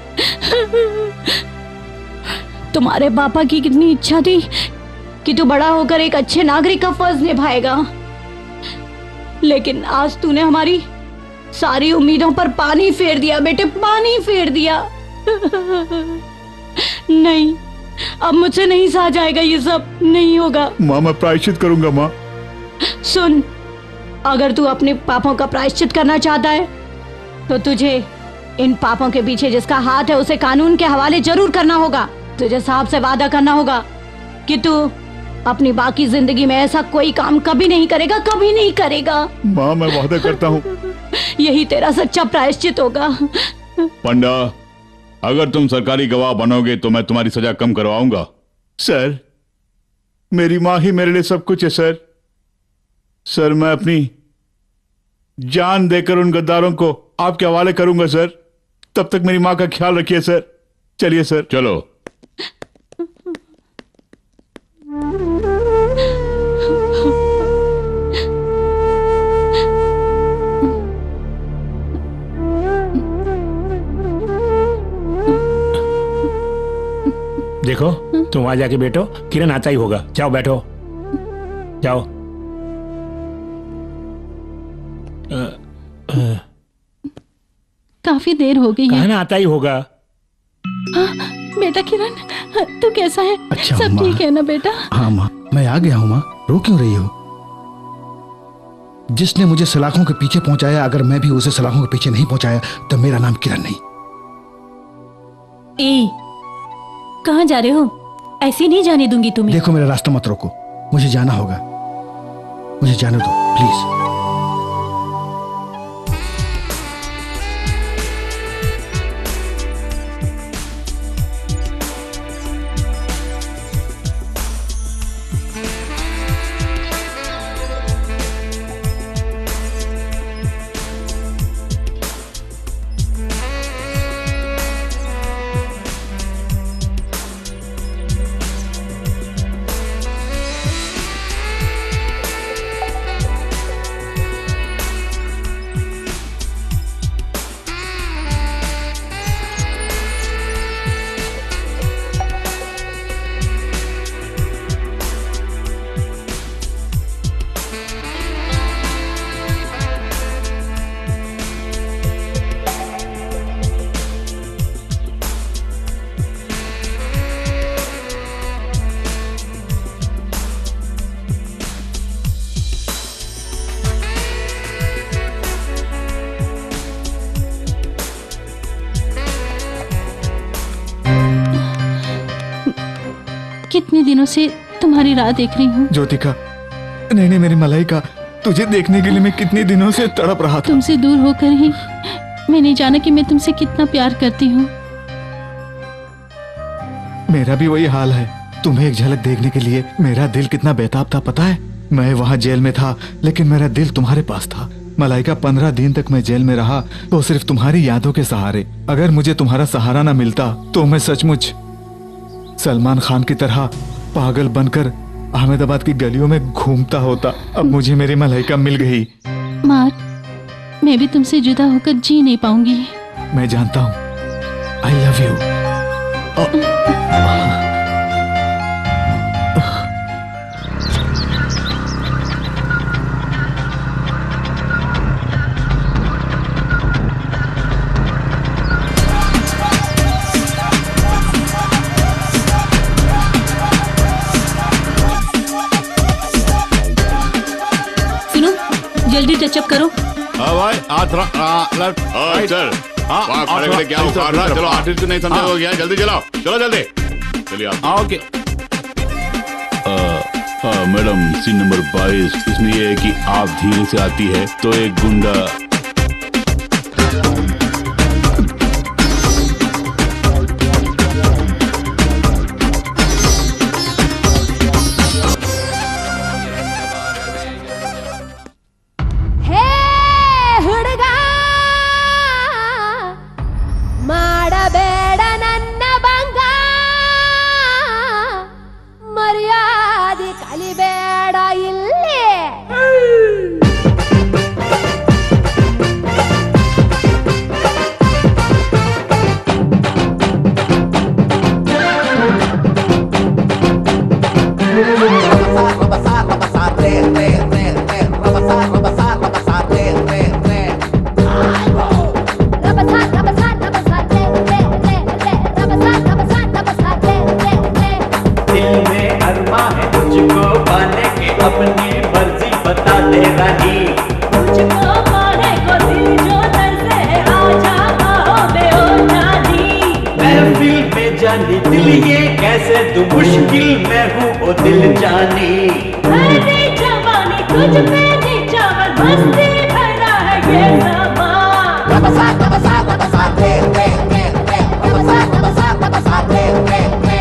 तुम्हारे पापा की कितनी इच्छा थी कि तू बड़ा होकर एक अच्छे नागरिक का फर्ज निभाएगा, लेकिन आज तूने हमारी सारी उम्मीदों पर पानी फेर दिया बेटे, पानी फेर दिया। नहीं, अब मुझसे नहीं सहा जाएगा, ये सब नहीं होगा। माँ मैं प्रायश्चित करूंगा माँ। सुन, अगर तू अपने पापों का प्रायश्चित करना चाहता है तो तुझे इन पापों के पीछे जिसका हाथ है उसे कानून के हवाले जरूर करना होगा। तुझे साहब से वादा करना होगा कि तू अपनी बाकी जिंदगी में ऐसा कोई काम कभी नहीं करेगा, कभी नहीं करेगा। माँ मैं वादा करता हूँ। यही तेरा सच्चा प्रायश्चित होगा। पंडा, अगर तुम सरकारी गवाह बनोगे तो मैं तुम्हारी सजा कम करवाऊंगा। सर, मेरी माँ ही मेरे लिए सब कुछ है सर। सर, मैं अपनी जान देकर उन गद्दारों को आपके हवाले करूंगा सर। तब तक मेरी माँ का ख्याल रखिए सर। चलिए सर। चलो। देखो, तुम वहां जाके बैठो, किरण आता ही होगा। जाओ बैठो, जाओ। काफी देर हो गई है। कहना आता ही होगा। हाँ, बेटा किरण, तू कैसा है? अच्छा, सब माँ। ठीक है ना बेटा? हाँ माँ, मैं आ गया हूँ माँ। रो क्यों रही हो? जिसने मुझे सलाखों के पीछे पहुंचाया, अगर मैं भी उसे सलाखों के पीछे नहीं पहुंचाया तो मेरा नाम किरण नहीं। ए, कहाँ जा रहे हो? ऐसे नहीं जाने दूंगी तुम्हें। देखो, मेरा रास्ता मत रोको, मुझे जाना होगा। मुझे जाने दो प्लीज। कितने दिनों से तुम्हारी राह देख रही हूँ। ज्योतिका, नहीं मेरी मलाइका, तुझे देखने के लिए मैं कितने दिनों से तड़प रहा था। तुमसे दूर होकर ही मैंने जाना कि मैं तुमसे कितना प्यार करती हूँ। मेरा भी वही हाल है। तुम्हें एक झलक देखने के लिए मेरा दिल कितना बेताब था पता है? मैं वहाँ जेल में था, लेकिन मेरा दिल तुम्हारे पास था। मलाइका, 15 दिन तक मैं जेल में रहा तो सिर्फ तुम्हारी यादों के सहारे। अगर मुझे तुम्हारा सहारा ना मिलता तो मैं सचमुच सलमान खान की तरह पागल बनकर अहमदाबाद की गलियों में घूमता होता। अब मुझे मेरी मलाइका मिल गई। मार, मैं भी तुमसे जुदा होकर जी नहीं पाऊंगी। मैं जानता हूँ। I love you. जल्दी टचअप करो। हाँ भाई, लेफ्ट सर। हाँ, खड़े खड़े क्या उखाड़ रहा है? चलो, आर्टिस्ट को नहीं समझा हो गया, जल्दी चलाओ, चलो जल्दी। चलिए आप। ओके। मैडम, सीन नंबर 22, इसमें ये है कि आप धीरे से आती है तो एक गुंडा ಕಲಿಬೇಡ ಇಲ್ಲಿ अपनी मर्जी बता दे रानी मुझको पाने को दिल जो तरसे आजा आओ बेओजानी महफिल में जानी दिल ये कैसे तू मुश्किल में हूँ ओ दिल जानी मेरी जवानी तुझ पे निचावर मस्ती भरा है ये समा रबसा रबसा रबसा रे रे रे रे रबसा रबसा रबसा रे रे रे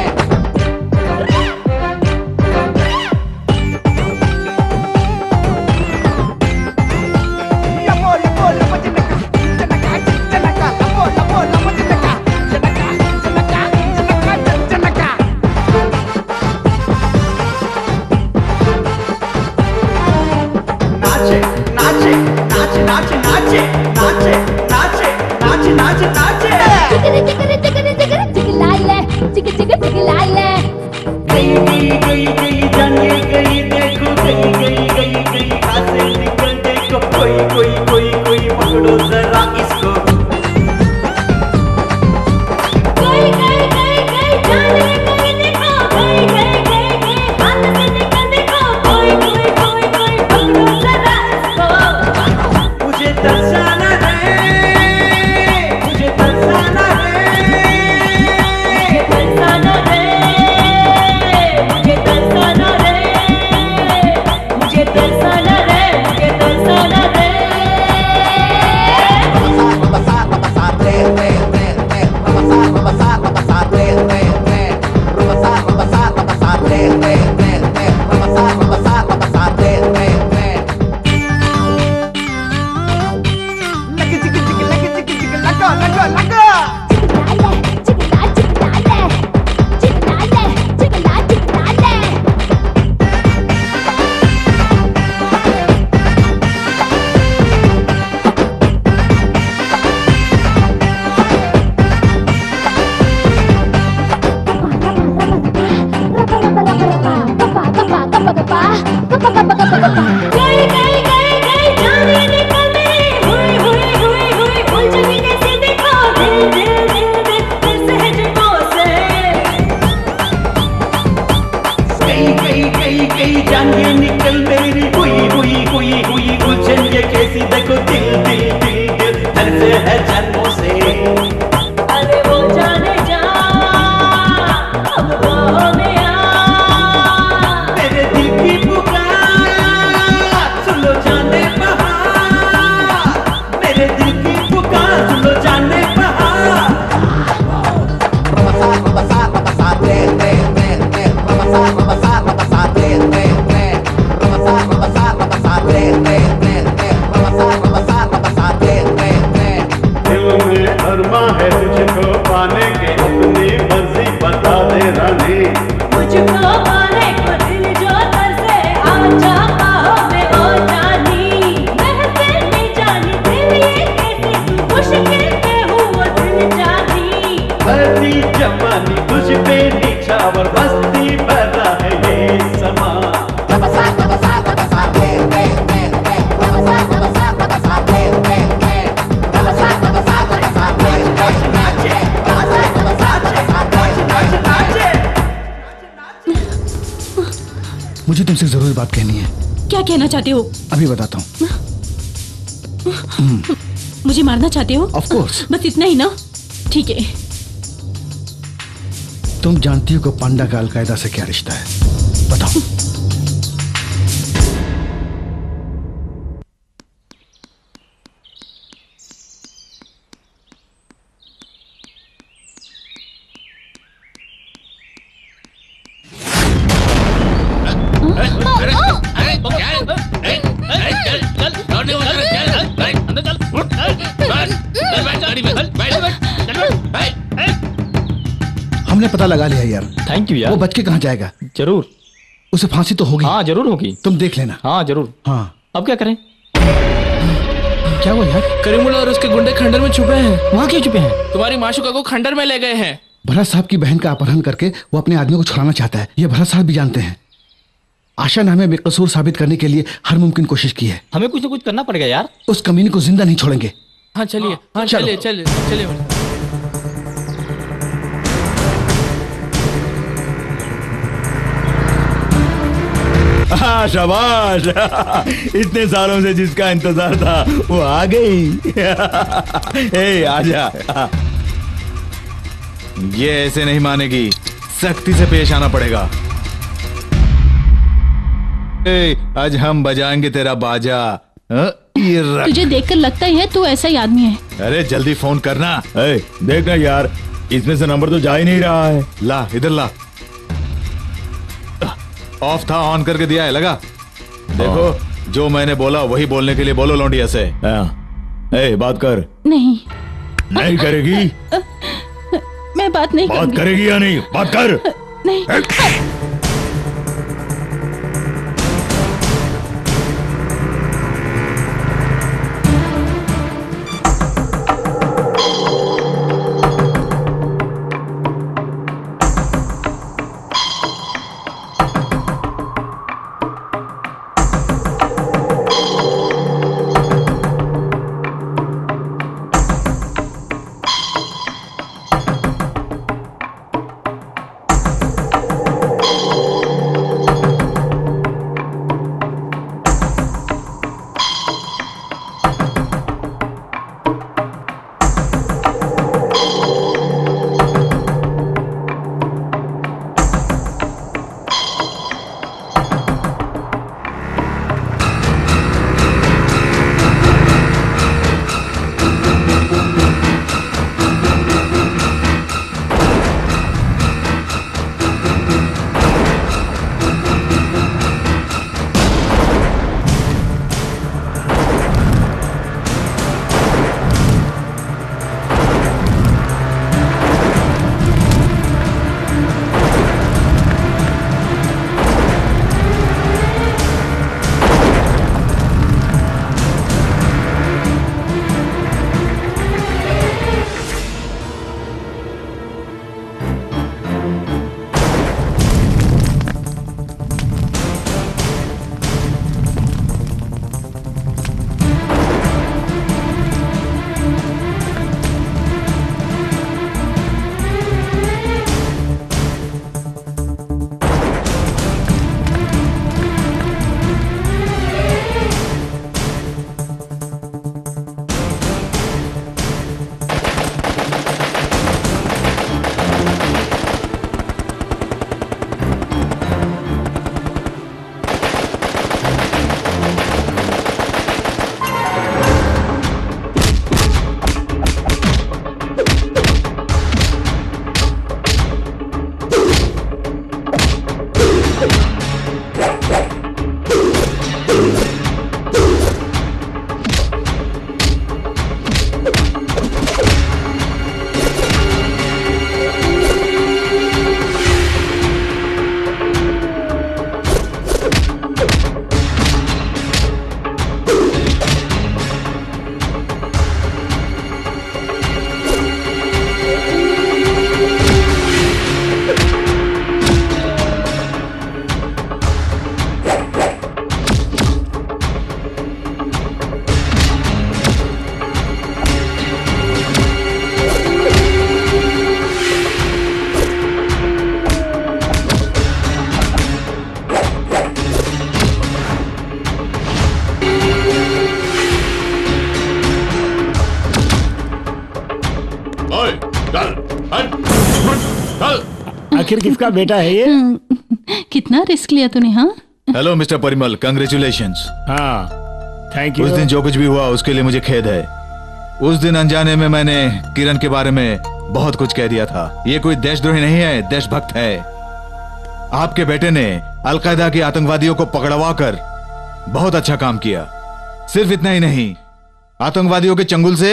मुझे तुमसे जरूरी बात कहनी है। क्या कहना चाहते हो? अभी बताता हूँ। मुझे मारना चाहते हो? Of course. बस इतना ही ना? ठीक है। तुम जानती हो कि पांडा का अलकायदा से क्या रिश्ता है? बताओ। हमने पता लगा लिया यार। थैंक यू यार। वो बच के कहाँ जाएगा? जरूर। उसे फांसी तो होगी। हाँ जरूर होगी, तुम देख लेना। हाँ जरूर। हाँ अब क्या करें? क्या हुआ यार? करीमुल्ला और उसके गुंडे खंडर में छुपे हैं। वहाँ क्यों छुपे हैं? तुम्हारी माशुका को खंडर में ले गए हैं। भरत साहब की बहन का अपहरण करके वो अपने आदमियों को छुड़ाना चाहता है, ये भरत साहब भी जानते हैं। आशा ने हमें बेकसूर साबित करने के लिए हर मुमकिन कोशिश की है। हमें कुछ न कुछ करना पड़ेगा यार। उस कमीने को जिंदा नहीं छोड़ेंगे। हाँ चलिए, हाँ चलिए चलिए चलिए। शाबाश। इतने सालों से जिसका इंतजार था वो आ गई। ए, आजा। ये ऐसे नहीं मानेगी, सख्ती से पेश आना पड़ेगा। आज हम बजाएंगे तेरा बाजा। ये तुझे देखकर लगता ही है तू ऐसा ही आदमी है। अरे जल्दी फोन करना। देखना यार, इसमें से नंबर तो जा ही नहीं रहा है। ला इधर ला। ऑफ था, ऑन करके दिया है, लगा। देखो जो मैंने बोला वही बोलने के लिए बोलो लौंडिया से। बात कर। नहीं नहीं करेगी? मैं बात नहीं बात करेगी या नहीं? बात कर। नहीं। आखिर किसका बेटा है ये? कितना रिस्क लिया तूने। हाँ हेलो मिस्टर परिमल, कंग्रेचुलेशंस। हाँ थैंक यू। उस दिन जो कुछ भी हुआ उसके लिए मुझे खेद है। उस दिन अनजाने में मैंने किरण के बारे में बहुत कुछ कह दिया था। ये कोई देशद्रोही नहीं है, देशभक्त है। आपके बेटे ने अलकायदा के आतंकवादियों को पकड़वा कर बहुत अच्छा काम किया। सिर्फ इतना ही नहीं, आतंकवादियों के चंगुल से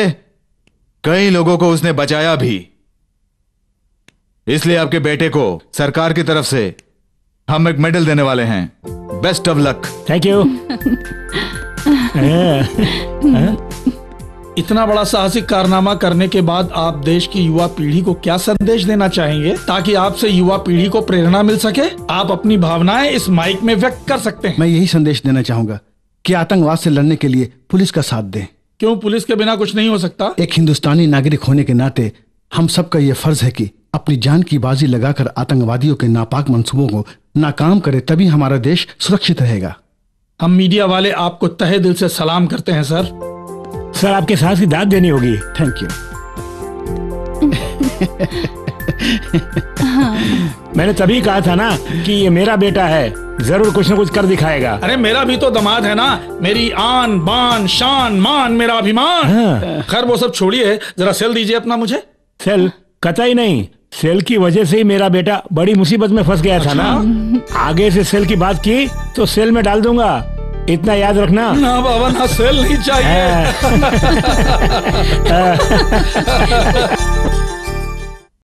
कई लोगों को उसने बचाया भी। इसलिए आपके बेटे को सरकार की तरफ से हम एक मेडल देने वाले हैं। Best of luck. Thank you. इतना बड़ा साहसिक कारनामा करने के बाद आप देश की युवा पीढ़ी को क्या संदेश देना चाहेंगे ताकि आपसे युवा पीढ़ी को प्रेरणा मिल सके? आप अपनी भावनाएं इस माइक में व्यक्त कर सकते हैं। मैं यही संदेश देना चाहूंगा कि आतंकवाद से लड़ने के लिए पुलिस का साथ दें। क्यों, पुलिस के बिना कुछ नहीं हो सकता? एक हिंदुस्तानी नागरिक होने के नाते हम सबका ये फर्ज है कि अपनी जान की बाजी लगाकर आतंकवादियों के नापाक मंसूबों को नाकाम करे, तभी हमारा देश सुरक्षित रहेगा। हम मीडिया वाले आपको तहे दिल से सलाम करते हैं सर। सर, आपके साहस की दाद देनी होगी। Thank you. मैंने तभी कहा था ना कि ये मेरा बेटा है, जरूर कुछ न कुछ कर दिखाएगा। अरे मेरा भी तो दामाद है ना, मेरी आन बान शान मान मेरा अभिमान। खैर वो सब छोड़िए, जरा सेल दीजिए अपना मुझे। सेल? कतई नहीं, सेल की वजह से ही मेरा बेटा बड़ी मुसीबत में फंस गया था ना। आगे से सेल की बात की तो सेल में डाल दूंगा, इतना याद रखना। ना बाबा, ना सेल नहीं चाहिए।